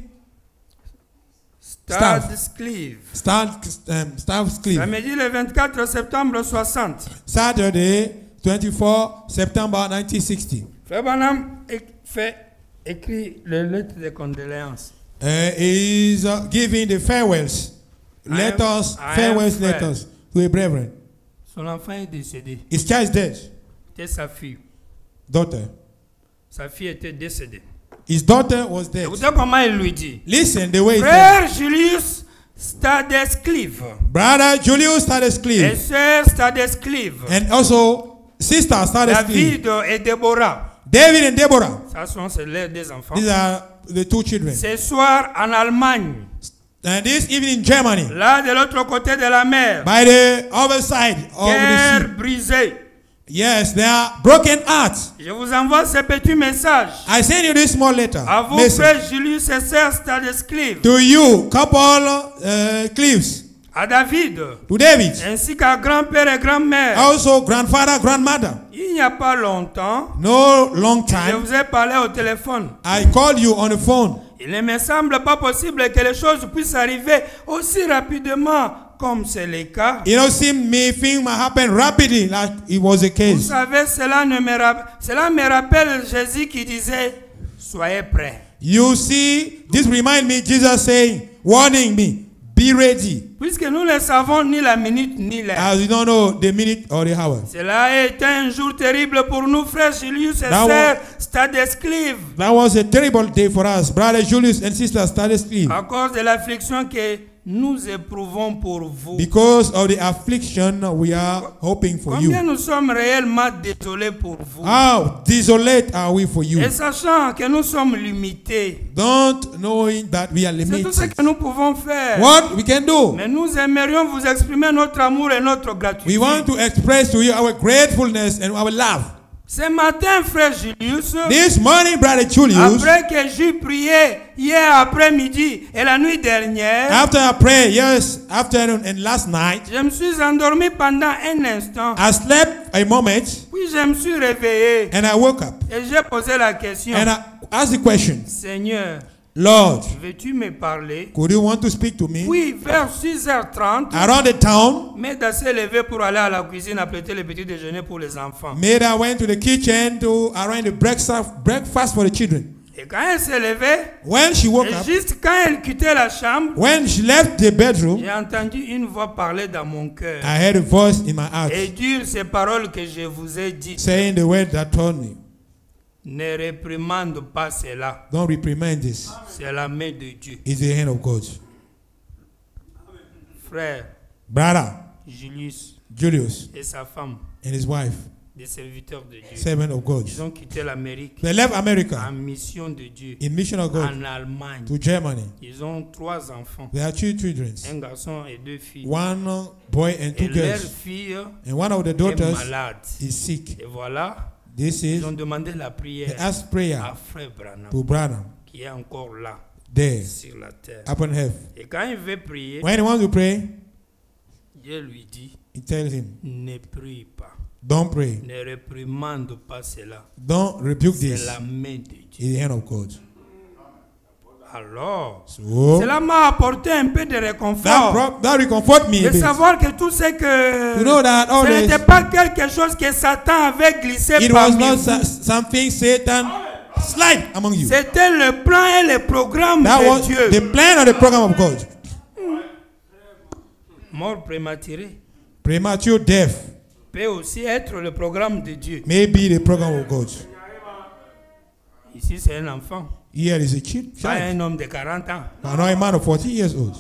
Stade Staff. Clive. Stan um, Staff Cliff. Samedi le vingt-quatre septembre soixante. Saturday, twenty-four September nineteen sixty. Frère Branham é- fait écrit les lettres de condoléances. Uh, is uh, giving the farewells, I am- letters, I am farewells Fred. letters to a brethren. Son enfant est décédé. His child is dead. C'était sa fille. Daughter. Sa fille était décédée. His daughter was dead. Écoutez comment il lui dit. Listen the way he said. Frère Julius Stadesclive Brother Julius et Stadescliff sœur Stadesclive, and also sister Stadescliff. David et Déborah. David and Deborah. Ça sont c'est leurs deux enfants. These are the two children. Ce soir en Allemagne, And this evening in Germany, là de l'autre côté de la mer, by the other side of the guerre sea. brisée. Yes, they are broken hearts. Je vous envoie ce petit message I send you this small letter. à vous, Message. frère Julius et sœur Stadesclive. To you, couple uh, Cliffs. à David, to David, ainsi qu'à grand-père et grand-mère. also grandfather, grandmother. Il n'y a pas longtemps, No long je time, vous ai parlé au téléphone. I called you on the phone. Il ne me semble pas possible que les choses puissent arriver aussi rapidement comme c'est le cas. You know, see me things might happen rapidly, like it was the Vous case. savez, cela, ne me, rap- cela me rappelle Jésus qui disait, soyez prêts. You see, this remind me Jesus saying, warning me, be ready. Puisque nous ne savons ni la minute ni l'heure. As you don't know the minute or the hour. Cela a été un jour terrible pour nous, frères Julius et That sœurs Stadesclive, That was a terrible day for us, brother Julius and sister Stadesclive, à cause de l'affliction que nous éprouvons pour vous. because of the affliction we are hoping for you. Combien nous sommes réellement désolés pour vous. How desolate are we for you? Et sachant que nous sommes limités, Don't knowing that we are c'est tout ce limited. que nous pouvons faire. What we can do? Mais nous aimerions vous exprimer notre amour et notre We gratitude. want to express to you our gratefulness and our love. Ce matin, frère Julius, This morning, brother Julius, après que j'ai prié hier après-midi et la nuit dernière, after I prayed, yes, afternoon and last night, je me suis endormi pendant un instant. I slept a moment Puis je me suis réveillé and I woke up et j'ai posé la question. and I asked the question, Seigneur, Lord, veux-tu me parler? could you want to speak to me? Puis vers six heures trente, Around the town, Meda s'est levé pour aller à la cuisine apprêter le petit déjeuner pour les enfants. Maida went to the kitchen to arrange the breakfast, breakfast for the children. Et quand elle s'est levée, When she woke et up, juste quand elle quittait la chambre, when she left the bedroom, j'ai entendu une voix parler dans mon cœur I heard a voice in my heart et dire ces paroles que je vous ai dites. saying the word that told me, Ne réprimande pas cela. don't reprimand this. C'est la main de Dieu. It's the hand of God. Frère Brother Julius Julius et sa femme, and his wife, des serviteurs de Dieu, servant of God, ils ont quitté l'Amérique they left en America mission de Dieu in mission of God en Allemagne. to Germany. Ils ont trois enfants, They have two children, un garçon et deux filles. one boy and Et two leur girls, fille and one of the est daughters malade. is sick. Et voilà, This is ils ont demandé la they prière ask à prayer Frère Branham, to Branham qui est encore là, there sur la terre. upon earth. Et quand il veut prier, When he wants to pray, Dieu lui dit, he tells him, ne prie pas, don't pray, ne réprimande pas cela. don't rebuke C'est this. la main de Dieu. It's the hand of God. Alors, So cela m'a apporté un peu de that, réconfort. pro- that reconfort me a De bit. savoir que tout ce que You know that all ce this, n'était pas quelque chose que Satan avait glissé it was parmi not vous. sa- something Satan slide among you. C'était le plan et le programme That de was Dieu. the plan of the program of God. Mort prématurée Premature death peut aussi être le programme de Dieu. may be the program of God. Ici, c'est un enfant, Here is a child, pas child, un homme de quarante ans. but not a man of forty years old.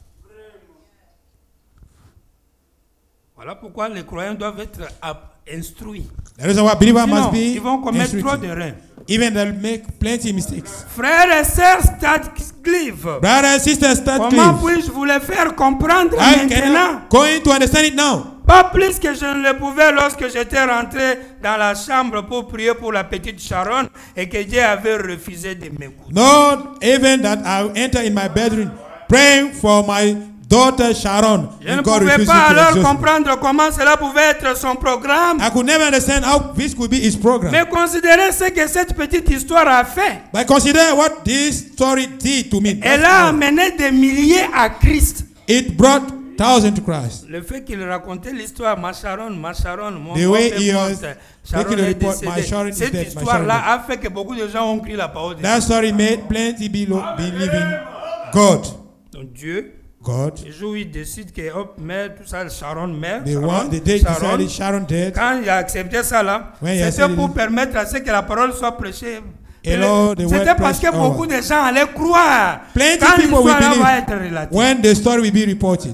Voilà pourquoi les croyants doivent être ap- instruits. That is why believers Sinon, must ils be vont commettre trop instructed. d'erreurs. Even they'll make plenty mistakes. Frères et sœurs Stadcliffe, Brothers and sisters, start comment please. puis-je vous le faire comprendre I maintenant? can going to understand it now. Pas plus que je ne le pouvais lorsque j'étais rentré dans la chambre pour prier pour la petite Sharon et que Dieu avait refusé de m'écouter. Not even that I enter in my bedroom praying for my daughter Sharon. Je ne And God pouvais refused pas to alors exhaust me. comprendre comment cela pouvait être son programme. I could never understand how this could be his program. Mais considérez ce que cette petite histoire a fait. But consider what this story did to me. Elle a amené des milliers à Christ. It brought thousands to Christ. Le fait qu'il racontait l'histoire, ma Sharon, ma Sharon, mon The way père he est was morte, Sharon making the est report, my décédée. Sharon is Cette dead, my histoire-là Sharon a fait que beaucoup de gens ont cru la parole de Dieu. That story made plenty belo- believe in God. Donc Dieu, God. le jour où il décide que hop, mère, tout ça, Sharon meurt. The Sharon, one, the day he Sharon, decided Sharon dead. quand il a accepté ça là, When he c'était accepted pour it. permettre à ce que la parole soit prêchée. And all the C'était word parce que pressed beaucoup over. de gens allaient croire Plenty quand people will l'histoire là va believe être relatée. when the story will be reported.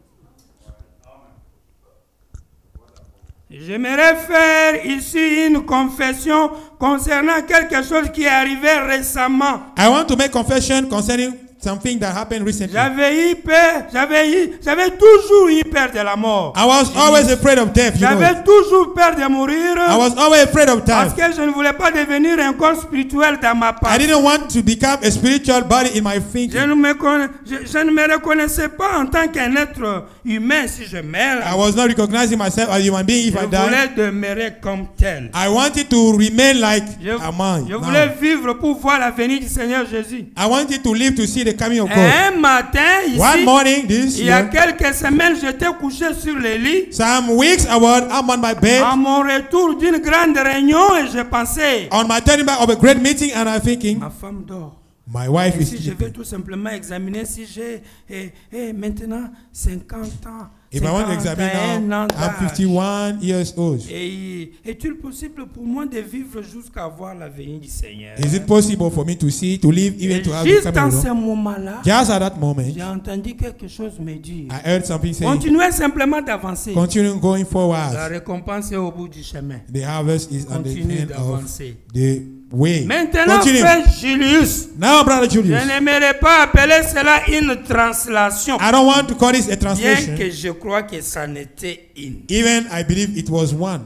J'aimerais faire ici une confession concernant quelque chose qui est arrivé récemment. I want to make confession concerning something that happened recently. J'avais eu peur, j'avais eu, j'avais toujours eu peur de la mort. I was always afraid of death. You know J'avais it. toujours peur de mourir. I was always afraid of Parce death. que je ne voulais pas devenir un corps spirituel dans ma I part. didn't want to become a spiritual body in my Je thinking. ne, me conna- je, je ne me reconnaissais pas en tant qu'un être humain si je meurs. I was not recognizing myself as a human being if Je I died. voulais demeurer comme tel. I wanted to remain like Je, a man. je now. voulais vivre pour voir la venue du Seigneur Jésus. I wanted to live to see the coming of Et God. un matin, ici, One morning, this il y a year, quelques semaines, j'étais couché sur le lit. some weeks ago, I'm on my bed À mon retour d'une grande réunion, et je pensais, on my turning back of a great meeting, and I'm thinking, ma femme dort. my wife Et is si je vais sleeping. tout simplement examiner si j'ai eh, eh, maintenant cinquante ans, If I want to examine cinquante et un ans now, I'm d'âge. fifty-one years old. Et est-il possible pour moi de vivre jusqu'à voir la venue du Seigneur? Is it possible for me to see, to live, even Et to have the juste coming dans of ce God? moment-là, Just at that moment, j'ai entendu quelque chose me dire. I heard something saying, Continuez simplement d'avancer. continue going La forward. récompense est au bout du chemin. The harvest is on the Continue end of d'avancer. the way. Maintenant, Continue. frère Julius, Now, brother je Julius, n'aimerais pas appeler cela une translation, I don't want to call this a bien translation. que je crois que ça n'était une. Even I believe it was one.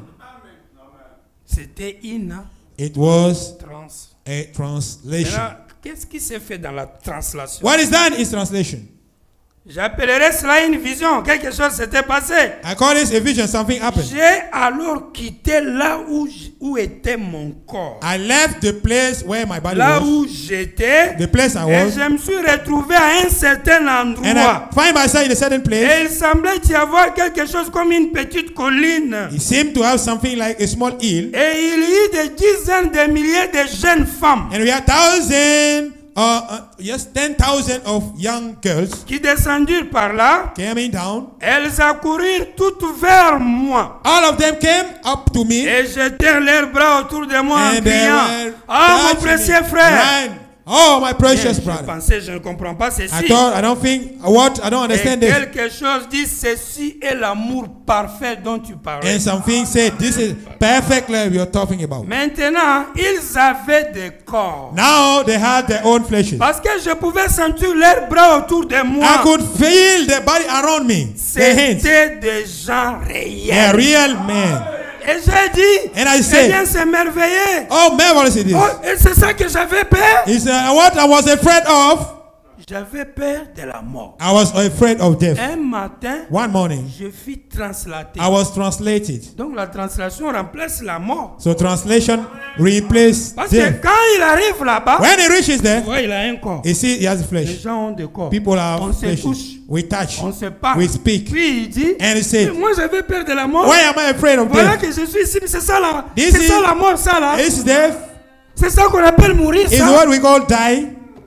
C'était une hein, It was trans. a translation. Maintenant, qu'est-ce qui s'est fait dans la translation? What is that in translation? J'appellerais cela une vision. Quelque chose s'était passé. I call this a vision. Something happened. J'ai alors quitté là où, j- où était mon corps. I left the place where my body Là was, où j'étais. the place I Et was, je me suis retrouvé à un certain and endroit. I find myself in a certain Et place. il semblait y avoir quelque chose comme une petite colline. It seemed to have something like a small hill, Et il y eut des dizaines de milliers de jeunes femmes and we had thousand, uh, uh, yes, ten thousand of young girls qui descendirent par là. coming down. Elles accourirent toutes vers moi. All of them came up to me, Et jetèrent leurs bras autour de moi en and they criant, were ah mon touching me, précieux frère. crying, oh, my precious Et je brother. pensais, je ne comprends pas ceci. I thought, I don't think, what, I don't Et understand this. quelque chose dit, ceci est l'amour parfait dont tu parlais. And something said, this is perfect love you're talking about. Maintenant, ils avaient des corps. Now they had their own fleshes. Parce que je pouvais sentir leurs bras autour de I moi. could feel the body around me, their hands. C'était des gens They're réels. real men. Et j'ai dit, And I eh said, bien, c'est merveilleux. oh, marvelous it is. Oh, et c'est ça que j'avais peur. He said, what I was afraid of, J'avais peur de la mort. I was afraid of death. Un matin, One morning, je fus translaté. I was translated. Donc la translation remplace la mort. So translation replaced Parce que death. quand il arrive là-bas, When he reaches there, ouais, il a un corps. he sees he has Les flesh. gens ont des corps. People On have se flesh. touche. We touch. On se parle. We speak. Puis il dit, And he said, moi j'avais peur de la mort. why am I afraid of Voilà death? que je suis ici. C'est ça la, This c'est ça is- la mort, ça là. This death C'est ça qu'on appelle mourir, is ça. what we call die.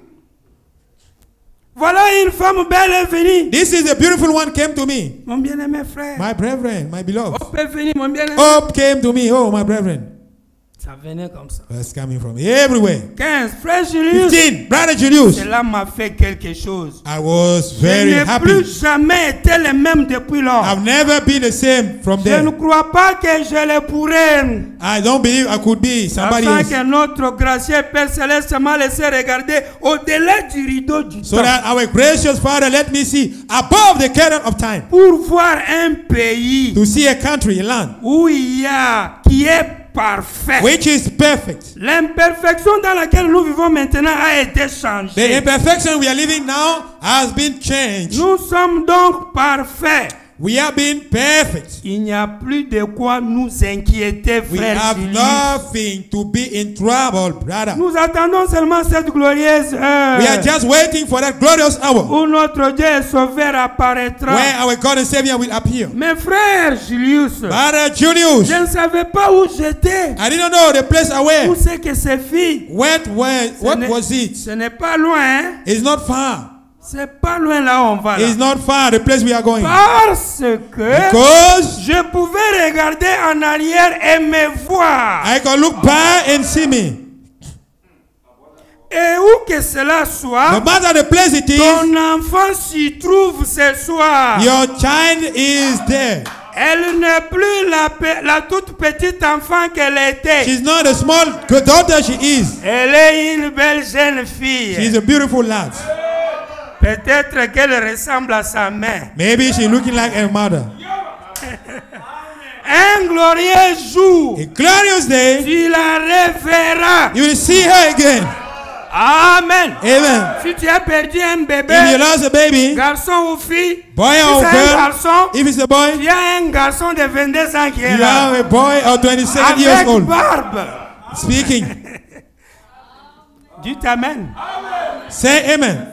Voilà une femme belle est venue. This is a beautiful one came to me. Mon bien-aimé frère. My brethren, my beloved. Hope est venu, mon bien-aimé. Hope came to me. Oh, my brethren. Ça venait comme ça. That's coming from everywhere. quinze. Frère Julius. fifteen. Brother Julius. Cela m'a fait quelque chose. I was Je very n'ai happy. plus jamais été le même depuis lors. I've never been the same from Je ne there. crois pas que je le pourrais. I don't believe I could be somebody Afin else. que notre gracieux Père Céleste m'a laissé regarder au-delà du rideau du So temps. that our gracious Father let me see above the curtain of time. Pour voir un pays To see a country, a land, où il y a, qui est parfait. which is perfect. L'imperfection dans laquelle nous vivons maintenant a été The changée. imperfection we are living now has been changed. Nous sommes donc parfaits. We have been perfect. Il n'y a plus de quoi nous inquiéter, We frère have Julius. nothing to be in trouble, brother. Nous attendons seulement cette glorieuse heure We are just waiting for that glorious hour où notre Dieu et Sauveur apparaîtra. where our God and Savior will appear. Mes frères, Julius, Brother Julius, je ne savais pas où j'étais. I didn't know the place I Où were. c'est que c'est filles? What, where, what n'est- was it? Ce n'est pas loin, hein? It's not far. C'est pas loin là où on va. Là. It's not far, the place we are going. Parce que Because je pouvais regarder en arrière et me voir. I can look back and see me. Et où que cela soit, No matter the place it is, ton enfant s'y trouve ce soir. your child is there. Elle n'est plus la, pe- la toute petite enfant qu'elle était. She's not a small daughter, she is. Elle est une belle jeune fille. She's a beautiful lad. Peut-être qu'elle ressemble à sa mère. Maybe she's looking like her mother. Un glorieux jour, A glorious day, tu la reverras. you will see her again. Amen. Amen. Si tu as perdu un If you bébé, lost a baby, garçon ou fille, boy si or c'est un girl, garçon, if it's a boy, il y a un garçon de vingt-deux ans qui est you là. have a boy of twenty-seven years Avec old barbe. speaking. Dites Amen. Say amen.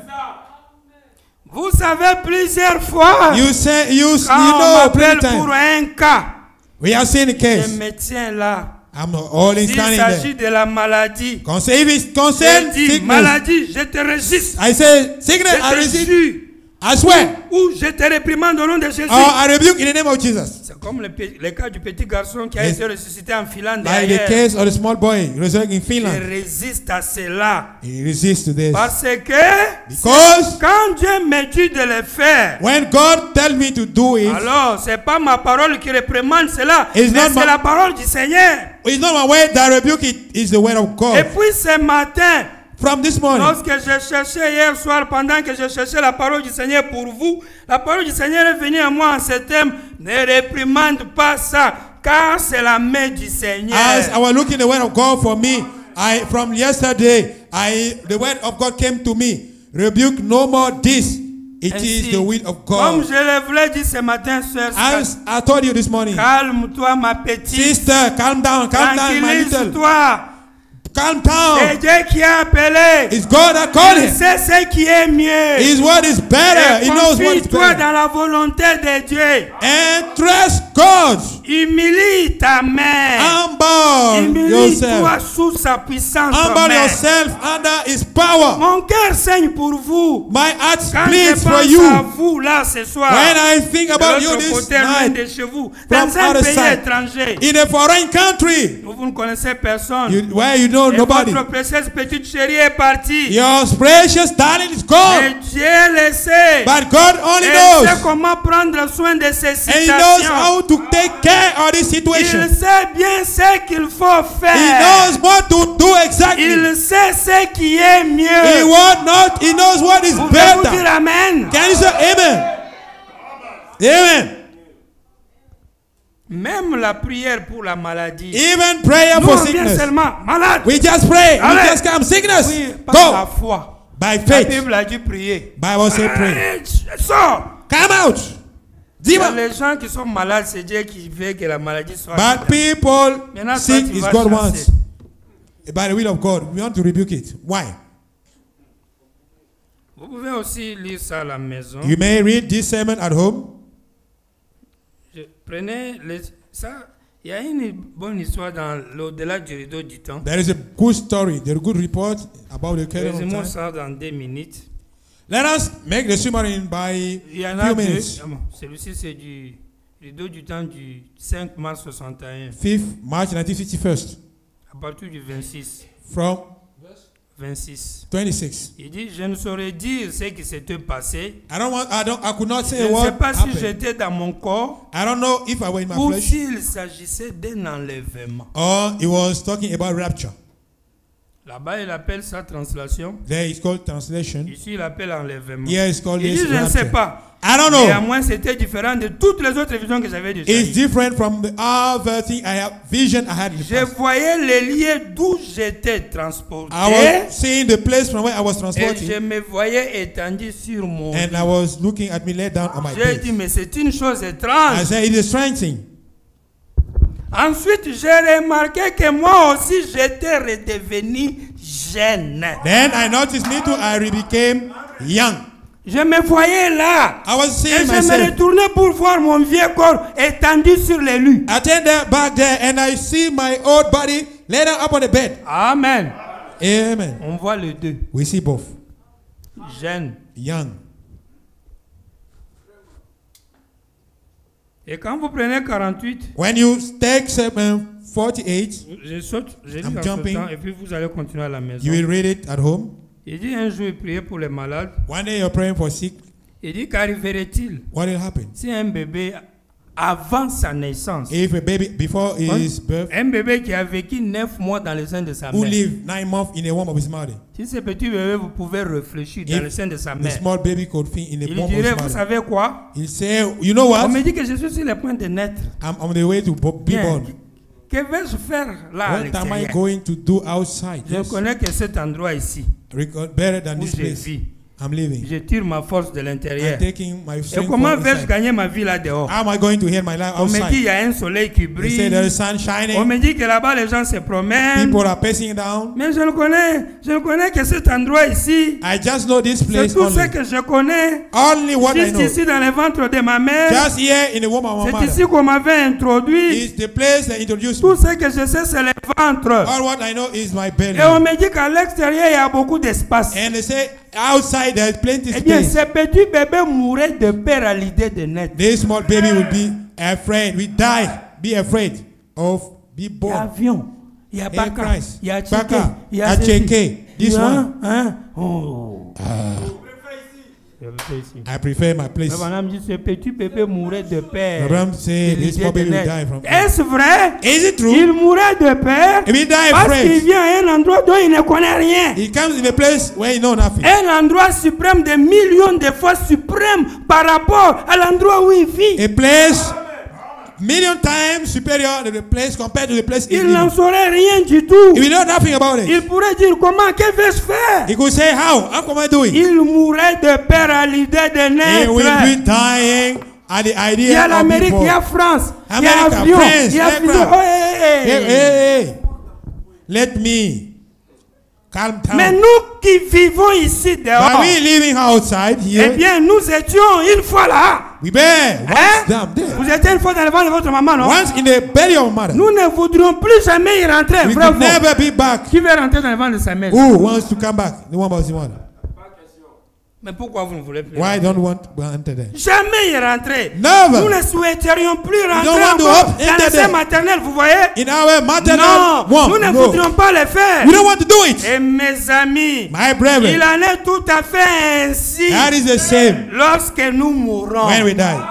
Vous savez, plusieurs fois, You say you, you quand on know m'appelle plenty pour time. un cas, We have seen the je case. me tiens là. I'm not only S'il standing s'agit there. de la maladie, Concern, if it's je concerned dis, sickness, maladie, je te résiste. I say sickness, I Je te resist. jure. I swear. Ou je te réprimande au nom de Jésus. Or I rebuke in the name of Jesus. C'est comme le, pe- le cas du petit garçon qui a Yes. été ressuscité en Finlande. Like the derrière. case of the small boy resurrected in Je Finland. résiste à cela. He resists to this. Parce que Because quand Dieu me dit de le faire, when God tells me to do it, alors c'est pas ma parole qui réprimande cela, It's mais not c'est my- la parole du Seigneur. it's not my word that rebuke it, it's the word of Et God. puis ce matin, From this morning, lorsque je cherchais hier soir, pendant que je cherchais la parole du Seigneur pour vous, la parole du Seigneur est venue à moi en ce thème. Ne réprimande pas ça, car c'est la main du Seigneur. as I was looking the word of God for me, I from yesterday, I the word of God came to me. Rebuke no more this. It Ainsi, is the will of comme God. je le voulais dire ce matin, soeur, As I told you this morning, calme-toi, ma petite. sister, calm down, calm down, my little, Tranquillise-toi. calm C'est down. Dieu qui a appelé. It's God that called Il him. sait ce qui est mieux. His word is better. Et He knows what is confie-toi better. dans la volonté de Dieu. And trust God. Humilie ta main. Humble Humilie-toi yourself. sous sa puissance. Humble main. yourself under His power. Mon cœur saigne pour vous. My heart Quand je bleeds for pense you. à vous là ce soir, When I think de about you l'autre this côté, loin night, de chez vous, from dans un other pays side, étranger, in a foreign country, où vous ne connaissez personne, you, where you know et nobody, votre précieuse petite chérie est partie. your precious darling is Et gone. Dieu le sait. But God only Il knows. sait comment prendre soin de ces And He knows situations. how to take care of this Il situation. sait bien ce qu'il faut He faire. knows what to do exactly. Il sait ce qui est He mieux. what not. He knows what is Vous pouvez vous dire better. Amen. Can you say Amen? Amen. Même la prière pour la maladie. Even prayer Nous, for on vient sickness. seulement malade. We just pray. Allez. We just come. Sickness. Oui, par la Go. foi. By La faith. Bible a dit prier. Bible say pray. Allez, sors. Come out. Il y a Demon. les gens qui sont malades, c'est Dieu qui veut que la maladie soit. But people Maintenant, toi, sick tu is vas God chasser. wants. By the will of God. We want to rebuke it. Why? Vous pouvez aussi lire ça à la maison. You may read this sermon at home. Je- prenez les, ça. Il y a une bonne histoire dans l'au-delà du rideau du temps. There is a good story. There is a good report about the kingdom of Résumons time. ça dans deux minutes. Let us make the summary by Il y en few a deux. minutes. Ah bon, celui-ci, c'est du rideau du temps du cinq mars soixante et un. fifth March nineteen fifty-one. À partir du vingt-six. From vingt-six. twenty-six. Il dit, je ne saurais dire ce qui s'était passé. I don't want. I don't. I could not Je say ne sais what pas si happened. j'étais dans mon corps I don't know if I were in my ou flesh s'il s'agissait d'un enlèvement. or he was talking about rapture. Là-bas, il appelle ça translation. There it's called translation. Ici, il appelle enlèvement. Here it's called Il dit, this je ne sais rapture. pas. I don't Mais à know. moins, c'était différent de toutes les autres visions que j'avais déjà It's eues. different from the other thing I have vision I had in the Je past. voyais les lieux d'où j'étais transporté. I was seeing the place from where I was Et je transported, me voyais étendu sur mon and lit. I was looking at me laid down on my J'ai dit, bed. mais c'est une chose I étrange. said, it is a strange thing. Ensuite, j'ai remarqué que moi aussi, j'étais redevenu jeune. Then I noticed me too. I became young. Je me voyais là. I was Et seeing je me myself. retournais pour voir mon vieux corps étendu sur les lits. I turned there, back there, and I see my old body laid down up on the bed. Amen. Amen. On voit les deux. We see both. Jeune. Young. Et quand vous prenez quarante-huit, When you take seven forty-eight, je saute, je lis I'm en jumping. sautant, et puis vous allez continuer à la maison. you will read it at home. Il dit un jour, il priait pour les malades. One day you're praying for sick. Il dit, qu'arriverait-il What will happen? si un bébé avant sa naissance. If a baby before his birth, Un bébé qui a vécu neuf mois dans le sein de sa who mère. lived nine months in the womb of his mother, Si ce petit bébé, vous pouvez réfléchir dans If le sein de sa the mère. small baby could think in the Il womb of dirait, his vous mother, savez quoi? he'll say, you know On what? me dit que je suis sur le point de naître. I'm on the way to bo- be Bien. born. Que vais-je faire là à What am I l'extérieur? going to do outside? Je Yes. connais que cet endroit ici, Record better than où this je place. vis, I'm living. je tire ma force de I'm l'intérieur. taking my Et strength comment from vais-je inside. gagner ma vie là dehors? How am I going to hear my life On me dit il outside? y a un soleil qui They say there brille. is sun On shining. me dit que là-bas les gens se promènent. People are passing down. Mais je ne connais, je ne connais que cet endroit ici. I just know this C'est place tout ce only. que je connais. Only what I Juste know. ici dans le ventre de ma mère. Just here in the womb of my C'est ici mother. qu'on m'avait introduit. It's the place that introduced Tout me. ce que je sais, c'est le ventre. All what I know is my belly. Et on me dit qu'à l'extérieur, il y a beaucoup d'espace. And they say outside there's plenty Eh bien, space. ce petit bébé mourait de peur à l'idée de naître. This small baby will be afraid. We die. Be afraid of be Il y a born. avion, il y a Hey, Baka, Christ. il y a Tchéké, Baka, il y a Tchéké, ceci. this Hein, one. hein, oh. Je le fais ici. I prefer my place. Mais madame dit ce petit bébé mourait de peur. Abraham said de this l'idée small de baby will naître. die from. Est-ce vrai? Is it Il true? mourait de peur If he die parce qu'il afraid, vient à un endroit dont il ne connaît rien. he comes in a place where he know nothing. Un endroit suprême de millions de fois suprême par rapport à l'endroit où il vit. A place million times superior to the place compared to the place he Il n'en lives. saurait rien du tout. He will know nothing about it. Il pourrait dire comment, que vais-je faire? He could say, how? How can I do it? Il mourrait de peur à l'idée de He will naître. be dying at the Il y a idea of l'Amérique, people. il y a France, il y a America, avion, France, il y a aircraft. avion. Oh, hey, Hey, hey. hey, hey. Let me calm down. Mais nous qui vivons ici But dehors, we living outside eh here. bien, nous étions une fois là. We bear once Hein? down there. Vous étiez une fois dans le ventre de votre maman, non? Once in the belly of mother. Nous ne voudrions plus jamais y rentrer. We Vrai ou could faux? never be back. Qui veut rentrer dans le ventre de sa mère? Who wants to come back? The one about the mother. Mais pourquoi vous ne voulez plus? Why don't want to enter there? Jamais y rentrer. Never. Nous ne souhaiterions plus rentrer don't want to encore hop dans into le sein there. maternel, vous voyez? In our maternal Non, womb. nous ne No. voudrions pas le faire. We don't want to do it. Et mes amis, My il brethren, en est tout à fait ainsi that is the same lorsque nous mourrons. when we die.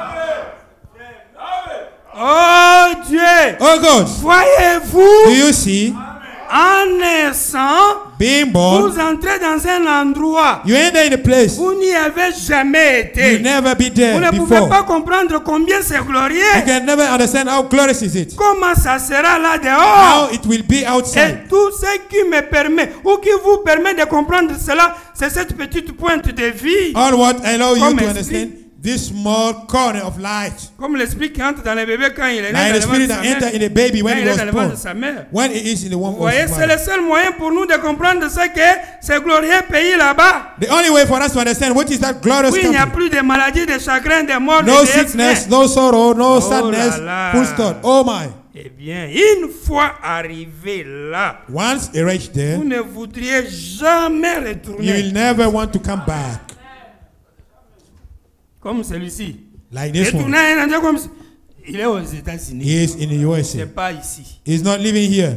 Oh Dieu, Oh God, do voyez-vous, you see? en naissant, Being born, vous entrez dans un endroit you enter in a place où vous n'y avez jamais été. you never be Vous there ne pouvez before. pas comprendre combien c'est glorieux. You can never understand how glorious is it. Comment ça sera là dehors? How it will be outside. Et tout ce qui me permet ou qui vous permet de comprendre cela, c'est cette petite pointe de vie. All what allow you Comme to esprit. understand this small corner of light. Comme l'esprit qui entre dans le bébé quand il est né Like dans the le ventre spirit de that sa mère. enter in a baby Quand when il he est was dans le ventre born. de sa mère. When he is in the womb Vous of voyez, his c'est le mother. seul moyen pour nous de comprendre ce que ce glorieux pays là-bas. The only way for us to understand what is that glorious Oui, il n'y a country. plus de maladies, de chagrin, de mort, No de sickness, décès. no sorrow, no Oh sadness. là là. Full stop. Oh my. Eh bien, une fois arrivé là, Once you reach there, vous ne voudriez jamais you will retourner never want to come back. comme celui-ci. Like this Retourner one. à un endroit comme ce- il est aux États-Unis. He is in the U S C'est A. pas ici. He's not living here.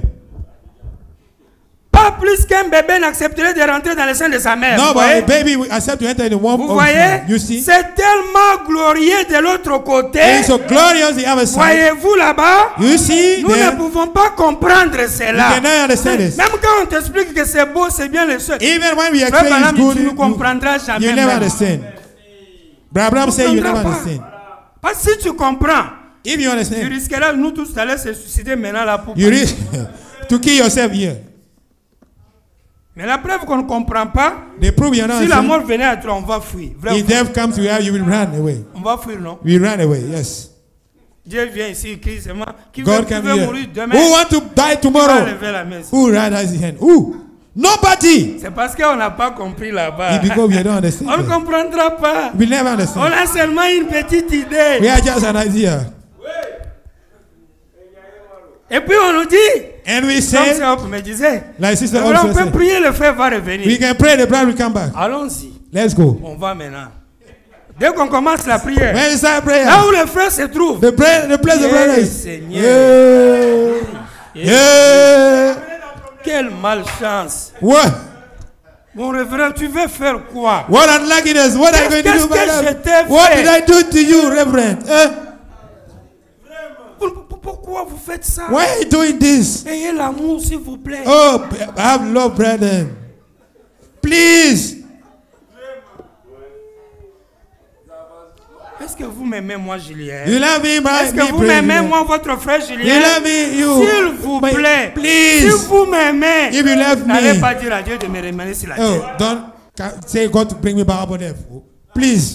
Pas plus qu'un bébé n'accepterait de rentrer dans le sein de sa mère. No, vous but voyez, a baby will accept to enter in the womb vous of his voyez? mother. You see? C'est tellement glorieux de l'autre côté. It's so glorious the other side. Voyez-vous là-bas? You see Nous ne there? pouvons pas comprendre You cela. cannot understand this. Même quand on t'explique que c'est beau, c'est bien le seul. Even when we Frère explain Branham, it's good, tu ne you, comprendras jamais. you never même. understand. Brabram say you never comprendras pas. understand. Parce que si tu comprends, If you tu understand, risqueras nous tous d'aller se suicider maintenant là pour. you risk to kill yourself here. Mais la preuve qu'on ne comprend pas, They prove you're not si la understand. mort venait à toi, on va fuir. Vrai ou If faux? death comes to you, you will run away. On va fuir, non? We run away, yes. Dieu vient ici, il crie seulement. Qui veut, God qui come veut here. mourir demain? Who want to die Qui va tomorrow? lever la main. Who raises his hand? Who? Nobody. C'est parce qu'on n'a pas compris là-bas. It's because we don't On ne understand. comprendra pas. We never On understand. a seulement une petite We idée. are just an idea. Et puis on nous dit, And we comme say, ça on me disait, like Sister alors on also peut said, prier, le frère va we revenir. can pray, the bride will come back. Allons-y, Let's go. on va maintenant. Dès qu'on commence la prière, When you start prayer, là où le frère se trouve, the, prayer, the place of prayer Yes, is. Seigneur. Yeah. Yeah. quelle malchance. What? Mon révérend, tu veux faire quoi? What unluckiness? What are you going to Qu'est-ce do, que je madam? t'ai What fait? did I do to you, Reverend? Eh? pourquoi vous faites ça? Why are you doing this? Ayez l'amour, s'il vous plaît. Oh, have love, brethren. Please. Est-ce que vous m'aimez, moi, Julien? You love me, my Est-ce que vous m'aimez, moi, votre frère Julien? You love me, you. S'il vous plaît. Please. Si vous m'aimez, If you love n'allez me. pas dire à Dieu de me ramener sur la terre. Oh, don't say God to bring me back upon earth. Please.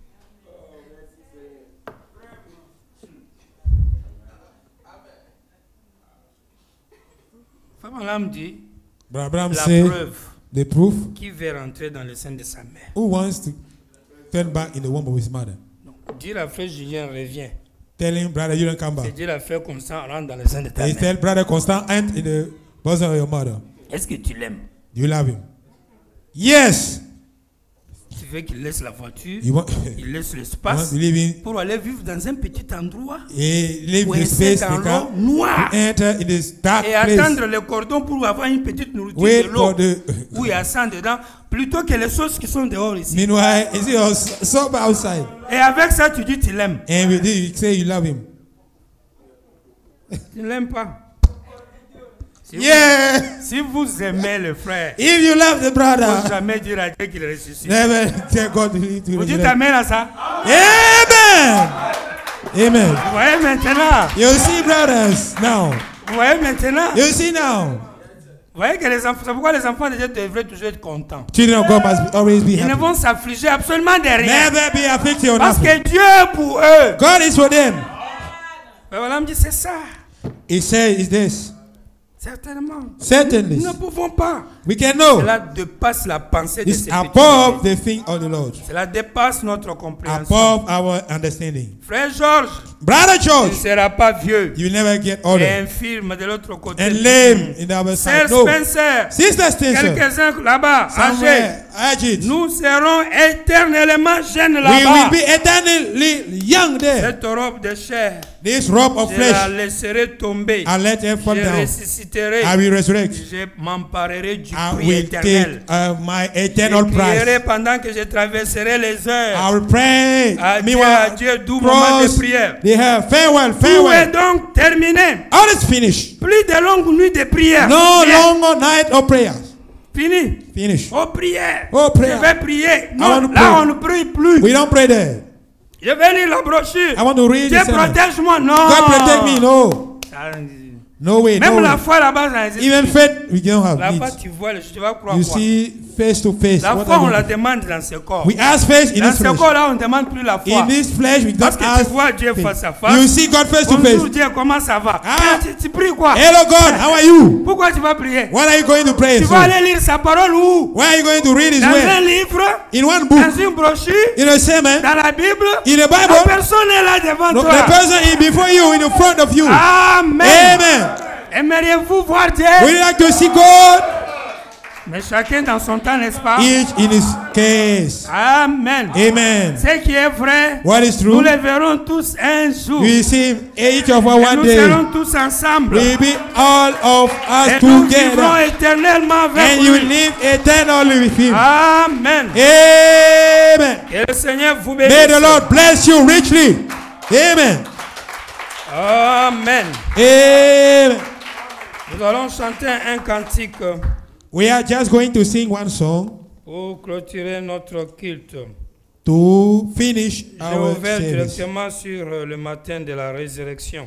Abraham dit, Abraham la said, preuve the proof. qui veut rentrer dans le sein de sa mère. Who wants to turn back in the womb of his mother? Non. Dire à frère Julien, reviens. Tell him, brother, you don't come C'est back. dire à frère Constant, rentre dans le sein de ta He mère. tell brother Constant, enter in the bosom of your mother. Est-ce que tu l'aimes? Do you love him? Yes. Tu veux qu'il laisse la voiture, You want, il laisse you want l'espace to live in pour aller vivre dans un petit endroit a live ou the space dans they l'eau can noire to enter in this dark et place. attendre le cordon pour avoir une petite nourriture Wait de l'eau for the. où il y a sang dedans, plutôt que les choses qui sont dehors ici. Meanwhile, is it your sober outside? Et avec ça, tu dis tu l'aimes. And with this, you say you love him. Tu ne l'aimes pas. Si, Yeah. vous, si vous aimez le frère, If you love the il ne faut brother, jamais dire à Dieu qu'il ressuscite. never tell God to lead to Vous dites resurrect. amen à ça? Amen. Amen. Vous voyez maintenant? You see, brothers, now. Vous voyez maintenant? You see now. Vous voyez que les enfants, c'est pourquoi les enfants de Dieu devraient toujours être contents. Children of God must be, always be Ils ne happy. vont s'affliger absolument de rien. Never be afflicted or Parce nothing. que Dieu est pour eux. God is for them. Mais voilà, me dit c'est ça. He said, is this. Certainement. Certainly. Nous ne pouvons pas. We can know. Cela dépasse la pensée de It's ces above petits. the thing of the Lord. Cela dépasse notre compréhension. Above our understanding. Frère Georges, Brother il ne George, sera pas vieux you will never get et older. infirme de l'autre côté. And lame in the other Sir side. No. Spencer, Sister Stinson, quelques-uns là-bas, âgés, somewhere, aged. nous serons éternellement jeunes We will là-bas. be eternally young there. Cette robe de chair, This robe of je la flesh, laisserai tomber. I let her fall Je down. ressusciterai. I will resurrect. Je m'emparerai du I prix will éternel. take uh, my Je eternal prierai prize. pendant que je traverserai les heures. I will pray. Adieu, Meanwhile, adieu, doux moment de cross prière. the hair. Farewell, Tout est farewell. donc terminé. All is finished. Plus de longues nuits de prière. No Prière. longer night of prayers. Fini. Finish. Oh, prière. Oh, prayer. Je vais prier. I want Non, to là, pray. on ne prie plus. We don't pray there. Je vais lire la brochure. I want to read Dieu the sermon. protège-moi. Non. God protect me. No. Ça, No way. Même No la way. foi là-bas, ça n'existe Even plus. faith, we don't have La foi, needs. tu vois, tu vas croire You quoi? see face to face. La What foi, are on you la doing? demande dans ce corps. We ask face in Dans this ce flesh. corps-là, on ne demande plus la foi. In this flesh, we Parce don't que tu ask. vois Dieu faith. face à face. You see God face to Bonjour face. Dieu, comment ça va? Ah. Ah, tu, tu pries quoi? Hello God, how are you? Pourquoi tu vas prier? What are you going to pray? Tu So, vas aller lire sa parole où? where are you going to read His Dans un word? livre, In one dans book, une brochure, in a sermon, dans la Bible. in the La Bible. personne est là devant No, toi. the person is before you, in the front of you. Amen. Amen. Aimeriez-vous voir Dieu? Would you like to see God? Mais chacun dans son temps, n'est-ce pas? Each in his case. Amen. Amen. Ce qui est vrai, What is nous true? le verrons tous un jour. We see him each of us Et one nous day. serons tous ensemble. We be all of us Et nous vivrons together. éternellement avec And you will lui. live eternally with him. Amen. Amen. Que le Seigneur vous May bénisse. the Lord bless you richly. Amen. Amen. Amen. Nous allons chanter un cantique We are just going to sing one song pour clôturer notre culte. to finish J'ai our ouvert service. directement sur euh, le matin de la résurrection.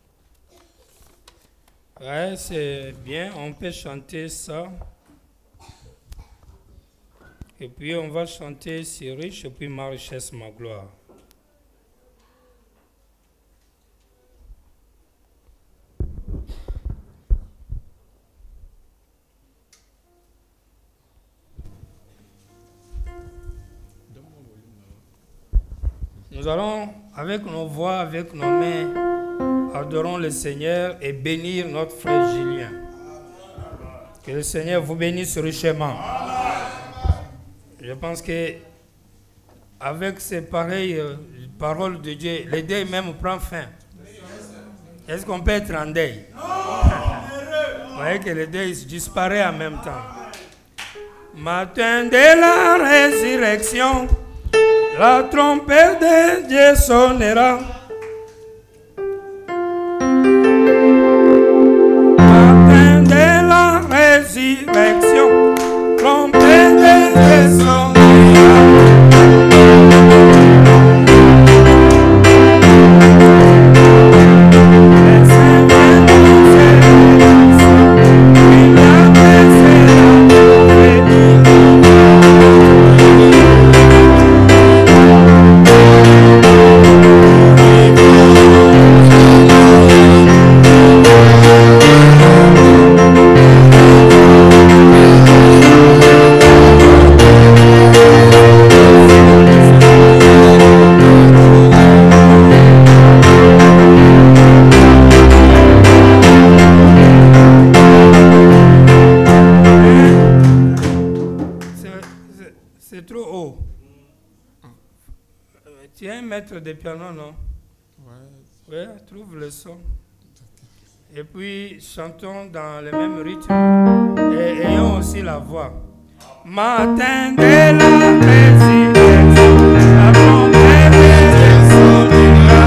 Ouais, c'est bien, on peut chanter ça. Et puis on va chanter Si riche et puis ma richesse, ma gloire. Nous allons, avec nos voix, avec nos mains, adorons le Seigneur et bénir notre frère Julien. Que le Seigneur vous bénisse richement. Je pense que avec ces pareilles euh, paroles de Dieu, le deuil même prend fin. Est-ce qu'on peut être en deuil? Vous voyez que le deuil disparaît en même temps. Matin de la résurrection, la trompette de Dieu sonnera. maître de piano, non? Ouais. Ouais, trouve le son. Et puis, chantons dans le même rythme. Et ayons aussi la voix. Matin de la présidence, la congrès des soldats,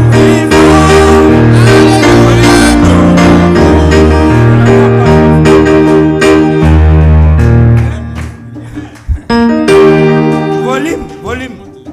vivons. Volume, volume.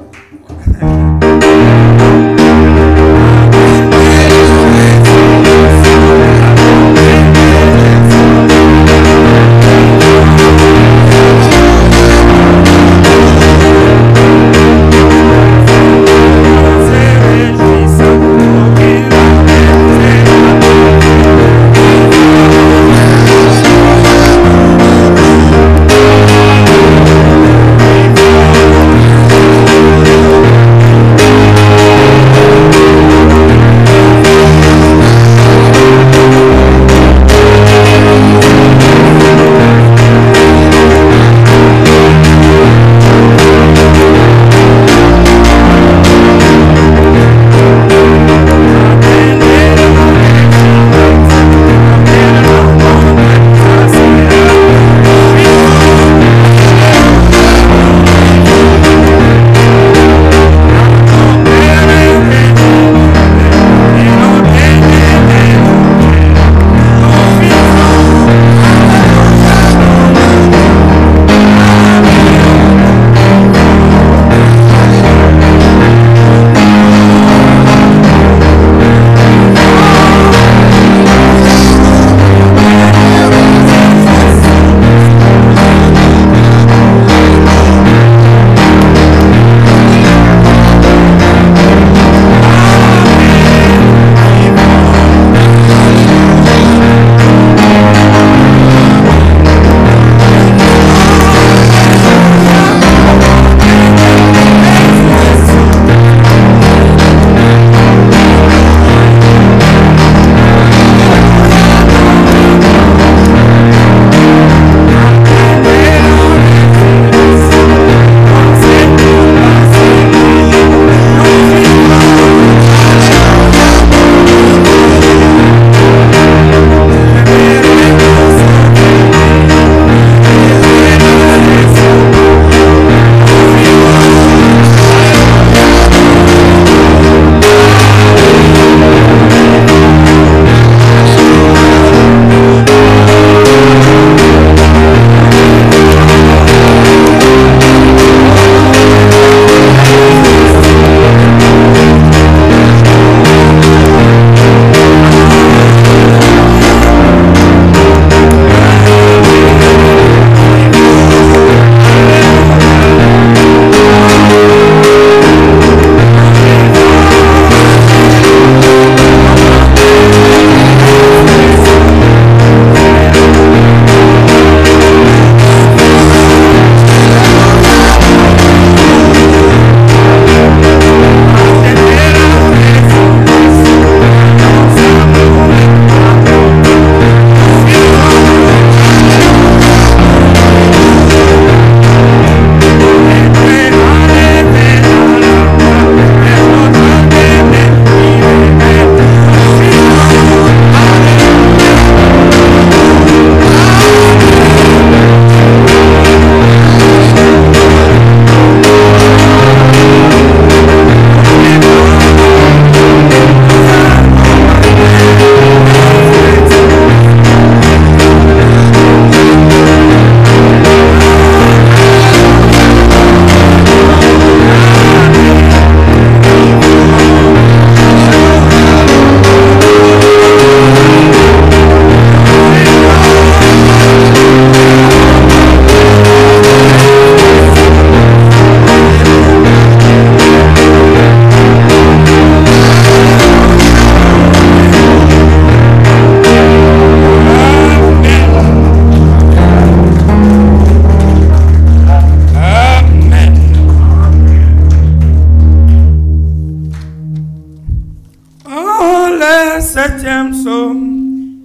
septième psaume.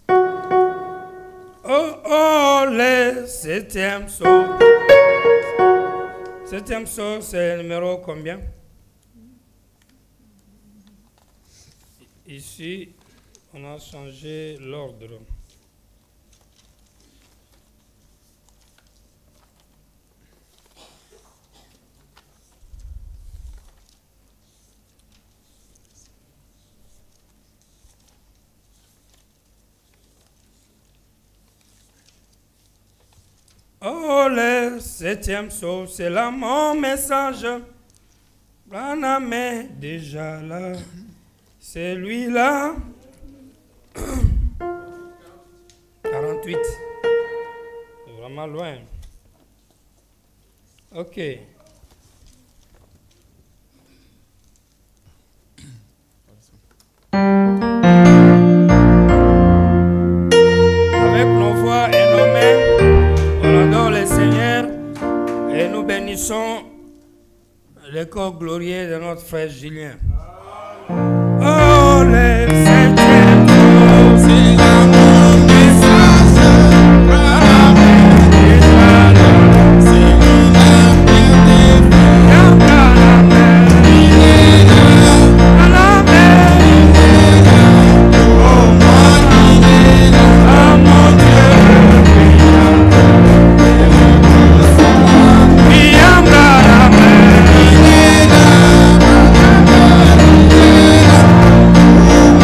Oh, oh, le septième psaume. Septième saut, c'est le numéro combien? Ici, on a changé l'ordre. Oh, le septième saut, c'est là mon message. Branham est déjà là. C'est lui là. quarante-huit. C'est vraiment loin. Ok. Avec nos voix et nos mains, on adore le Seigneur et nous bénissons le corps glorieux de notre frère Julien. Oh, le septième jour, c'est l'amour message. Branham est déjà là. C'est lui la pierre des frères. Branham il est là. Branham il est là. Oh, moi il est là. Ah, mon Dieu, William Branham il est là.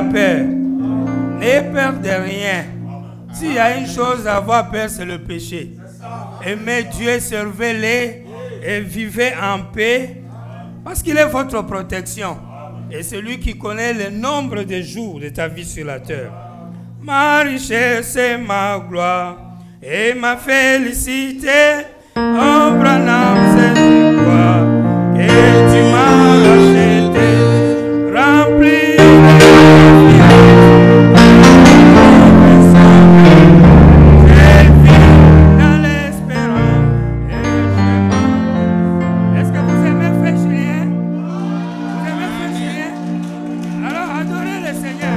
peur. N'ayez peur de rien. S'il y a une chose à avoir peur, c'est le péché. Aimez Dieu, servez-les et vivez en paix parce qu'il est votre protection. Et celui qui connaît le nombre de jours de ta vie sur la terre. Ma richesse et ma gloire et ma félicité. Oh, Branham, c'est du gloire que tu m'as racheté, rempli de j'ai vu dans l'espérance et je m'en. Est-ce que vous aimez Frère Julien? Vous aimez Frère Julien? Alors adorez le Seigneur.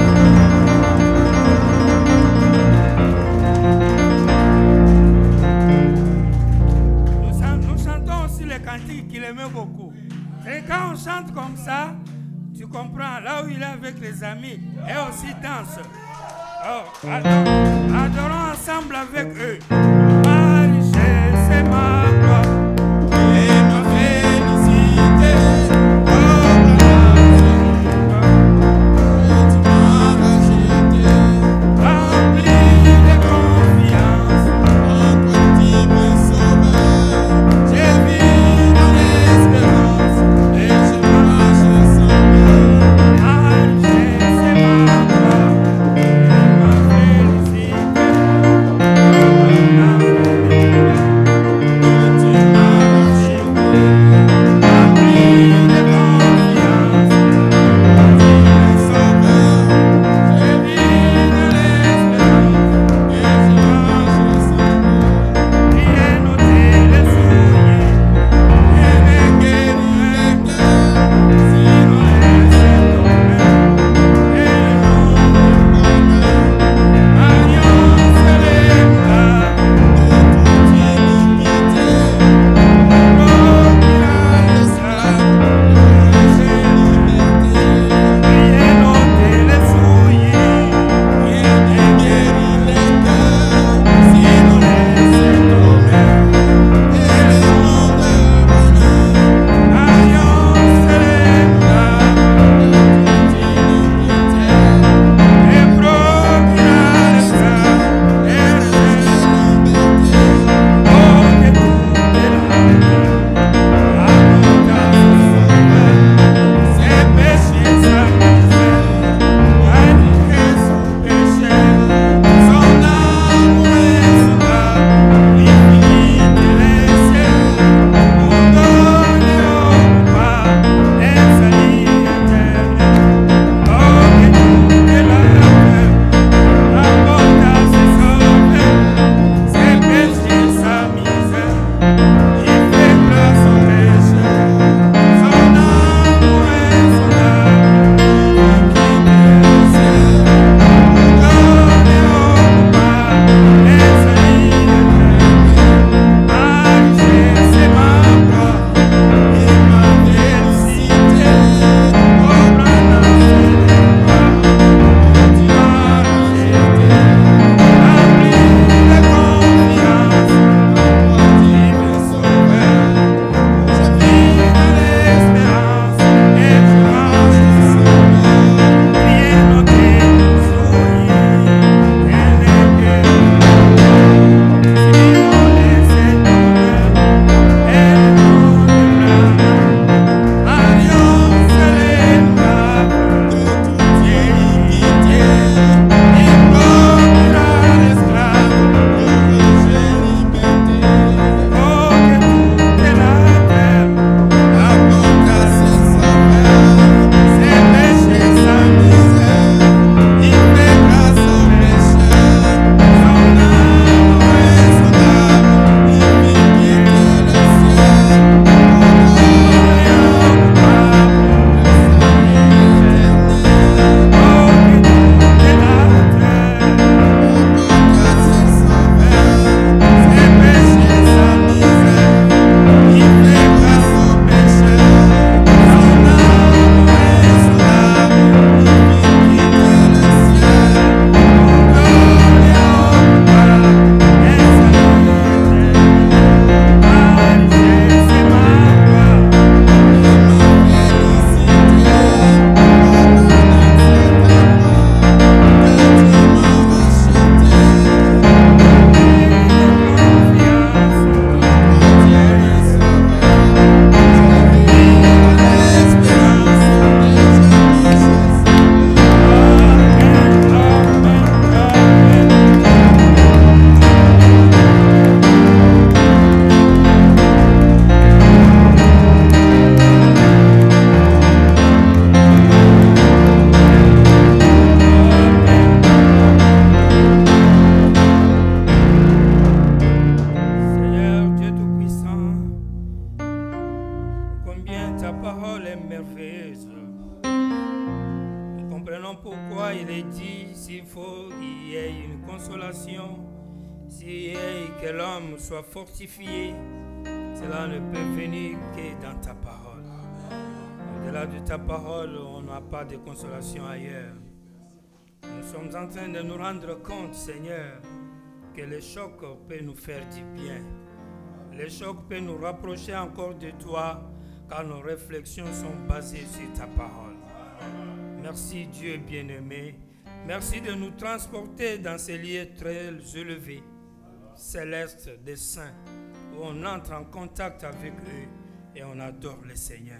Qu'il aimait beaucoup. Et quand on chante comme ça, tu comprends, là où il est avec les amis, et aussi danse. Oh, adorons, adorons ensemble avec eux. Ma richesse et ma gloire et ma félicité. Oh, tu m'as racheté, rempli de confiance. En toi tu me sauves. J'ai vu Tu parole est merveilleuse. Nous comprenons pourquoi il est dit, s'il faut qu'il y ait une consolation, s'il y ait que l'homme soit fortifié, cela ne peut venir que dans ta parole. Au-delà de ta parole, on n'a pas de consolation ailleurs. Nous sommes en train de nous rendre compte, Seigneur, que les chocs peuvent nous faire du bien. Les chocs peuvent nous rapprocher encore de toi, car nos réflexions sont basées sur ta parole. Merci Dieu bien-aimé. Merci de nous transporter dans ces lieux très élevés, célestes des saints, où on entre en contact avec eux et on adore le Seigneur.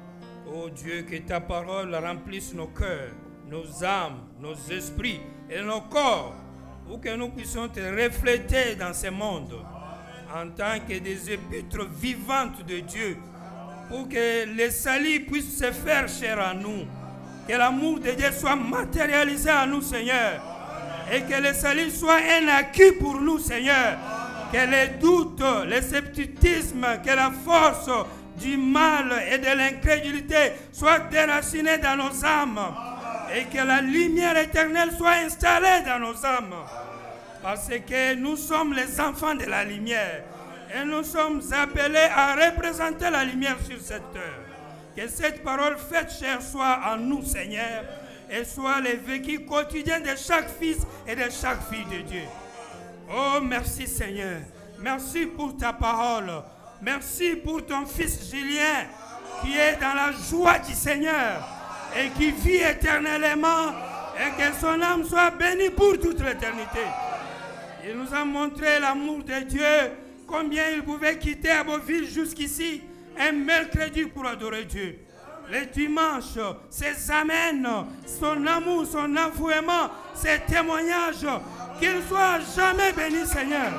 Oh Dieu, que ta parole remplisse nos cœurs, nos âmes, nos esprits et nos corps, pour que nous puissions te refléter dans ce monde en tant que des épîtres vivantes de Dieu, pour que le salut puisse se faire chair à nous, que l'amour de Dieu soit matérialisé à nous, Seigneur, et que le salut soit un acquis pour nous, Seigneur, que les doutes, le scepticisme, que la force du mal et de l'incrédulité soient déracinés dans nos âmes, et que la lumière éternelle soit installée dans nos âmes, parce que nous sommes les enfants de la lumière et nous sommes appelés à représenter la lumière sur cette terre. Que cette parole faite chair soit en nous, Seigneur, et soit le vécu quotidien de chaque fils et de chaque fille de Dieu. Oh, merci Seigneur, merci pour ta parole, merci pour ton fils Julien qui est dans la joie du Seigneur et qui vit éternellement, et que son âme soit bénie pour toute l'éternité. Il nous a montré l'amour de Dieu, combien il pouvait quitter Abbeville jusqu'ici, un mercredi pour adorer Dieu. Les dimanches, ses amens, son amour, son avouement, ses témoignages, qu'il soit jamais béni, Seigneur.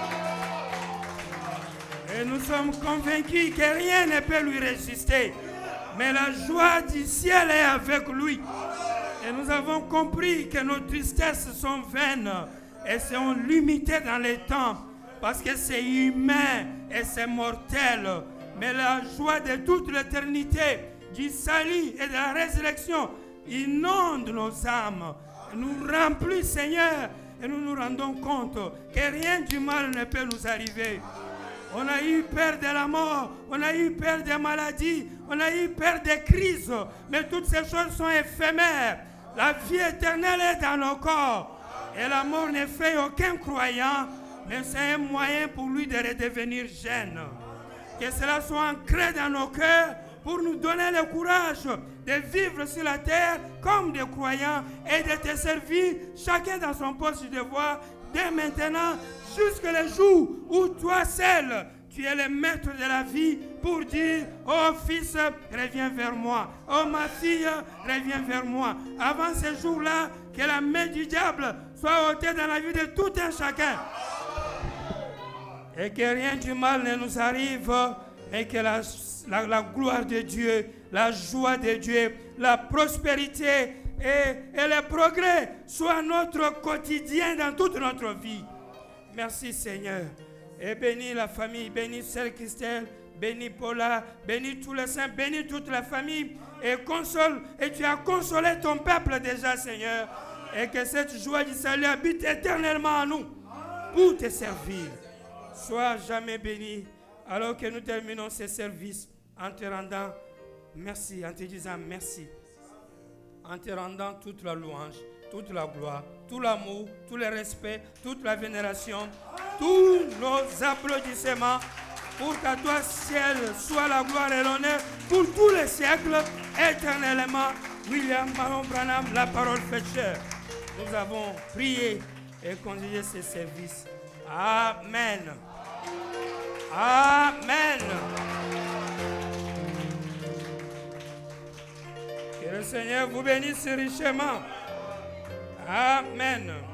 Et nous sommes convaincus que rien ne peut lui résister. Mais la joie du ciel est avec lui. Et nous avons compris que nos tristesses sont vaines et sont limitées dans le temps, parce que c'est humain et c'est mortel. Mais la joie de toute l'éternité, du salut et de la résurrection inonde nos âmes, nous remplit, Seigneur, et nous nous rendons compte que rien du mal ne peut nous arriver. On a eu peur de la mort, on a eu peur des maladies, on a eu peur des crises, mais toutes ces choses sont éphémères. La vie éternelle est dans nos corps, et la mort n'effraie aucun croyant, mais c'est un moyen pour lui de redevenir jeune. Que cela soit ancré dans nos cœurs pour nous donner le courage de vivre sur la terre comme des croyants et de te servir chacun dans son poste de devoir dès maintenant jusqu'à le jour où toi seul tu es le maître de la vie pour dire « Oh fils, reviens vers moi. Oh ma fille, reviens vers moi. » Avant ce jour-là, que la main du diable soit ôtée dans la vie de tout un chacun. Et que rien du mal ne nous arrive, et que la, la, la gloire de Dieu, la joie de Dieu, la prospérité et, et le progrès soient notre quotidien dans toute notre vie. Merci Seigneur. Et bénis la famille, bénis Sœur Christelle, bénis Paula, bénis tous les saints, bénis toute la famille et console. Et tu as consolé ton peuple déjà, Seigneur. Et que cette joie du salut habite éternellement en nous pour te servir. Sois jamais béni alors que nous terminons ce service en te rendant merci, en te disant merci, en te rendant toute la louange, toute la gloire, tout l'amour, tout le respect, toute la vénération, tous nos applaudissements, pour qu'à toi, ciel, soit la gloire et l'honneur pour tous les siècles, éternellement. William Marion Branham, la parole faite chair. Nous avons prié et conduit ce service. Amen. Amen. Que le Seigneur vous bénisse richement. Amen.